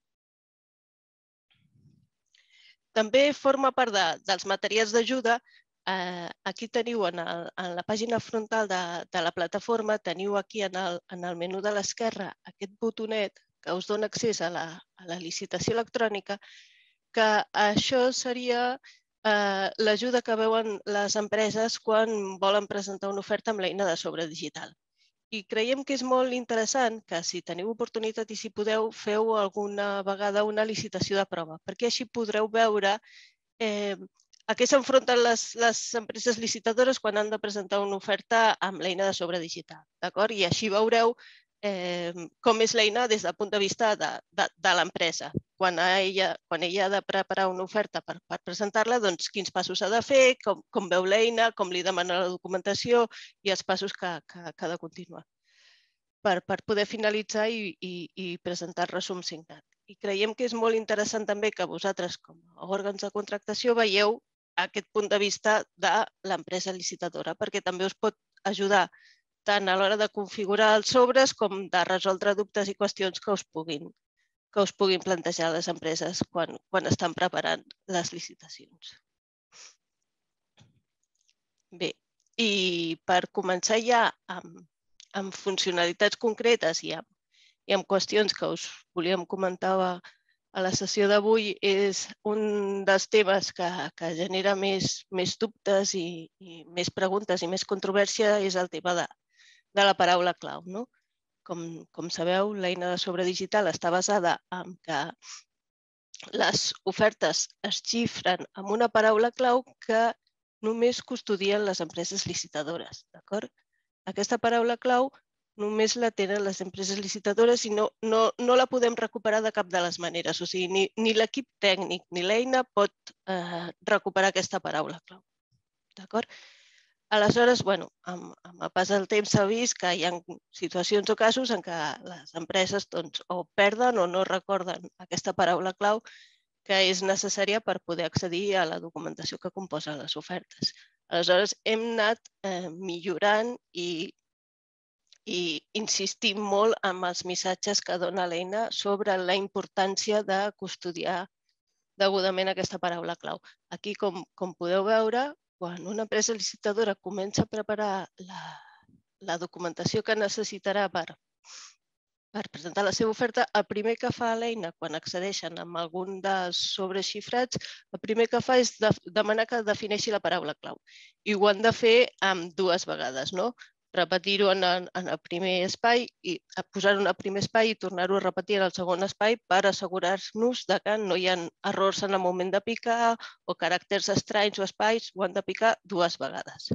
També forma part dels materials d'ajuda. Aquí teniu, en la pàgina frontal de la plataforma, teniu aquí en el menú de l'esquerra aquest botonet que us dona accés a la licitació electrònica, que això seria l'ajuda que veuen les empreses quan volen presentar una oferta amb l'eina de sobre digital. I creiem que és molt interessant que, si teniu oportunitat i si podeu, feu alguna vegada una licitació de prova, perquè així podreu veure a què s'enfronten les empreses licitadores quan han de presentar una oferta amb l'eina de sobre digital. I així veureu com és l'eina des del punt de vista de l'empresa. Quan ella ha de preparar una oferta per presentar-la, quins passos ha de fer, com veu l'eina, com li demana la documentació i els passos que ha de continuar per poder finalitzar i presentar el resum signat. I creiem que és molt interessant també que vosaltres, com a òrgans de contractació, veieu aquest punt de vista de l'empresa licitadora, perquè també us pot ajudar tant a l'hora de configurar els sobres com de resoldre dubtes i qüestions que us puguin plantejar les empreses quan estan preparant les licitacions. Bé, i per començar ja amb funcionalitats concretes i amb qüestions que us volíem comentar a la sessió d'avui, és un dels temes que genera més dubtes i més preguntes i més controvèrsia, és el tema de la paraula clau. Com sabeu, l'eina de sobre digital està basada en que les ofertes es xifren amb una paraula clau que només custodien les empreses licitadores. Aquesta paraula clau només la tenen les empreses licitadores i no la podem recuperar de cap de les maneres. O sigui, ni l'equip tècnic ni l'eina pot recuperar aquesta paraula clau. Aleshores, amb el pas del temps s'ha vist que hi ha situacions o casos en què les empreses o perden o no recorden aquesta paraula clau que és necessària per poder accedir a la documentació que composa les ofertes. Aleshores, hem anat millorant i insistim molt en els missatges que dona l'eina sobre la importància de custodiar degudament aquesta paraula clau. Aquí, com podeu veure, quan una empresa licitadora comença a preparar la documentació que necessitarà per presentar la seva oferta, el primer que fa l'eina quan accedeixen a algun dels sobres xifrats, el primer que fa és demanar que defineixi la paraula clau. I ho han de fer dues vegades, repetir-ho en el primer espai, posar-ho en el primer espai i tornar-ho a repetir en el segon espai per assegurar-nos que no hi ha errors en el moment de picar o caràcters estranys o espais, ho han de picar dues vegades.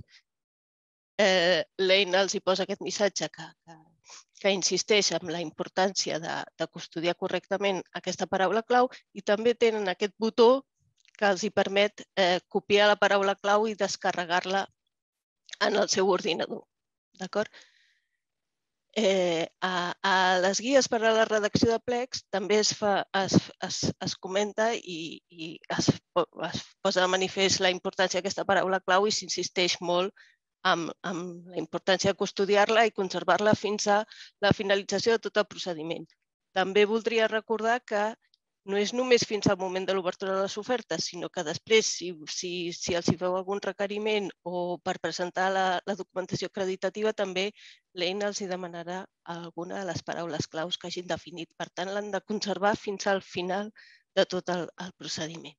L'eina els hi posa aquest missatge que insisteix en la importància de custodiar correctament aquesta paraula clau i també tenen aquest botó que els hi permet copiar la paraula clau i descarregar-la en el seu ordinador. A les guies per a la redacció de plecs també es comenta i es posa de manifest la importància d'aquesta paraula clau i s'insisteix molt en la importància de custodiar-la i conservar-la fins a la finalització de tot el procediment. També voldria recordar que no és només fins al moment de l'obertura de les ofertes, sinó que després, si els hi feu algun requeriment o per presentar la documentació acreditativa, també l'eina els hi demanarà alguna de les paraules claus que hagin definit. Per tant, l'han de conservar fins al final de tot el procediment.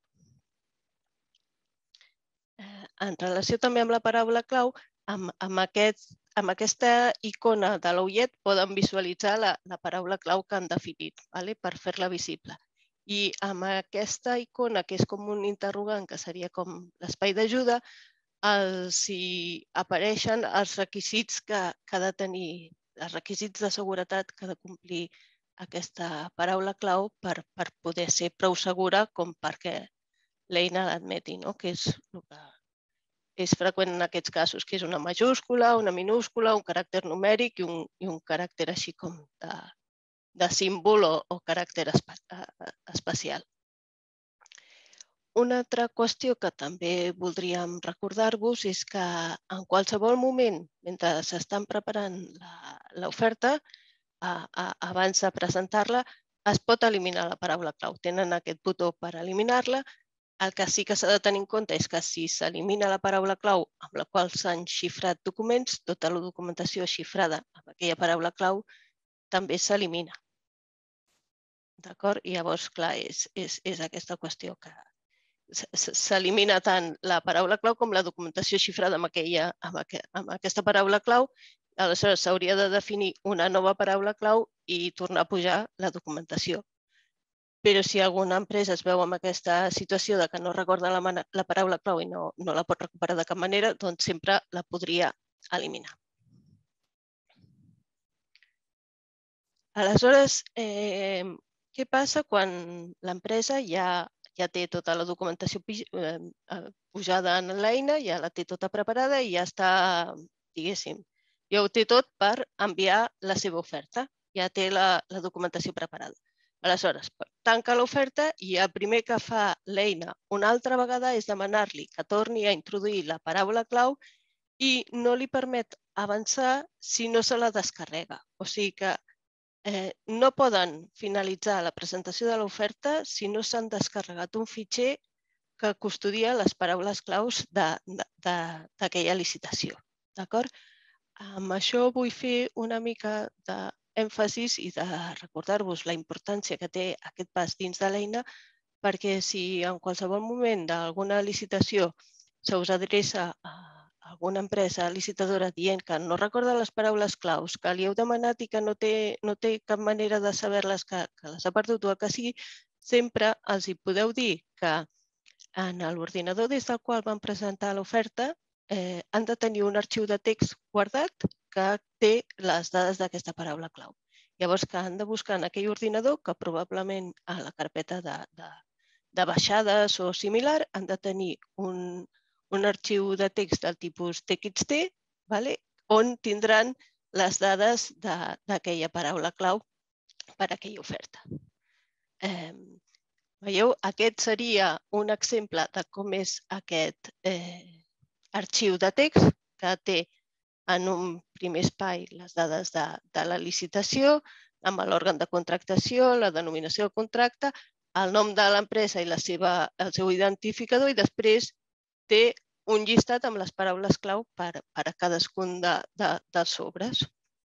En relació també amb la paraula clau, amb aquesta icona de l'ullet poden visualitzar la paraula clau que han definit per fer-la visible. I amb aquesta icona, que és com un interrogant, que seria com l'espai d'ajuda, els hi apareixen els requisits que ha de tenir, els requisits de seguretat que ha de complir aquesta paraula clau per poder ser prou segura com perquè l'eina l'admeti, que és el que és freqüent en aquests casos, que és una majúscula, una minúscula, un caràcter numèric i un caràcter així com de símbol o caràcter especial. una altra qüestió que també voldríem recordar-vos és que en qualsevol moment, mentre s'estan preparant l'oferta, abans de presentar-la, es pot eliminar la paraula clau. Tenen aquest botó per eliminar-la. El que sí que s'ha de tenir en compte és que si s'elimina la paraula clau amb la qual s'han xifrat documents, tota la documentació xifrada amb aquella paraula clau també s'elimina. D'acord? I llavors, clar, és aquesta qüestió que s'elimina tant la paraula clau com la documentació xifrada amb aquesta paraula clau. Aleshores, s'hauria de definir una nova paraula clau i tornar a pujar la documentació. Però si alguna empresa es veu en aquesta situació de que no recorda la paraula clau i no la pot recuperar de cap manera, doncs sempre la podria eliminar. Aleshores, què passa quan l'empresa ja té tota la documentació pujada en l'eina, ja la té tota preparada i ja està, diguéssim, ja ho té tot per enviar la seva oferta, ja té la documentació preparada. Aleshores, tanca l'oferta i el primer que fa l'eina una altra vegada és demanar-li que torni a introduir la paraula clau i no li permet avançar si no se la descarrega. O sigui que no poden finalitzar la presentació de l'oferta si no s'han descarregat un fitxer que custodia les paraules claus d'aquella licitació. D'acord? Amb això vull fer una mica d'èmfasis i de recordar-vos la importància que té aquest pas dins de l'eina, perquè si en qualsevol moment d'alguna licitació se us adreça a alguna empresa licitadora dient que no recorda les paraules claus, que li heu demanat i que no té cap manera de saber-les, que les ha perdut o el que sigui, sempre els hi podeu dir que en l'ordinador des del qual van presentar l'oferta han de tenir un arxiu de text guardat que té les dades d'aquesta paraula clau. Llavors, que han de buscar en aquell ordinador, que probablement a la carpeta de baixades o similar, han de tenir un arxiu de text del tipus T X T, on tindran les dades d'aquella paraula clau per a aquella oferta. Veieu? Aquest seria un exemple de com és aquest arxiu de text que té en un primer espai les dades de la licitació, amb l'òrgan de contractació, la denominació del contracte, el nom de l'empresa i el seu identificador i després té un llistat amb les paraules clau per a cadascun dels sobres.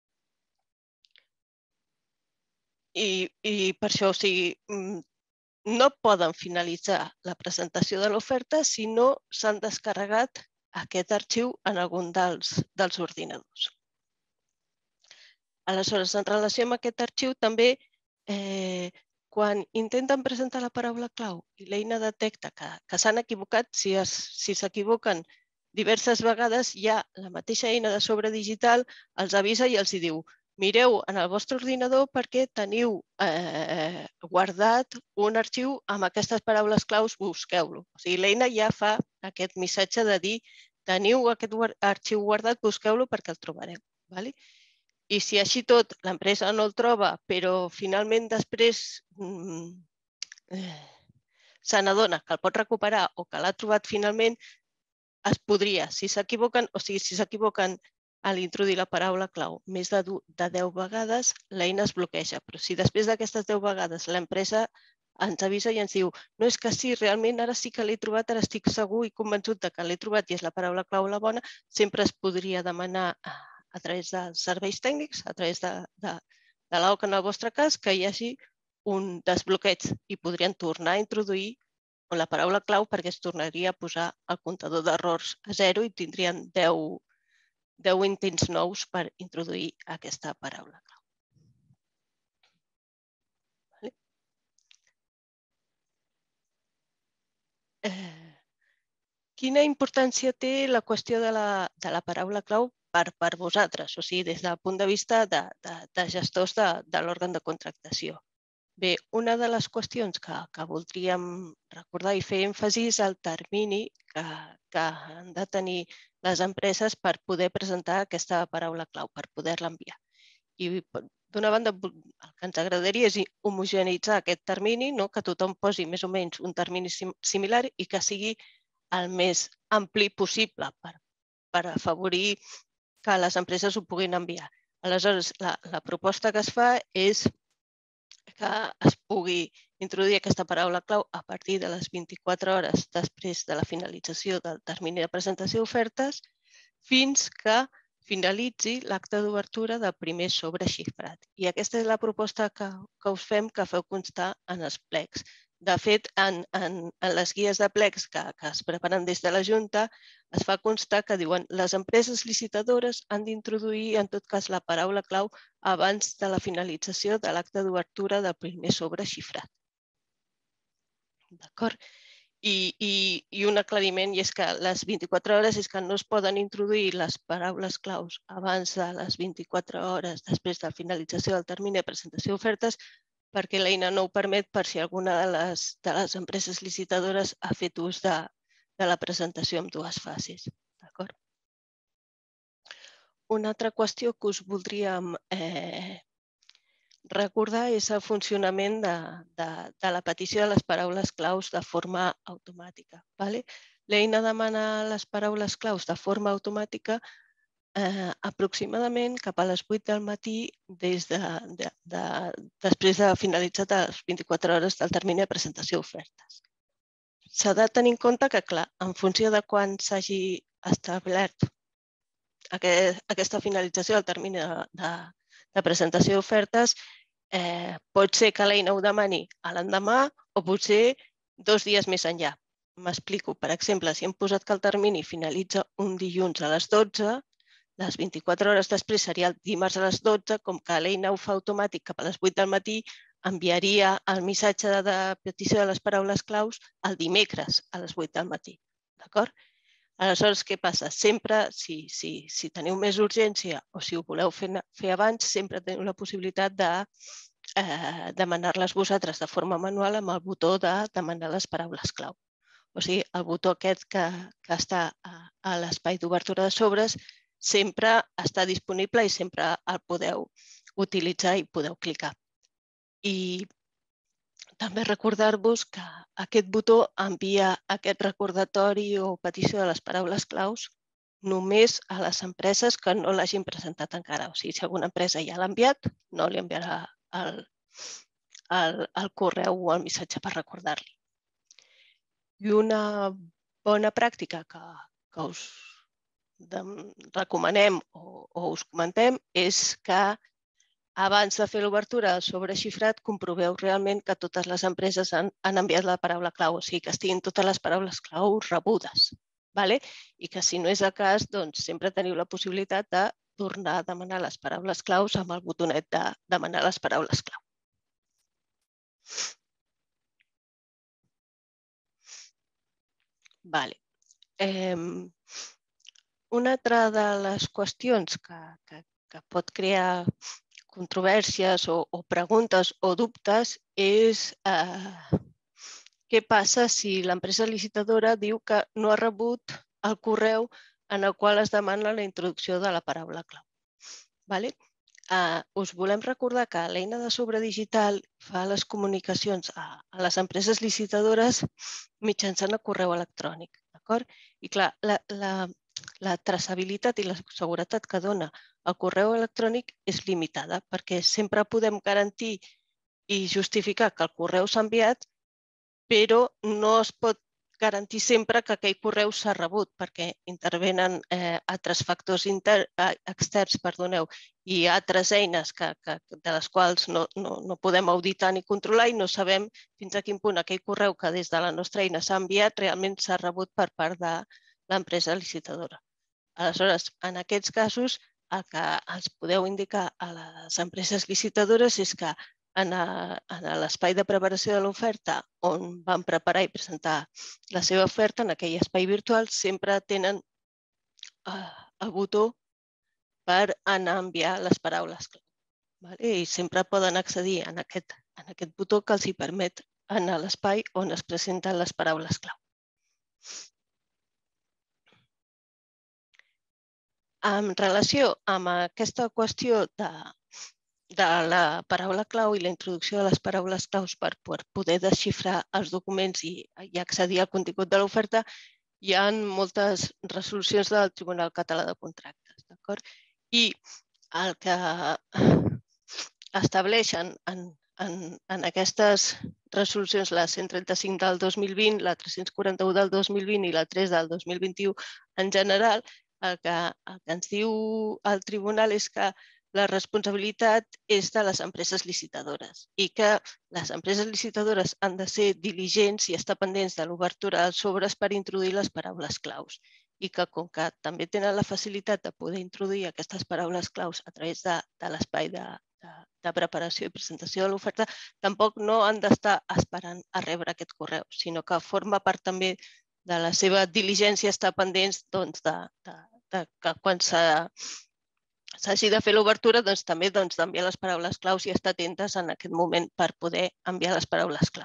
I per això, o sigui, no poden finalitzar la presentació de l'oferta si no s'han descarregat aquest arxiu en algun dels ordinadors. Aleshores, en relació amb aquest arxiu, també, quan intenten presentar la paraula clau i l'eina detecta que s'han equivocat, si s'equivoquen diverses vegades, ja la mateixa eina de sobre digital els avisa i els diu: mireu en el vostre ordinador perquè teniu guardat un arxiu amb aquestes paraules claus, busqueu-lo. O sigui, l'eina ja fa aquest missatge de dir: teniu aquest arxiu guardat, busqueu-lo perquè el trobareu. I si així tot l'empresa no el troba, però finalment després se n'adona que el pot recuperar o que l'ha trobat finalment, es podria, si s'equivoquen, o sigui, si s'equivoquen a l'introduir la paraula clau més de deu vegades, l'eina es bloqueja. Però si després d'aquestes deu vegades l'empresa ens avisa i ens diu: no, és que sí, realment ara sí que l'he trobat, ara estic segur i convençut que l'he trobat i és la paraula clau la bona, sempre es podria demanar a través dels serveis tècnics, a través de l'A O C en el vostre cas, que hi hagi un desbloqueig i podrien tornar a introduir la paraula clau perquè es tornaria a posar el comptador d'errors a zero i tindrien deu intents nous per introduir aquesta paraula clau. Quina importància té la qüestió de la paraula clau per vosaltres, o sigui, des del punt de vista de gestors de l'òrgan de contractació? Bé, una de les qüestions que voldríem recordar i fer èmfasi és el termini que han de tenir les empreses per poder presentar aquesta paraula clau, per poder-la enviar. I d'una banda, el que ens agradaria és homogeneitzar aquest termini, que tothom posi més o menys un termini similar i que sigui el més ampli possible per afavorir que les empreses ho puguin enviar. Aleshores, la proposta que es fa és que es pugui introduir aquesta paraula clau a partir de les vint-i-quatre hores després de la finalització del termini de presentació d'ofertes fins que finalitzi l'acte d'obertura del primer sobre xifrat. I aquesta és la proposta que us fem, que feu constar en els plecs. De fet, en les guies de plecs que es preparen des de la Junta es fa constar que diuen les empreses licitadores han d'introduir en tot cas la paraula clau abans de la finalització de l'acte d'obertura del primer sobre xifrat. D'acord? I un aclariment, i és que les vint-i-quatre hores és que no es poden introduir les paraules claus abans de les vint-i-quatre hores després de la finalització del termini de presentació d'ofertes perquè l'eina no ho permet per si alguna de les empreses licitadores ha fet ús de la presentació en dues fases. D'acord? Una altra qüestió que us voldríem recordar és el funcionament de la petició de les paraules claus de forma automàtica. L'eina demana les paraules claus de forma automàtica aproximadament cap a les vuit del matí després de finalitzat les vint-i-quatre hores del termini de presentació d'ofertes. S'ha de tenir en compte que, clar, en funció de quan s'hagi establert aquesta finalització del termini de presentació d'ofertes, pot ser que l'eina ho demani l'endemà o potser dos dies més enllà. M'explico. Per exemple, si hem posat que el termini finalitza un dilluns a les dotze, les vint-i-quatre hores després seria el dimarts a les dotze, com que l'eina ho fa automàtic cap a les vuit del matí, enviaria el missatge de petició de les paraules claus el dimecres a les vuit del matí. D'acord? Aleshores, què passa? Sempre, si teniu més urgència o si ho voleu fer abans, sempre teniu la possibilitat de demanar-les vosaltres de forma manual amb el botó de demanar les paraules clau. O sigui, el botó aquest que està a l'espai d'obertura de sobres sempre està disponible i sempre el podeu utilitzar i podeu clicar. I també recordar-vos que aquest botó envia aquest recordatori o petició de les paraules claus només a les empreses que no l'hagin presentat encara. O sigui, si alguna empresa ja l'ha enviat, no li enviarà el correu o el missatge per recordar-li. I una bona pràctica que us recomanem o us comentem és que abans de fer l'obertura sobre xifrat comproveu realment que totes les empreses han enviat la paraula clau, o sigui que estiguin totes les paraules clau rebudes. I que si no és el cas, doncs sempre teniu la possibilitat de tornar a demanar les paraules claus amb el botonet de demanar les paraules clau. Vale. Una altra de les qüestions que pot crear controvèrsies o preguntes o dubtes és què passa si l'empresa licitadora diu que no ha rebut el correu en el qual es demana la introducció de la paraula clau. Us volem recordar que l'eina de sobre digital fa les comunicacions a les empreses licitadores mitjançant el correu electrònic. I clar, la traçabilitat i la seguretat que dona el correu electrònic és limitada perquè sempre podem garantir i justificar que el correu s'ha enviat, però no es pot garantir sempre que aquell correu s'ha rebut perquè intervenen altres factors externs i altres eines de les quals no podem auditar ni controlar i no sabem fins a quin punt aquell correu que des de la nostra eina s'ha enviat realment s'ha rebut per part de l'empresa licitadora. Aleshores, en aquests casos, el que els podeu indicar a les empreses licitadores és que en l'espai de preparació de l'oferta on van preparar i presentar la seva oferta, en aquell espai virtual, sempre tenen el botó per anar a enviar les paraules clau. I sempre poden accedir a aquest botó que els permet anar a l'espai on es presenten les paraules clau. En relació amb aquesta qüestió de la paraula clau i la introducció de les paraules claus per poder desxifrar els documents i accedir al contingut de l'oferta, hi ha moltes resolucions del Tribunal Català de Contractes. I el que estableixen en aquestes resolucions, la cent trenta-cinc del dos mil vint, la tres-cents quaranta-u del dos mil vint i la tres del dos mil vint-i-u en general, el que ens diu el tribunal és que la responsabilitat és de les empreses licitadores i que les empreses licitadores han de ser diligents i estar pendents de l'obertura dels sobres per introduir les paraules claus i que com que també tenen la facilitat de poder introduir aquestes paraules claus a través de l'espai de preparació i presentació de l'oferta, tampoc no han d'estar esperant a rebre aquest correu, sinó que forma part també de la seva diligència estar pendents que quan s'hagi de fer l'obertura també d'enviar les paraules claus i estar atentes en aquest moment per poder enviar les paraules clau.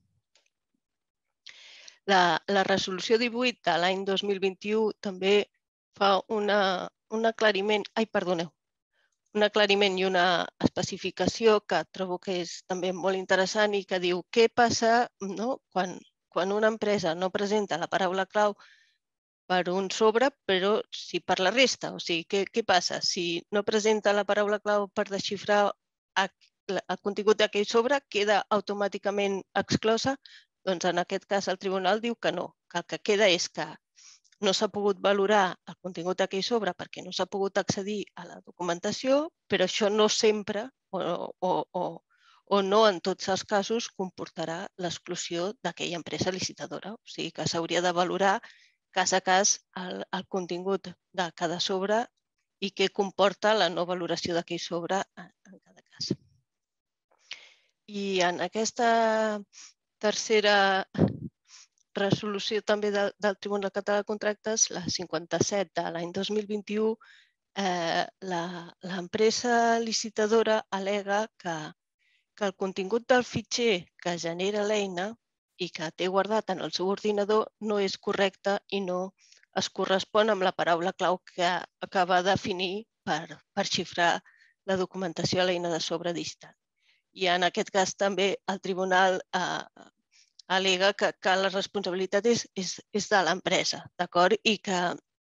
La resolució divuit de l'any dos mil vint-i-u també fa un aclariment, ai, perdoneu, un aclariment i una especificació que trobo que és també molt interessant i que diu què passa quan una empresa no presenta la paraula clau per un sobre, però sí per la resta. O sigui, què passa? Si no presenta la paraula clau per desxifrar el contingut d'aquell sobre, queda automàticament exclosa? Doncs en aquest cas el tribunal diu que no, que el que queda és que no s'ha pogut valorar el contingut d'aquell sobre perquè no s'ha pogut accedir a la documentació, però això no sempre o no en tots els casos comportarà l'exclusió d'aquella empresa licitadora. O sigui que s'hauria de valorar cas a cas el contingut de cada sobre i què comporta la no valoració d'aquell sobre en cada cas. I en aquesta tercera resolució també del Tribunal Català de Contractes, la cinquanta-set de l'any dos mil vint-i-u, l'empresa licitadora al·lega que el contingut del fitxer que genera l'eina i que té guardat en el seu ordinador no és correcte i no es correspon amb la paraula clau que va definir per xifrar la documentació a l'eina de sobre digital. I en aquest cas també el tribunal al·lega que la responsabilitat és de l'empresa, d'acord? I que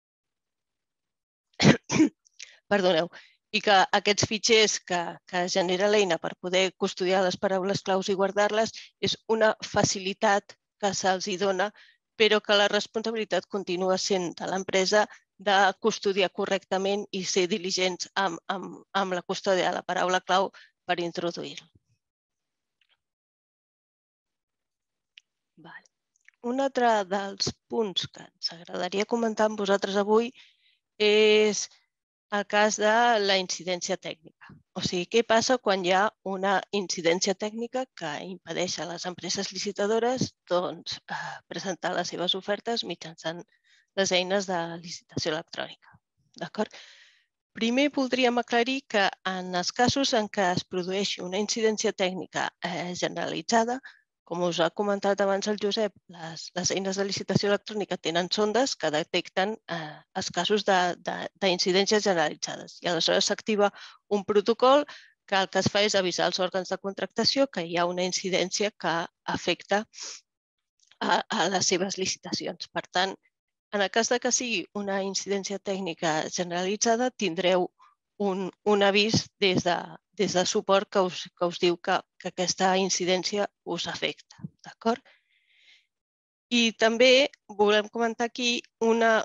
perdoneu, i que aquests fitxers que genera l'eina per poder custodiar les paraules claus i guardar-les és una facilitat que se'ls dona, però que la responsabilitat continua sent de l'empresa de custodiar correctament i ser diligents amb la custòdia de la paraula clau per introduir-la. Un altre dels punts que ens agradaria comentar amb vosaltres avui és el cas de la incidència tècnica. O sigui, què passa quan hi ha una incidència tècnica que impedeix a les empreses licitadores presentar les seves ofertes mitjançant les eines de licitació electrònica. Primer voldríem aclarir que en els casos en què es produeixi una incidència tècnica generalitzada, com us ha comentat abans el Josep, les eines de licitació electrònica tenen sondes que detecten els casos d'incidències generalitzades. I aleshores s'activa un protocol que el que es fa és avisar als òrgans de contractació que hi ha una incidència que afecta a les seves licitacions. Per tant, en el cas que sigui una incidència tècnica generalitzada, tindreu un avís des de suport que us diu que aquesta incidència us afecta. I també volem comentar aquí una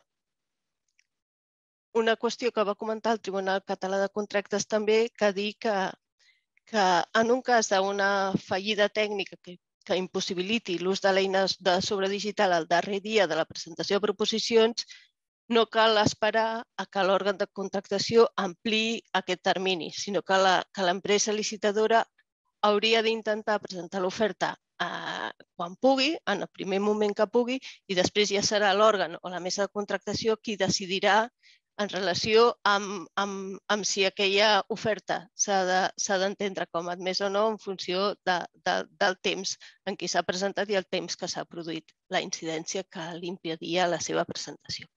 qüestió que va comentar el Tribunal Català de Contractes també, que diu que en un cas d'una fallida tècnica que impossibiliti l'ús de l'eina de sobre digital al darrer dia de la presentació de proposicions, no cal esperar que l'òrgan de contractació ampliï aquest termini, sinó que l'empresa licitadora hauria d'intentar presentar l'oferta quan pugui, en el primer moment que pugui, i després ja serà l'òrgan o la mesa de contractació qui decidirà en relació amb si aquella oferta s'ha d'entendre com a admesa o no en funció del temps en què s'ha presentat i el temps que s'ha produït la incidència que li impedia la seva presentació.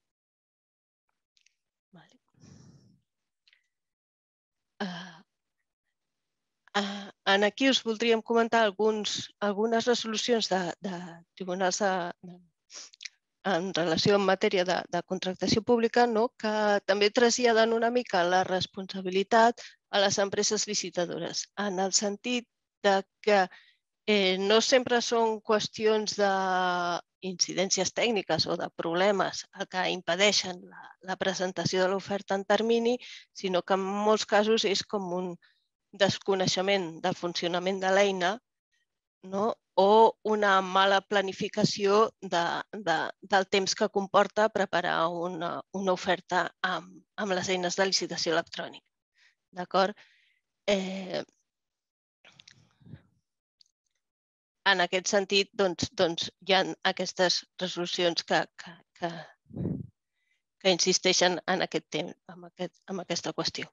En aquí us voldríem comentar algunes resolucions de tribunals en relació amb matèria de contractació pública que també traslladen una mica la responsabilitat a les empreses licitadores, en el sentit que no sempre són qüestions d'incidències tècniques o de problemes que impedeixen la presentació de l'oferta en termini, sinó que en molts casos és com un desconeixement del funcionament de l'eina o una mala planificació del temps que comporta preparar una oferta amb les eines de licitació electrònica. D'acord? En aquest sentit, hi ha aquestes resolucions que insisteixen en aquesta qüestió.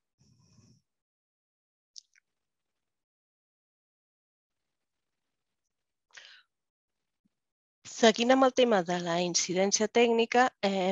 Seguint amb el tema de la incidència tècnica,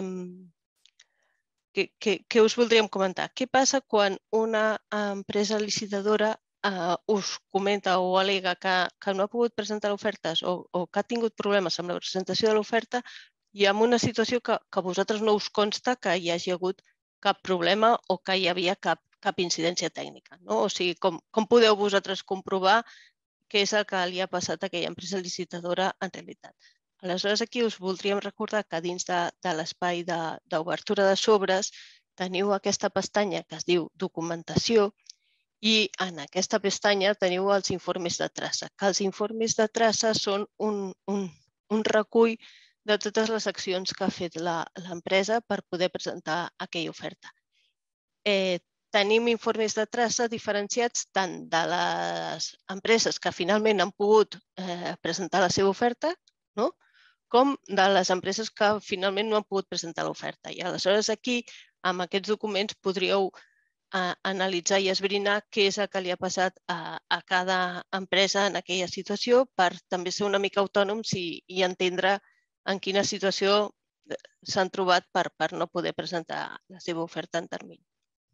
què us voldríem comentar? Què passa quan una empresa licitadora us comenta o al·lega que no ha pogut presentar ofertes o que ha tingut problemes amb la presentació de l'oferta i en una situació que a vosaltres no us consta que hi hagi hagut cap problema o que hi havia cap incidència tècnica? O sigui, com podeu vosaltres comprovar què és el que li ha passat a aquella empresa licitadora en realitat? Aleshores, aquí us voldríem recordar que dins de l'espai d'obertura de sobres teniu aquesta pestanya que es diu documentació i en aquesta pestanya teniu els informes de traça, que els informes de traça són un recull de totes les accions que ha fet l'empresa per poder presentar aquella oferta. Tenim informes de traça diferenciats tant de les empreses que finalment han pogut presentar la seva oferta, com de les empreses que finalment no han pogut presentar l'oferta. I aleshores aquí, amb aquests documents, podríeu analitzar i esbrinar què és el que li ha passat a cada empresa en aquella situació per també ser una mica autònoms i entendre en quina situació s'han trobat per no poder presentar la seva oferta en termini.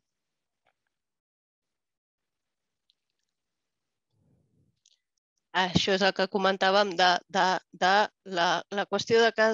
Això és el que comentàvem de la qüestió que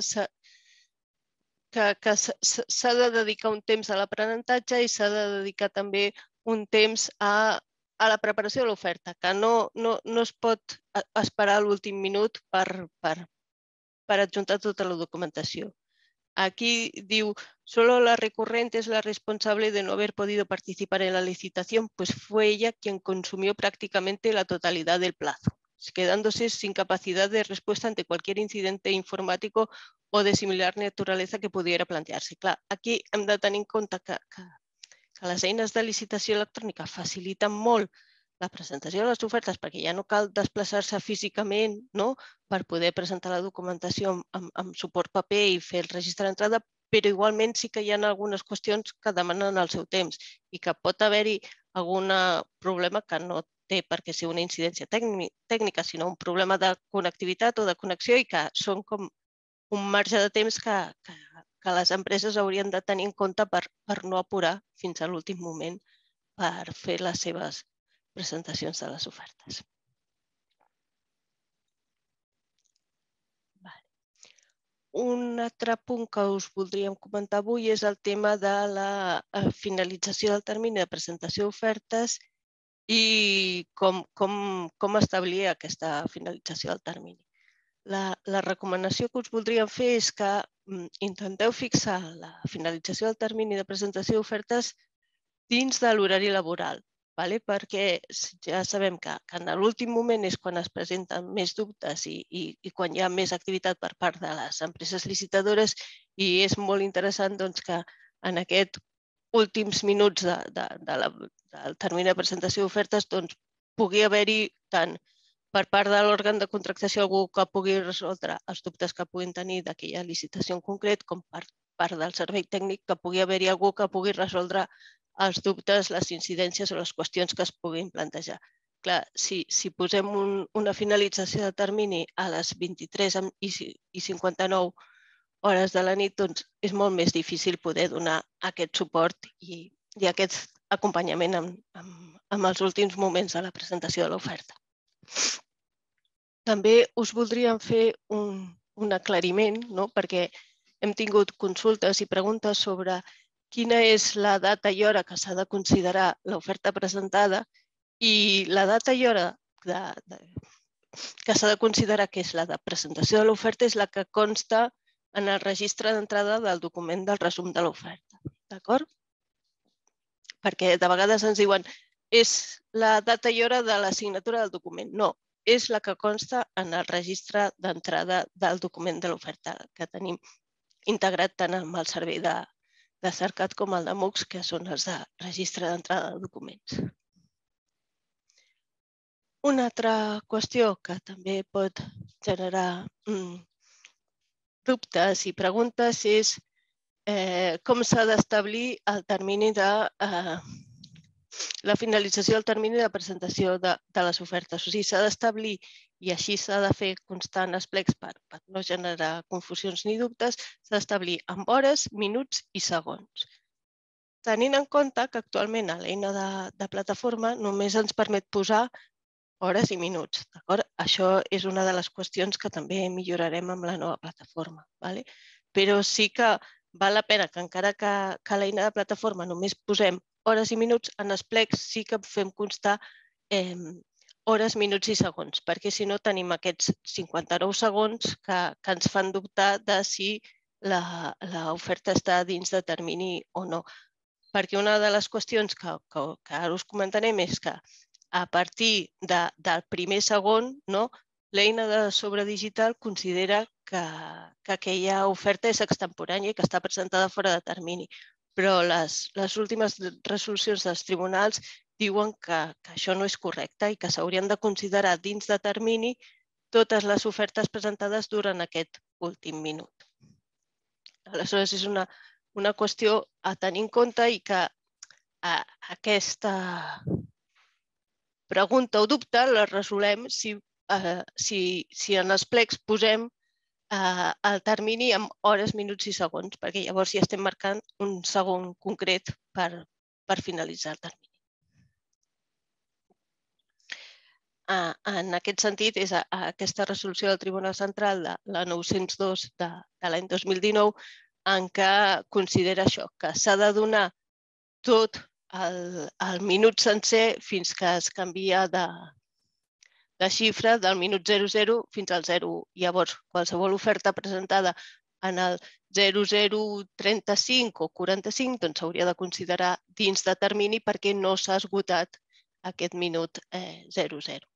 s'ha de dedicar un temps a l'aprenentatge i s'ha de dedicar també un temps a la preparació de l'oferta, que no es pot esperar a l'últim minut per adjuntar tota la documentació. Aquí diu, solo la recurrente es la responsable de no haber podido participar en la licitación, pues fue ella quien consumió prácticamente la totalidad del plazo, quedándose sin capacidad de respuesta ante cualquier incidente informático o de similar naturaleza que pudiera plantearse. Clar, aquí hem de tenir en compte que les eines de licitació electrònica faciliten molt la presentació de les ofertes perquè ja no cal desplaçar-se físicament per poder presentar la documentació amb suport paper i fer el registre d'entrada, però igualment sí que hi ha algunes qüestions que demanen el seu temps i que pot haver-hi algun problema que no té per què ser una incidència tècnica, sinó un problema de connectivitat o de connexió i que són com un marge de temps que les empreses haurien de tenir en compte per no apurar fins a l'últim moment per fer les seves presentacions de les ofertes. Un altre punt que us voldríem comentar avui és el tema de la finalització del termini de presentació d'ofertes i com establir aquesta finalització del termini. La recomanació que us voldríem fer és que intenteu fixar la finalització del termini de presentació d'ofertes dins de l'horari laboral, perquè ja sabem que en l'últim moment és quan es presenten més dubtes i quan hi ha més activitat per part de les empreses licitadores i és molt interessant que en aquests últims minuts del termini de presentació d'ofertes pugui haver-hi tant per part de l'òrgan de contractació algú que pugui resoldre els dubtes que puguin tenir d'aquella licitació en concret com per part del servei tècnic que pugui haver-hi algú que pugui resoldre els dubtes, les incidències o les qüestions que es puguin plantejar. Clar, si posem una finalització de termini a les vint-i-tres i cinquanta-nou hores de la nit, doncs és molt més difícil poder donar aquest suport i aquest acompanyament en els últims moments de la presentació de l'oferta. També us voldríem fer un, un aclariment, no? Perquè hem tingut consultes i preguntes sobre quina és la data i hora que s'ha de considerar l'oferta presentada i la data i hora de, de, que s'ha de considerar que és la de presentació de l'oferta és la que consta en el registre d'entrada del document del resum de l'oferta. D'acord? Perquè de vegades ens diuen és la data i hora de la signatura del document. No, és la que consta en el registre d'entrada del document de l'oferta que tenim integrat tant amb el servei de, de Cercat com el de M U X, que són els de registre d'entrada de documents. Una altra qüestió que també pot generar mm, dubtes i preguntes és eh, com s'ha d'establir el termini de eh, la finalització del termini de presentació de, de les ofertes. O sigui, s'ha d'establir i així s'ha de fer constar en els plecs per, per no generar confusions ni dubtes, s'ha d'establir amb hores, minuts i segons. Tenint en compte que actualment a l'eina de, de plataforma només ens permet posar hores i minuts. Això és una de les qüestions que també millorarem amb la nova plataforma. ¿vale? Però sí que val la pena que encara que, que a l'eina de plataforma només posem hores i minuts, en els plecs sí que fem constar eh, hores, minuts i segons, perquè si no tenim aquests cinquanta-nou segons que, que ens fan dubtar de si l'oferta està dins de termini o no. Perquè una de les qüestions que, que, que ara us comentarem és que a partir de, del primer segon, no, l'eina de sobredigital considera que, que aquella oferta és extemporània i que està presentada fora de termini. Però les, les últimes resolucions dels tribunals diuen que, que això no és correcte i que s'haurien de considerar dins de termini totes les ofertes presentades durant aquest últim minut. Aleshores, és una, una qüestió a tenir en compte i que a, aquesta pregunta o dubte la resolem si, eh, si, si en els plecs posem eh, el termini amb hores, minuts i segons, perquè llavors ja estem marcant un segon concret per, per finalitzar el termini. Eh, en aquest sentit, és a, a aquesta resolució del Tribunal Central, de la nou-cents dos de, de l'any dos mil dinou, en què considera això, que s'ha de donar tot el, el minut sencer fins que es canvia de, de xifra del minut zero zero fins al zero u. Llavors, qualsevol oferta presentada en el zero zero trenta-cinc o quaranta-cinc doncs s'hauria de considerar dins de termini perquè no s'ha esgotat aquest minut eh, zero zero.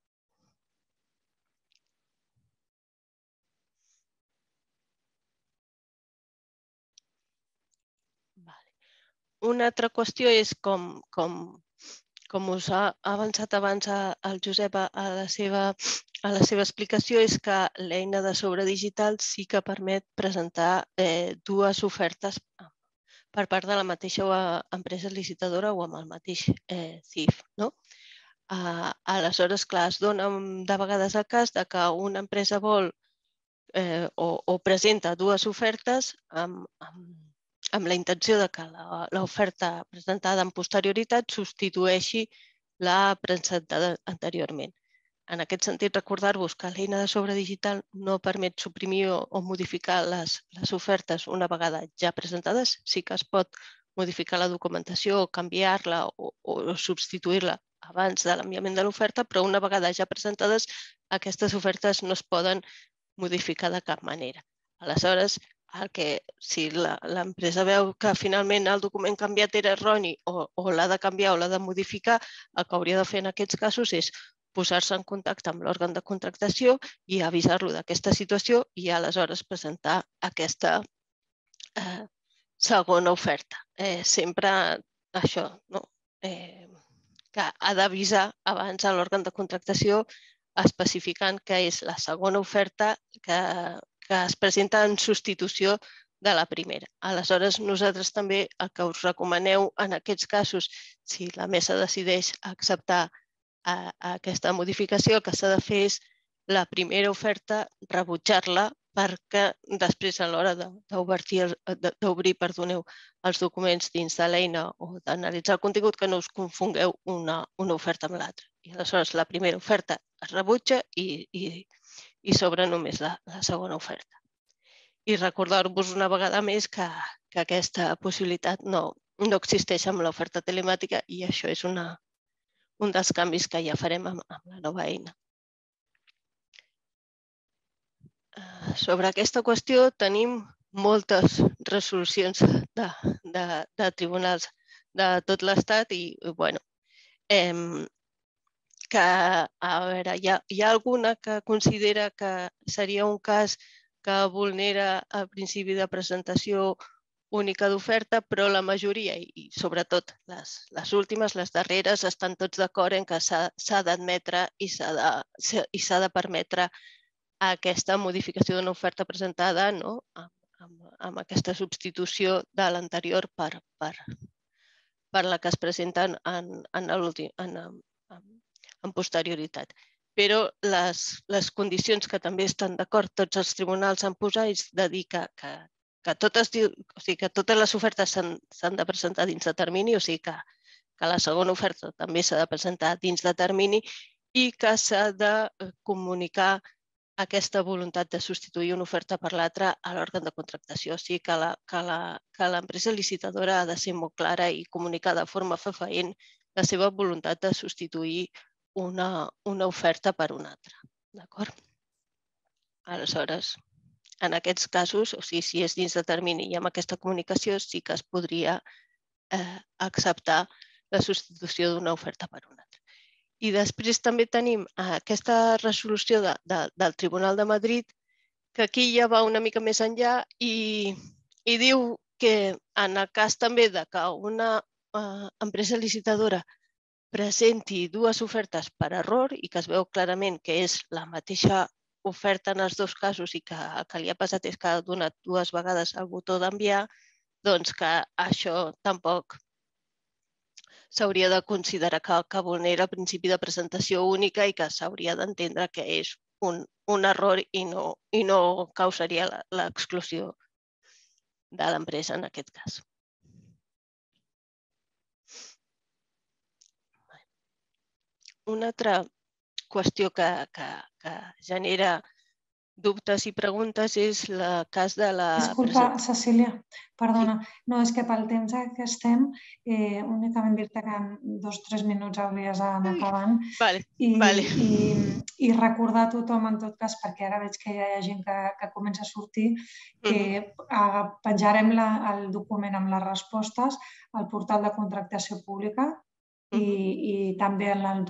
Una altra qüestió és com, com, com us ha avançat abans el Josep a la seva, a la seva explicació, és que l'eina de sobredigital sí que permet presentar eh, dues ofertes per part de la mateixa empresa licitadora o amb el mateix eh, C I F. No? Uh, aleshores, clar, es dona de vegades el cas de que una empresa vol eh, o, o presenta dues ofertes amb, amb amb la intenció de que l'oferta presentada amb posterioritat substitueixi la presentada anteriorment. En aquest sentit, recordar-vos que l'eina de sobredigital no permet suprimir o modificar les, les ofertes una vegada ja presentades. Sí que es pot modificar la documentació, canviar-la o, o substituir-la abans de l'enviament de l'oferta, però una vegada ja presentades, aquestes ofertes no es poden modificar de cap manera. Aleshores, el que, si l'empresa veu que finalment el document canviat era erroni o, o l'ha de canviar o l'ha de modificar, el que hauria de fer en aquests casos és posar-se en contacte amb l'òrgan de contractació i avisar-lo d'aquesta situació i aleshores presentar aquesta eh, segona oferta. Eh, sempre això, no? eh, que ha d'avisar abans a l'òrgan de contractació especificant que és la segona oferta que que es presenta en substitució de la primera. Aleshores, nosaltres també el que us recomaneu en aquests casos, si la mesa decideix acceptar aquesta modificació, el que s'ha de fer és la primera oferta rebutjar-la perquè després a l'hora d'obrir els documents dins de l'eina o d'analitzar el contingut que no us confongueu una oferta amb l'altra. I aleshores la primera oferta es rebutja i s'obre només la segona oferta. I recordar-vos una vegada més que aquesta possibilitat no existeix amb l'oferta telemàtica i això és un dels canvis que ja farem amb la nova eina. Sobre aquesta qüestió tenim moltes resolucions de tribunals de tot l'Estat i, bueno, que, a veure, hi ha alguna que considera que seria un cas que vulnera el principi de presentació única d'oferta, però la majoria, i sobretot les últimes, les darreres, estan tots d'acord en que s'ha d'admetre i s'ha de permetre aquesta modificació d'una oferta presentada amb aquesta substitució de l'anterior per la que es presenta en posterioritat. Però les condicions que també estan d'acord tots els tribunals en posar és de dir que totes les ofertes s'han de presentar dins de termini, o sigui que la segona oferta també s'ha de presentar dins de termini i que s'ha de comunicar aquesta voluntat de substituir una oferta per l'altra a l'òrgan de contractació. O sigui que l'empresa licitadora ha de ser molt clara i comunicar de forma fefaent la seva voluntat de substituir una oferta per una altra. D'acord? Aleshores, en aquests casos, o sigui, si és dins de termini i amb aquesta comunicació, sí que es podria acceptar la substitució d'una oferta per una altra. I després també tenim aquesta resolució del Tribunal de Madrid, que aquí ja va una mica més enllà i diu que en el cas també que una empresa licitadora presenti dues ofertes per error i que es veu clarament que és la mateixa oferta en els dos casos i que el que li ha passat és que ha donat dues vegades el botó d'enviar, doncs que això tampoc s'hauria de considerar que vulnera el principi de presentació única i que s'hauria d'entendre que és un error i no causaria l'exclusió de l'empresa en aquest cas. Una altra qüestió que genera dubtes i preguntes és el cas de la... Disculpa, Cecília, perdona. No, és que pel temps que estem, únicament dir-te que en dos o tres minuts hauries d'anar acabant. I recordar a tothom, en tot cas, perquè ara veig que ja hi ha gent que comença a sortir, penjarem el document amb les respostes al portal de contractació pública i també en el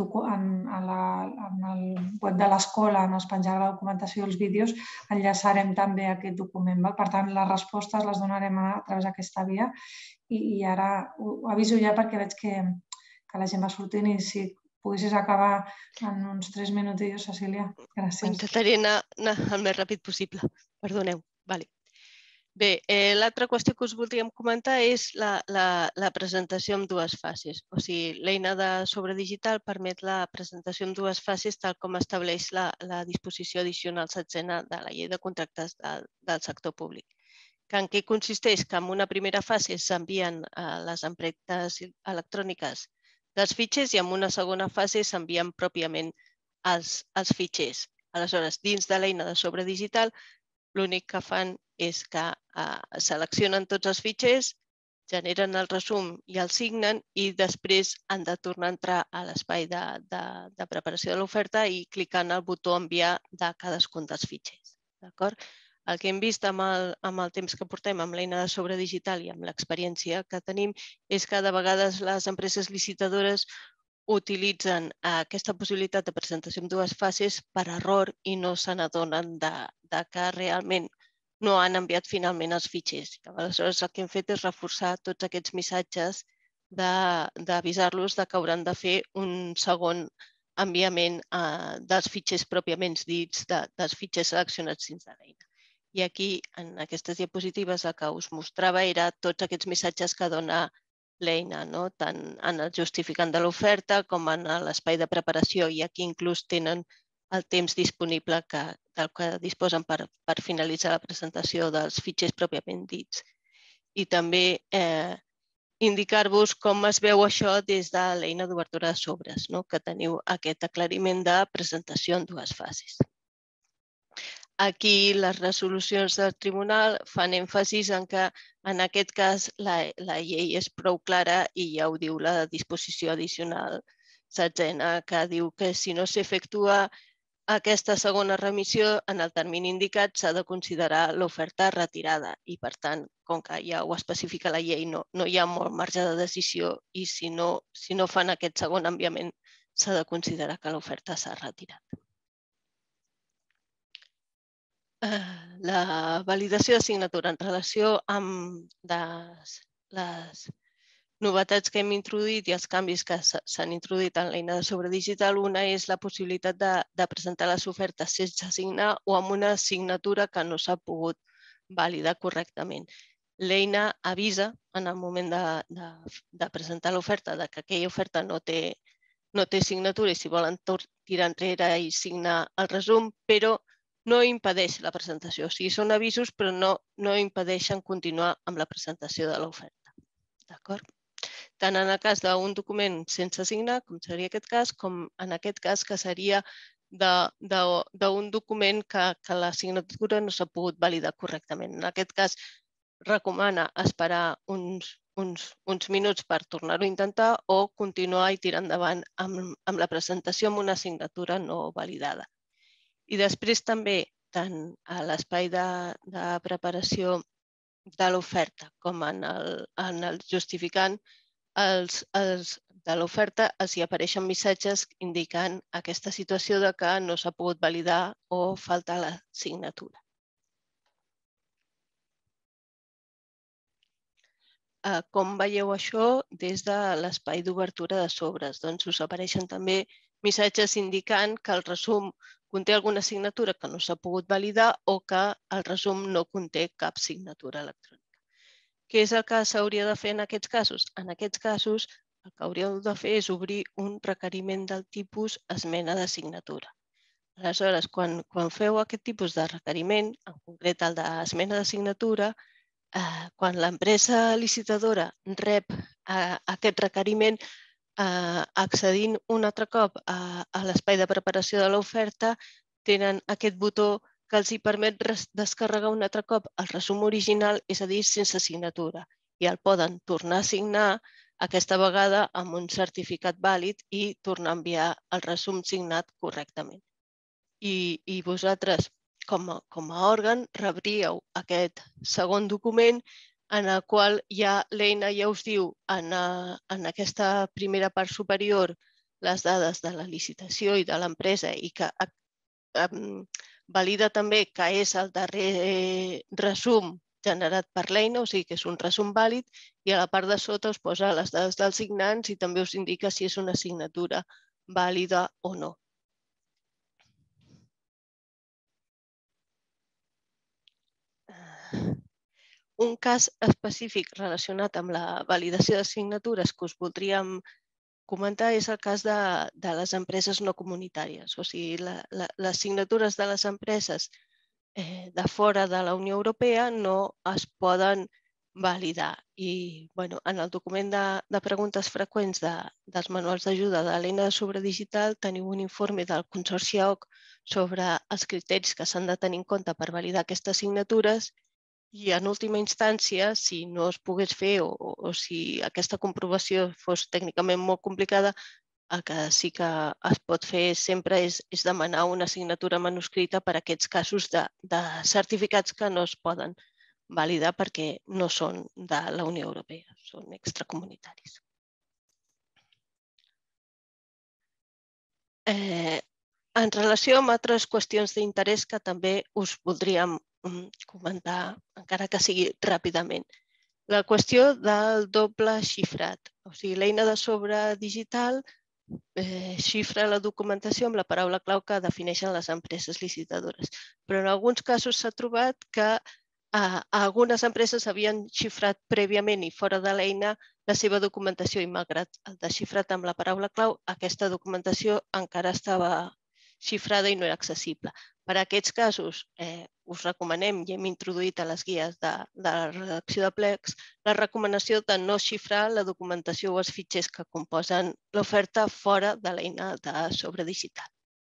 web de l'escola, on es penjarà la documentació i els vídeos, enllaçarem també aquest document. Per tant, les respostes les donarem a través d'aquesta via i ara ho aviso ja perquè veig que la gent va sortint i si poguessis acabar en uns tres minutillos, Cecília. Gràcies. Intentaré anar el més ràpid possible. Perdoneu. Bé, l'altra qüestió que us voldríem comentar és la presentació en dues fases. O sigui, l'eina de sobredigital permet la presentació en dues fases tal com estableix la disposició addicional setzena de la llei de contractes del sector públic. En què consisteix? Que en una primera fase s'envien les empremtes electròniques dels fitxers i en una segona fase s'envien pròpiament els fitxers. Aleshores, dins de l'eina de sobredigital, l'únic que fan és que seleccionen tots els fitxers, generen el resum i el signen i després han de tornar a entrar a l'espai de preparació de l'oferta i clicar en el botó enviar de cadascun dels fitxers. El que hem vist amb el temps que portem amb l'eina de sobredigital i amb l'experiència que tenim és que de vegades les empreses licitadores utilitzen aquesta possibilitat de presentació en dues fases per error i no se n'adonen que realment no han enviat finalment els fitxers. Aleshores, el que hem fet és reforçar tots aquests missatges d'avisar-los que hauran de fer un segon enviament dels fitxers pròpiament dits, dels fitxers seleccionats dins de l'eina. I aquí, en aquestes diapositives, el que us mostrava era tots aquests missatges que dona l'eina, tant en el justificant de l'oferta com en l'espai de preparació. I aquí inclús tenen el temps disponible del que disposen per, per finalitzar la presentació dels fitxers pròpiament dits. I també eh, indicar-vos com es veu això des de l'eina d'obertura de sobres, no? Que teniu aquest aclariment de presentació en dues fases. Aquí les resolucions del tribunal fan èmfasis en que en aquest cas la, la llei és prou clara i ja ho diu la disposició addicional setzena, que diu que si no s'efectua aquesta segona remissió en el termini indicat s'ha de considerar l'oferta retirada i, per tant, com que ja ho especifica la llei, no, no hi ha molt marge de decisió i si no, si no fan aquest segon enviament s'ha de considerar que l'oferta s'ha retirat. La validació de signatura en relació amb les, les novetats que hem introduït i els canvis que s'han introduït en l'eina de sobre digital, una és la possibilitat de, de presentar les ofertes sense signar o amb una signatura que no s'ha pogut validar correctament. L'eina avisa en el moment de, de, de presentar l'oferta que aquella oferta no té, no té signatura i si volen tirar enrere i signar el resum, però no impedeix la presentació. O sigui, són avisos, però no, no impedeixen continuar amb la presentació de l'oferta. D'acord? Tant en el cas d'un document sense signar, com seria aquest cas, com en aquest cas que seria d'un document que, que la signatura no s'ha pogut validar correctament. En aquest cas, recomana esperar uns, uns, uns minuts per tornar-ho a intentar o continuar i tirar endavant amb, amb la presentació amb una signatura no validada. I després també, tant a l'espai de, de preparació de l'oferta com en el, en el justificant, els, els, de l'oferta els hi apareixen missatges indicant aquesta situació de que no s'ha pogut validar o falta la signatura. Com veieu això des de l'espai d'obertura de sobres? Doncs us apareixen també missatges indicant que el resum conté alguna signatura que no s'ha pogut validar o que el resum no conté cap signatura electrònica. Què és el que s'hauria de fer en aquests casos? En aquests casos, el que hauríeu de fer és obrir un requeriment del tipus esmena de signatura. Aleshores, quan, quan feu aquest tipus de requeriment, en concret el d'esmena de signatura, eh, quan l'empresa licitadora rep eh, aquest requeriment, eh, accedint un altre cop a, a l'espai de preparació de l'oferta, tenen aquest botó que els hi permet descarregar un altre cop el resum original, és a dir, sense signatura, i el poden tornar a signar aquesta vegada amb un certificat vàlid i tornar a enviar el resum signat correctament. I, i vosaltres, com a, com a òrgan, rebríeu aquest segon document en el qual ja l'eina ja us diu en, en aquesta primera part superior les dades de la licitació i de l'empresa i que um, valida també que és el darrer resum generat per l'eina, o sigui que és un resum vàlid, i a la part de sota us posa les dades dels signants i també us indica si és una signatura vàlida o no. Un cas específic relacionat amb la validació de signatures que us voldríem comentar és el cas de, de les empreses no comunitàries. O sigui, la, la, les signatures de les empreses eh, de fora de la Unió Europea no es poden validar. I bueno, en el document de, de preguntes freqüents de, dels manuals d'ajuda de l'eina de sobre digital teniu un informe del Consorci A O C sobre els criteris que s'han de tenir en compte per validar aquestes signatures. I en última instància, si no es pogués fer o, o si aquesta comprovació fos tècnicament molt complicada, el que sí que es pot fer sempre és, és demanar una signatura manuscrita per a aquests casos de, de certificats que no es poden validar perquè no són de la Unió Europea, són extracomunitaris. Eh, en relació amb altres qüestions d'interès que també us voldríem comentar, encara que sigui ràpidament. La qüestió del doble xifrat. O sigui, l'eina de sobre digital eh, xifra la documentació amb la paraula clau que defineixen les empreses licitadores. Però en alguns casos s'ha trobat que eh, algunes empreses havien xifrat prèviament i fora de l'eina la seva documentació i malgrat el desxifrat amb la paraula clau, aquesta documentació encara estava xifrada i no era accessible. Per a aquests casos us recomanem, i hem introduït a les guies de la redacció de plecs, la recomanació de no xifrar la documentació o els fitxers que composen l'oferta fora de l'eina de sobre digital.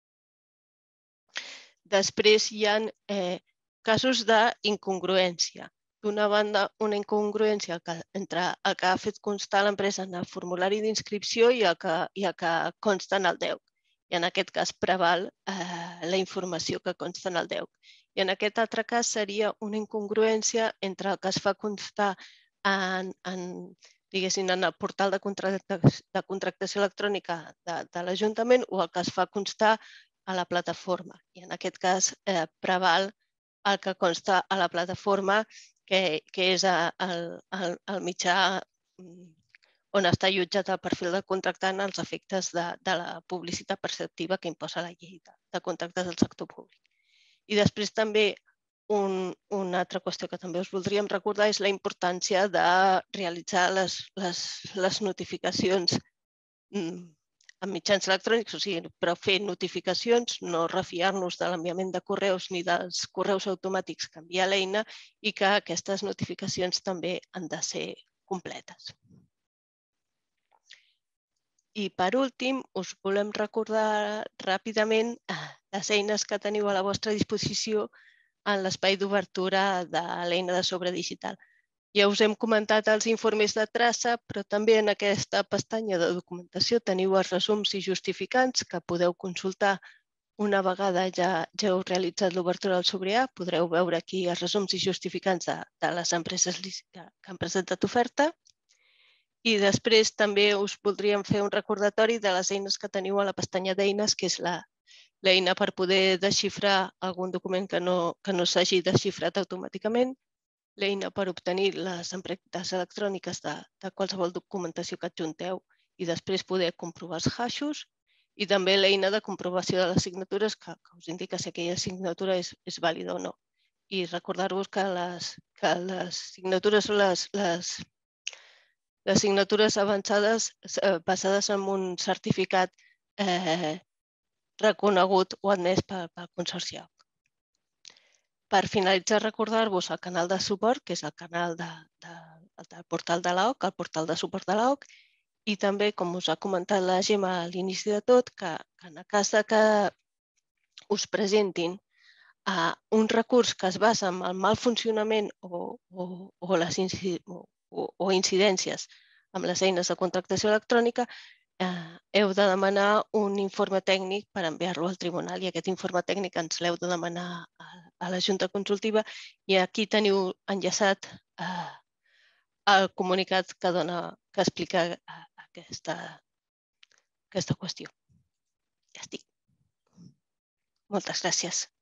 Després hi ha casos d'incongruència. D'una banda, una incongruència entre el que ha fet constar l'empresa en el formulari d'inscripció i el que consta en el D E U. I en aquest cas preval la informació que consta en el D E U. I en aquest altre cas seria una incongruència entre el que es fa constar en el portal de contractació electrònica de l'Ajuntament o el que es fa constar a la plataforma. I en aquest cas preval el que consta a la plataforma, que és el mitjà on està allotjat el perfil del contractant als efectes de la publicitat perceptiva que imposa la llei de contractes del sector públic. I després també una altra qüestió que també us voldríem recordar és la importància de realitzar les notificacions en mitjans electrònics, o sigui, però fer notificacions, no refiar-nos de l'enviament de correus ni dels correus automàtics que envia l'eina i que aquestes notificacions també han de ser completes. I per últim, us volem recordar ràpidament les eines que teniu a la vostra disposició en l'espai d'obertura de l'eina de sobre digital. Ja us hem comentat els informes de traça, però també en aquesta pestanya de documentació teniu els resums i justificants que podeu consultar una vegada ja heu realitzat l'obertura del sobre A. Podreu veure aquí els resums i justificants de les empreses que han presentat oferta. I després també us voldríem fer un recordatori de les eines que teniu a la pestanya d'eines, que és l'eina per poder desxifrar algun document que no s'hagi desxifrat automàticament, l'eina per obtenir les empremtes electròniques de qualsevol documentació que adjunteu i després poder comprovar els hashos, i també l'eina de comprovació de les signatures que us indica si aquella signatura és vàlida o no. I recordar-vos que les signatures són les signatures avançades basades en un certificat reconegut o admès pel Consorci. Per finalitzar, recordar-vos el canal de suport, que és el canal del portal de l'A O C, el portal de suport de l'A O C, i també, com us ha comentat la Gemma a l'inici de tot, que en el cas que us presentin un recurs que es basa en el mal funcionament o incidències amb les eines de contractació electrònica, heu de demanar un informe tècnic per enviar-lo al tribunal, i aquest informe tècnic ens l'heu de demanar a la Junta Consultiva, i aquí teniu enllaçat el comunicat que explica aquesta qüestió. Ja estic. Moltes gràcies.